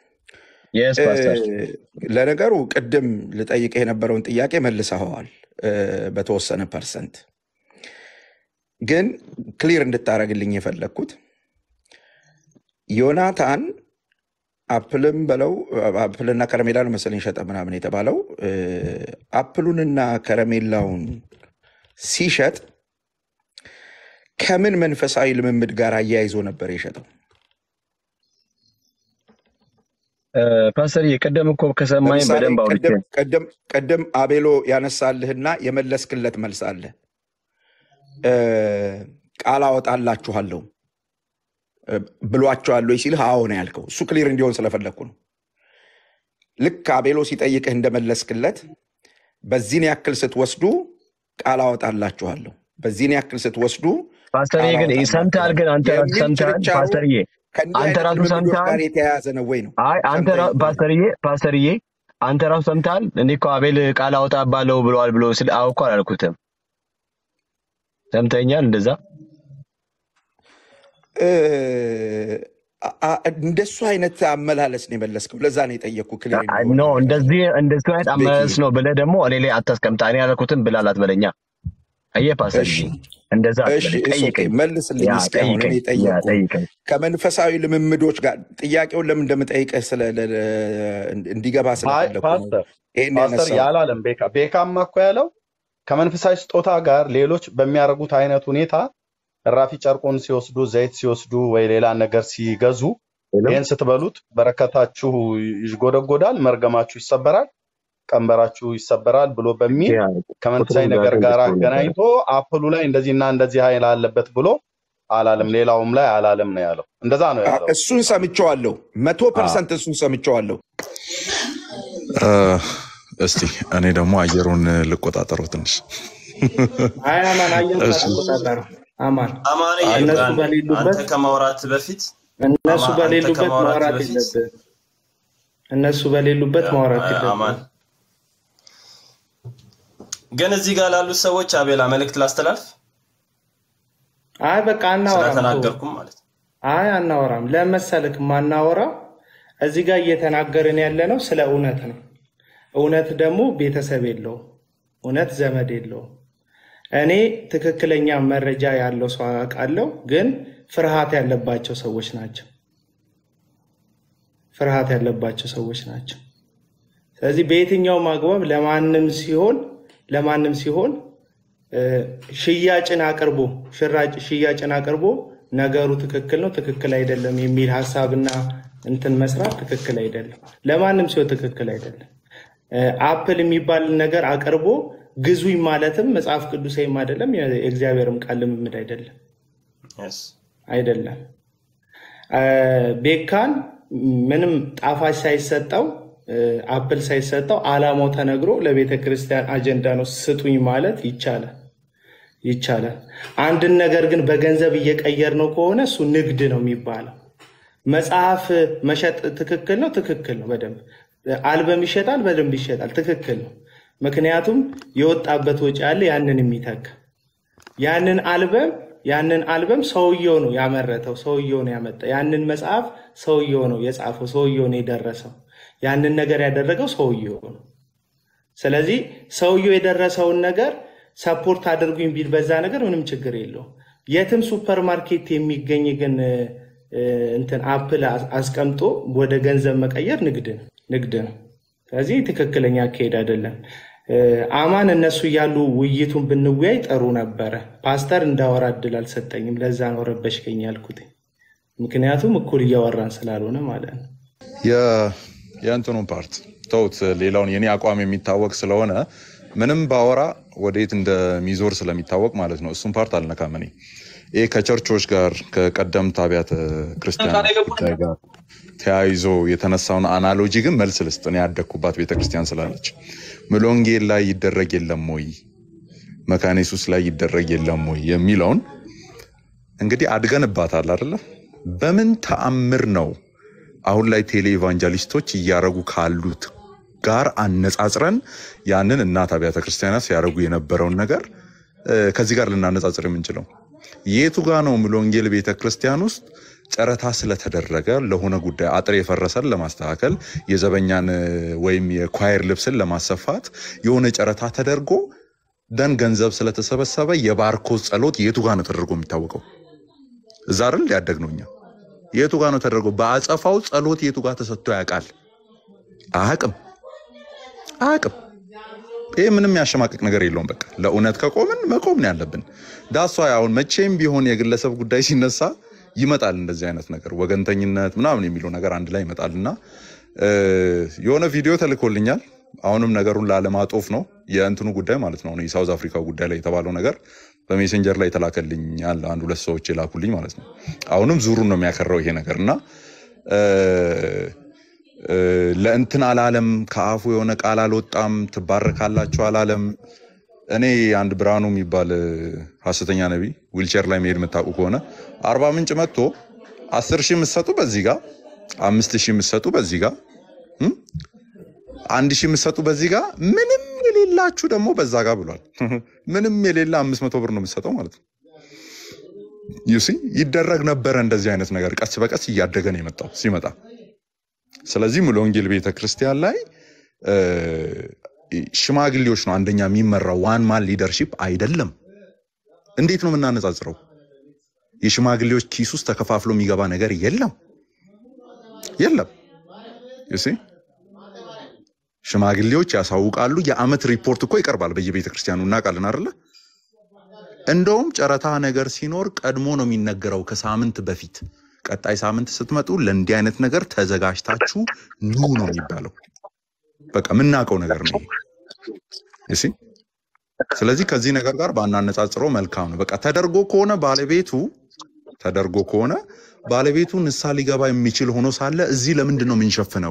ለነገሩ ቅድም ልጠይቅህ የነበረውን ጥያቄ መልሰኸዋል በተወሰነ ፐርሰንት። ግን ክሊር እንድታረግልኝ የፈለግኩት ዮናታን አፕልም በለው አፕልና ከረሜላ ነው መሰለኝ ሸጠ ምናምን የተባለው አፕሉንና ከረሜላውን ሲሸጥ ከምን መንፈሳዊ ልምምድ ጋር አያይዞ ነበር የሸጠው? ፓስተር የቀደም እኮ ከሰማኝ በደንብ አውርቼ ቀደም አቤሎ ያነሳልህና የመለስክለት መልስ አለ። ቃል አወጣላችኋለሁ ብሏቸዋለሁ ሲልህ አዎ ነው ያልከው። እሱ ክሊር እንዲሆን ስለፈለኩ ነው። ልክ አቤሎ ሲጠይቅህ እንደመለስክለት በዚህን ያክል ስትወስዱ ቃል አወጣላችኋለሁ፣ በዚህን ያክል ስትወስዱ ፓስተርዬ ግን ሰምተሃል? ግን አንተ ሰምተሃል ፓስተርዬ? አንተ ራሱ ሰምተሃል? የተያያዘ ነው ወይ ነው? አይ አንተ ፓስተርዬ አንተ ራሱ ሰምተሃል? እኔ እኮ አቤል ቃል አወጣባለሁ ብለዋል ብሎ ስለ አውቆ አላልኩትም። ሰምተኛል? እንደዛ እንደሱ አይነት አመላለስ ነው የመለስከው። ለዛ ነው የጠየቅኩህ። ክሊር ነው እንደዚህ አይነት አመላለስ ነው ብለህ ደግሞ እኔ ላይ አታስቀምጣ። እኔ ያልኩትን ብላላት በለኛ። አየህ ፓስተር እንደዛ ጠይቀኝ፣ መልስልኝ። እስካሁን እኔ ጠየቅኩህ ከመንፈሳዊ ልምምዶች ጋር ጥያቄውን ለምን እንደምጠይቅህ እንዲገባ ስለፈለኩ ፓስተር ያላለም ቤካማ እኮ ያለው ከመንፈሳዊ ስጦታ ጋር ሌሎች በሚያደርጉት አይነት ሁኔታ ራፊ ጨርቆን ሲወስዱ ዘይት ሲወስዱ ወይ ሌላ ነገር ሲገዙ ይሄን ስትበሉት በረከታችሁ ይጎደጎዳል፣ መርገማችሁ ይሰበራል፣ ቀንበራችሁ ይሰበራል ብሎ በሚል ከመንፈሳዊ ነገር ጋር አገናኝቶ አፕሉ ላይ እንደዚህና እንደዚህ ኃይል አለበት ብሎ አላለም። ሌላውም ላይ አላለም ነው ያለው። እንደዛ ነው ያለው። እሱን ሰምቼዋለሁ 100% እሱን ሰምቼዋለሁ። እስቲ እኔ ደግሞ አየሩን ልቆጣጠረው ትንሽ። አይ አማን አየሩን ልቆጣጠረው አማን አንተ ከማውራት በፊት እነሱ በሌሉበት ማውራት የለብህም። እነሱ በሌሉበት ማውራት የለብህም። ግን እዚህ ጋር ላሉት ሰዎች አቤላ መልእክት ላስተላልፍ። አይ በቃ አናወራም ስለተናገርኩም ማለት አይ አናወራም። ለመሰልክ ማናወራው እዚህ ጋር እየተናገርን ያለነው ስለ እውነት ነው። እውነት ደግሞ ቤተሰብ የለውም፣ እውነት ዘመድ የለውም። እኔ ትክክለኛ መረጃ ያለው ሰው አውቃለሁ፣ ግን ፍርሃት ያለባቸው ሰዎች ናቸው። ስለዚህ በየትኛው ማግባብ ለማንም ሲሆን ሽያጭን አቅርቦ ነገሩ ትክክል ነው ትክክል አይደለም የሚል ሐሳብና እንትን መስራት ትክክል አይደለም። ለማንም ሲሆን ትክክል አይደለም። አፕል የሚባል ነገር አቅርቦ ግዙኝ ማለትም መጽሐፍ ቅዱሳዊም አይደለም፣ የእግዚአብሔርም ቃል ልምምድ አይደለም። ቤካን ምንም ጣፋጭ ሳይሰጠው አፕል ሳይሰጠው አላማው ተነግሮ ለቤተ ክርስቲያን አጀንዳ ነው ስጡኝ ማለት ይቻላል። አንድን ነገር ግን በገንዘብ እየቀየር ነው ከሆነ እሱ ንግድ ነው የሚባለው። መጽሐፍ መሸጥ ትክክል ነው በደንብ። አልበም ይሸጣል በደንብ ይሸጣል፣ ትክክል ነው። ምክንያቱም የወጣበት ወጪ አለ ያንን የሚተካ። ያንን አልበም ያንን አልበም ሰውየው ነው ያመረተው፣ ሰውየው ነው ያመጣው። ያንን መጽሐፍ ሰውየው ነው የጻፈው፣ ሰውየው ነው የደረሰው። ያንን ነገር ያደረገው ሰውየው ነው። ስለዚህ ሰውየው የደረሰውን ነገር ሰፖርት አድርጉኝ ቢል በዛ ነገር ምንም ችግር የለውም። የትም ሱፐርማርኬት የሚገኝ ግን እንትን አፕል አስቀምጦ ወደ ገንዘብ መቀየር ንግድ ነው። ስለዚህ ትክክለኛ አካሄድ አይደለም። አማን እነሱ ያሉ ውይይቱን ብንወያይ ጥሩ ነበረ። ፓስተር እንዳወራ እድል አልሰጠኝም። ለዛ ነው ረበሽከኝ ያልኩት። ምክንያቱም እኩል እያወራን ስላልሆነ ማለት ነው። የእንትኑን ፓርት ተውት። ሌላውን የኔ አቋም የሚታወቅ ስለሆነ ምንም ባወራ ወዴት እንደሚዞር ስለሚታወቅ ማለት ነው። እሱን ፓርት አልነካም። እኔ ይሄ ከቸርቾች ጋር ከቀደምት አብያተ ክርስቲያናት ጉዳይ ጋር ተያይዞ የተነሳውን አናሎጂ ግን መልስ ልስጥ። እኔ ያደግኩባት ቤተክርስቲያን ስላለች ሙሉ ወንጌል ላይ ይደረግ የለም ወይ መካነ ኢየሱስ ላይ ይደረግ የለም ወይ የሚለውን እንግዲህ አድገንባታል አይደለ? በምን ተአምር ነው አሁን ላይ ቴሌ ኢቫንጀሊስቶች እያረጉ ካሉት ጋር አነጻጽረን ያንን እናት አብያተ ክርስቲያናት ሲያረጉ የነበረውን ነገር ከዚህ ጋር ልናነጻጽር የምንችለው? የቱ ጋር ነው ሙሉ ወንጌል ቤተክርስቲያን ውስጥ ጨረታ ስለተደረገ ለሆነ ጉዳይ አጥር የፈረሰን ለማስተካከል የዘበኛን ወይም የኳየር ልብስን ለማሰፋት የሆነ ጨረታ ተደርጎ ደን ገንዘብ ስለተሰበሰበ የባርኮት ጸሎት የቱ ጋር ነው ተደርጎ የሚታወቀው? እዛ አይደል ያደግነውኛ? የቱ ጋር ነው ተደርጎ በአጸፋው ጸሎት የቱ ጋር ተሰጥቶ ያውቃል? አያውቅም። ይሄ ምንም ያሸማቀቅ ነገር የለውም። በቃ ለእውነት ከቆምን መቆም ነው ያለብን። ዳሷ አሁን መቼም ቢሆን የግለሰብ ጉዳይ ሲነሳ ይመጣል እንደዚህ አይነት ነገር ወገንተኝነት ምናምን የሚለው ነገር አንድ ላይ ይመጣልና የሆነ ቪዲዮ ተልኮልኛል። አሁንም ነገሩን ላለማጦፍ ነው የእንትኑ ጉዳይ ማለት ነው። የሳውዝ አፍሪካው ጉዳይ ላይ የተባለው ነገር በሜሴንጀር ላይ ተላከልኛል። አንድ ሁለት ሰዎች የላኩልኝ ማለት ነው። አሁንም ዙሩን ነው የሚያከራው ይሄ ነገርና ለእንትን አላለም፣ ከአፉ የሆነ ቃል አልወጣም፣ ትባረካላችሁ አላለም። እኔ አንድ ብርሃኑ የሚባል ሐሰተኛ ነብይ ዊልቸር ላይ መሄድ መታቁ ከሆነ 40 ምንጭ መጥቶ 10,000 ምሰጡ በዚህ ጋር 5,000 ምሰጡ በዚህ ጋር 1,000 ምሰጡ በዚህ ጋር ምንም የሌላችሁ ደግሞ በዛ ጋር ብሏል። ምንም የሌላ 500 ብር ነው የምሰጠው ማለት ነው። ዩሲ ይደረግ ነበር እንደዚህ አይነት ነገር ቀስ በቀስ እያደገ ነው የመጣው ሲመጣ። ስለዚህ ሙሉ ወንጌል ቤተክርስቲያን ላይ ሽማግሌዎች ነው አንደኛ የሚመራው፣ ዋን ማን ሊደርሺፕ አይደለም። እንዴት ነው የምናነጻጽረው? የሽማግሌዎች ኪስ ውስጥ ተከፋፍሎ የሚገባ ነገር የለም። ዩሲ ሽማግሌዎች ያሳውቃሉ። የአመት ሪፖርት እኮ ይቀርባል በየቤተክርስቲያኑ እናውቃለን አይደለ? እንደውም ጨረታ ነገር ሲኖር ቀድሞ ነው የሚነገረው ከሳምንት በፊት። ቀጣይ ሳምንት ስትመጡ ለእንዲህ አይነት ነገር ተዘጋጅታችሁ ኑ ነው የሚባለው። በቃ ምናቀው ነገር ነው እሺ። ስለዚህ ከዚህ ነገር ጋር ባናነጻጽረው መልካም ነው። በቃ ተደርጎ ከሆነ ባለቤቱ ንሳ ሊገባ የሚችል ሆኖ ሳለ እዚህ ለምንድን ነው የምንሸፍነው?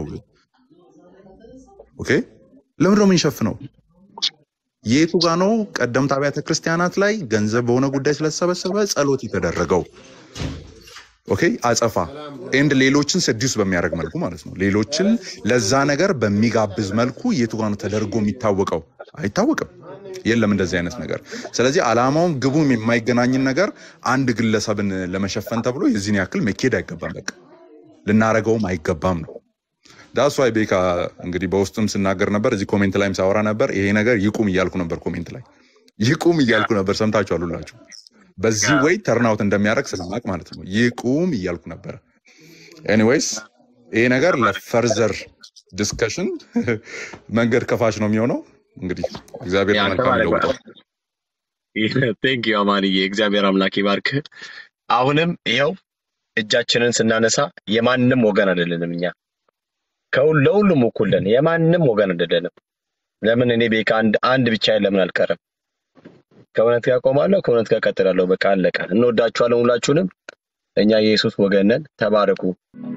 ኦኬ ለምንድን ነው የምንሸፍነው? የቱ ጋር ነው ቀደምት አብያተ ክርስቲያናት ላይ ገንዘብ በሆነ ጉዳይ ስለተሰበሰበ ጸሎት የተደረገው? ኦኬ አጸፋ ኤንድ ሌሎችን ሰዲስ በሚያደርግ መልኩ ማለት ነው። ሌሎችን ለዛ ነገር በሚጋብዝ መልኩ የቱ ጋር ነው ተደርጎ የሚታወቀው? አይታወቅም። የለም እንደዚህ አይነት ነገር። ስለዚህ አላማውም ግቡም የማይገናኝን ነገር አንድ ግለሰብን ለመሸፈን ተብሎ የዚህን ያክል መኬድ አይገባም። በቃ ልናረገውም አይገባም ነው። ዳስ ዋይ ቤካ እንግዲህ በውስጥም ስናገር ነበር፣ እዚህ ኮሜንት ላይም ሳወራ ነበር። ይሄ ነገር ይቁም እያልኩ ነበር። ኮሜንት ላይ ይቁም እያልኩ ነበር። ሰምታችኋል ሁላችሁ። በዚህ ወይ ተርናውት እንደሚያደርግ ስለማቅ ማለት ነው። ይቁም እያልኩ ነበር። ኤኒዌይስ ይሄ ነገር ለፈርዘር ዲስከሽን መንገድ ከፋሽ ነው የሚሆነው። እንግዲህ እግዚአብሔር መልካም ይለውጣል። ቴንክ ዩ አማንዬ፣ እግዚአብሔር አምላክ ይባርክ። አሁንም ይሄው እጃችንን ስናነሳ የማንንም ወገን አይደለንም። እኛ ለሁሉም እኩል ነን። የማንንም ወገን አይደለንም። ለምን እኔ ቤካ አንድ ብቻ ለምን አልቀርም? ከእውነት ጋር ቆማለሁ፣ ከእውነት ጋር ቀጥላለሁ። በቃ አለቀ። እንወዳችኋለን ሁላችሁንም። እኛ የኢየሱስ ወገን ነን። ተባረኩ።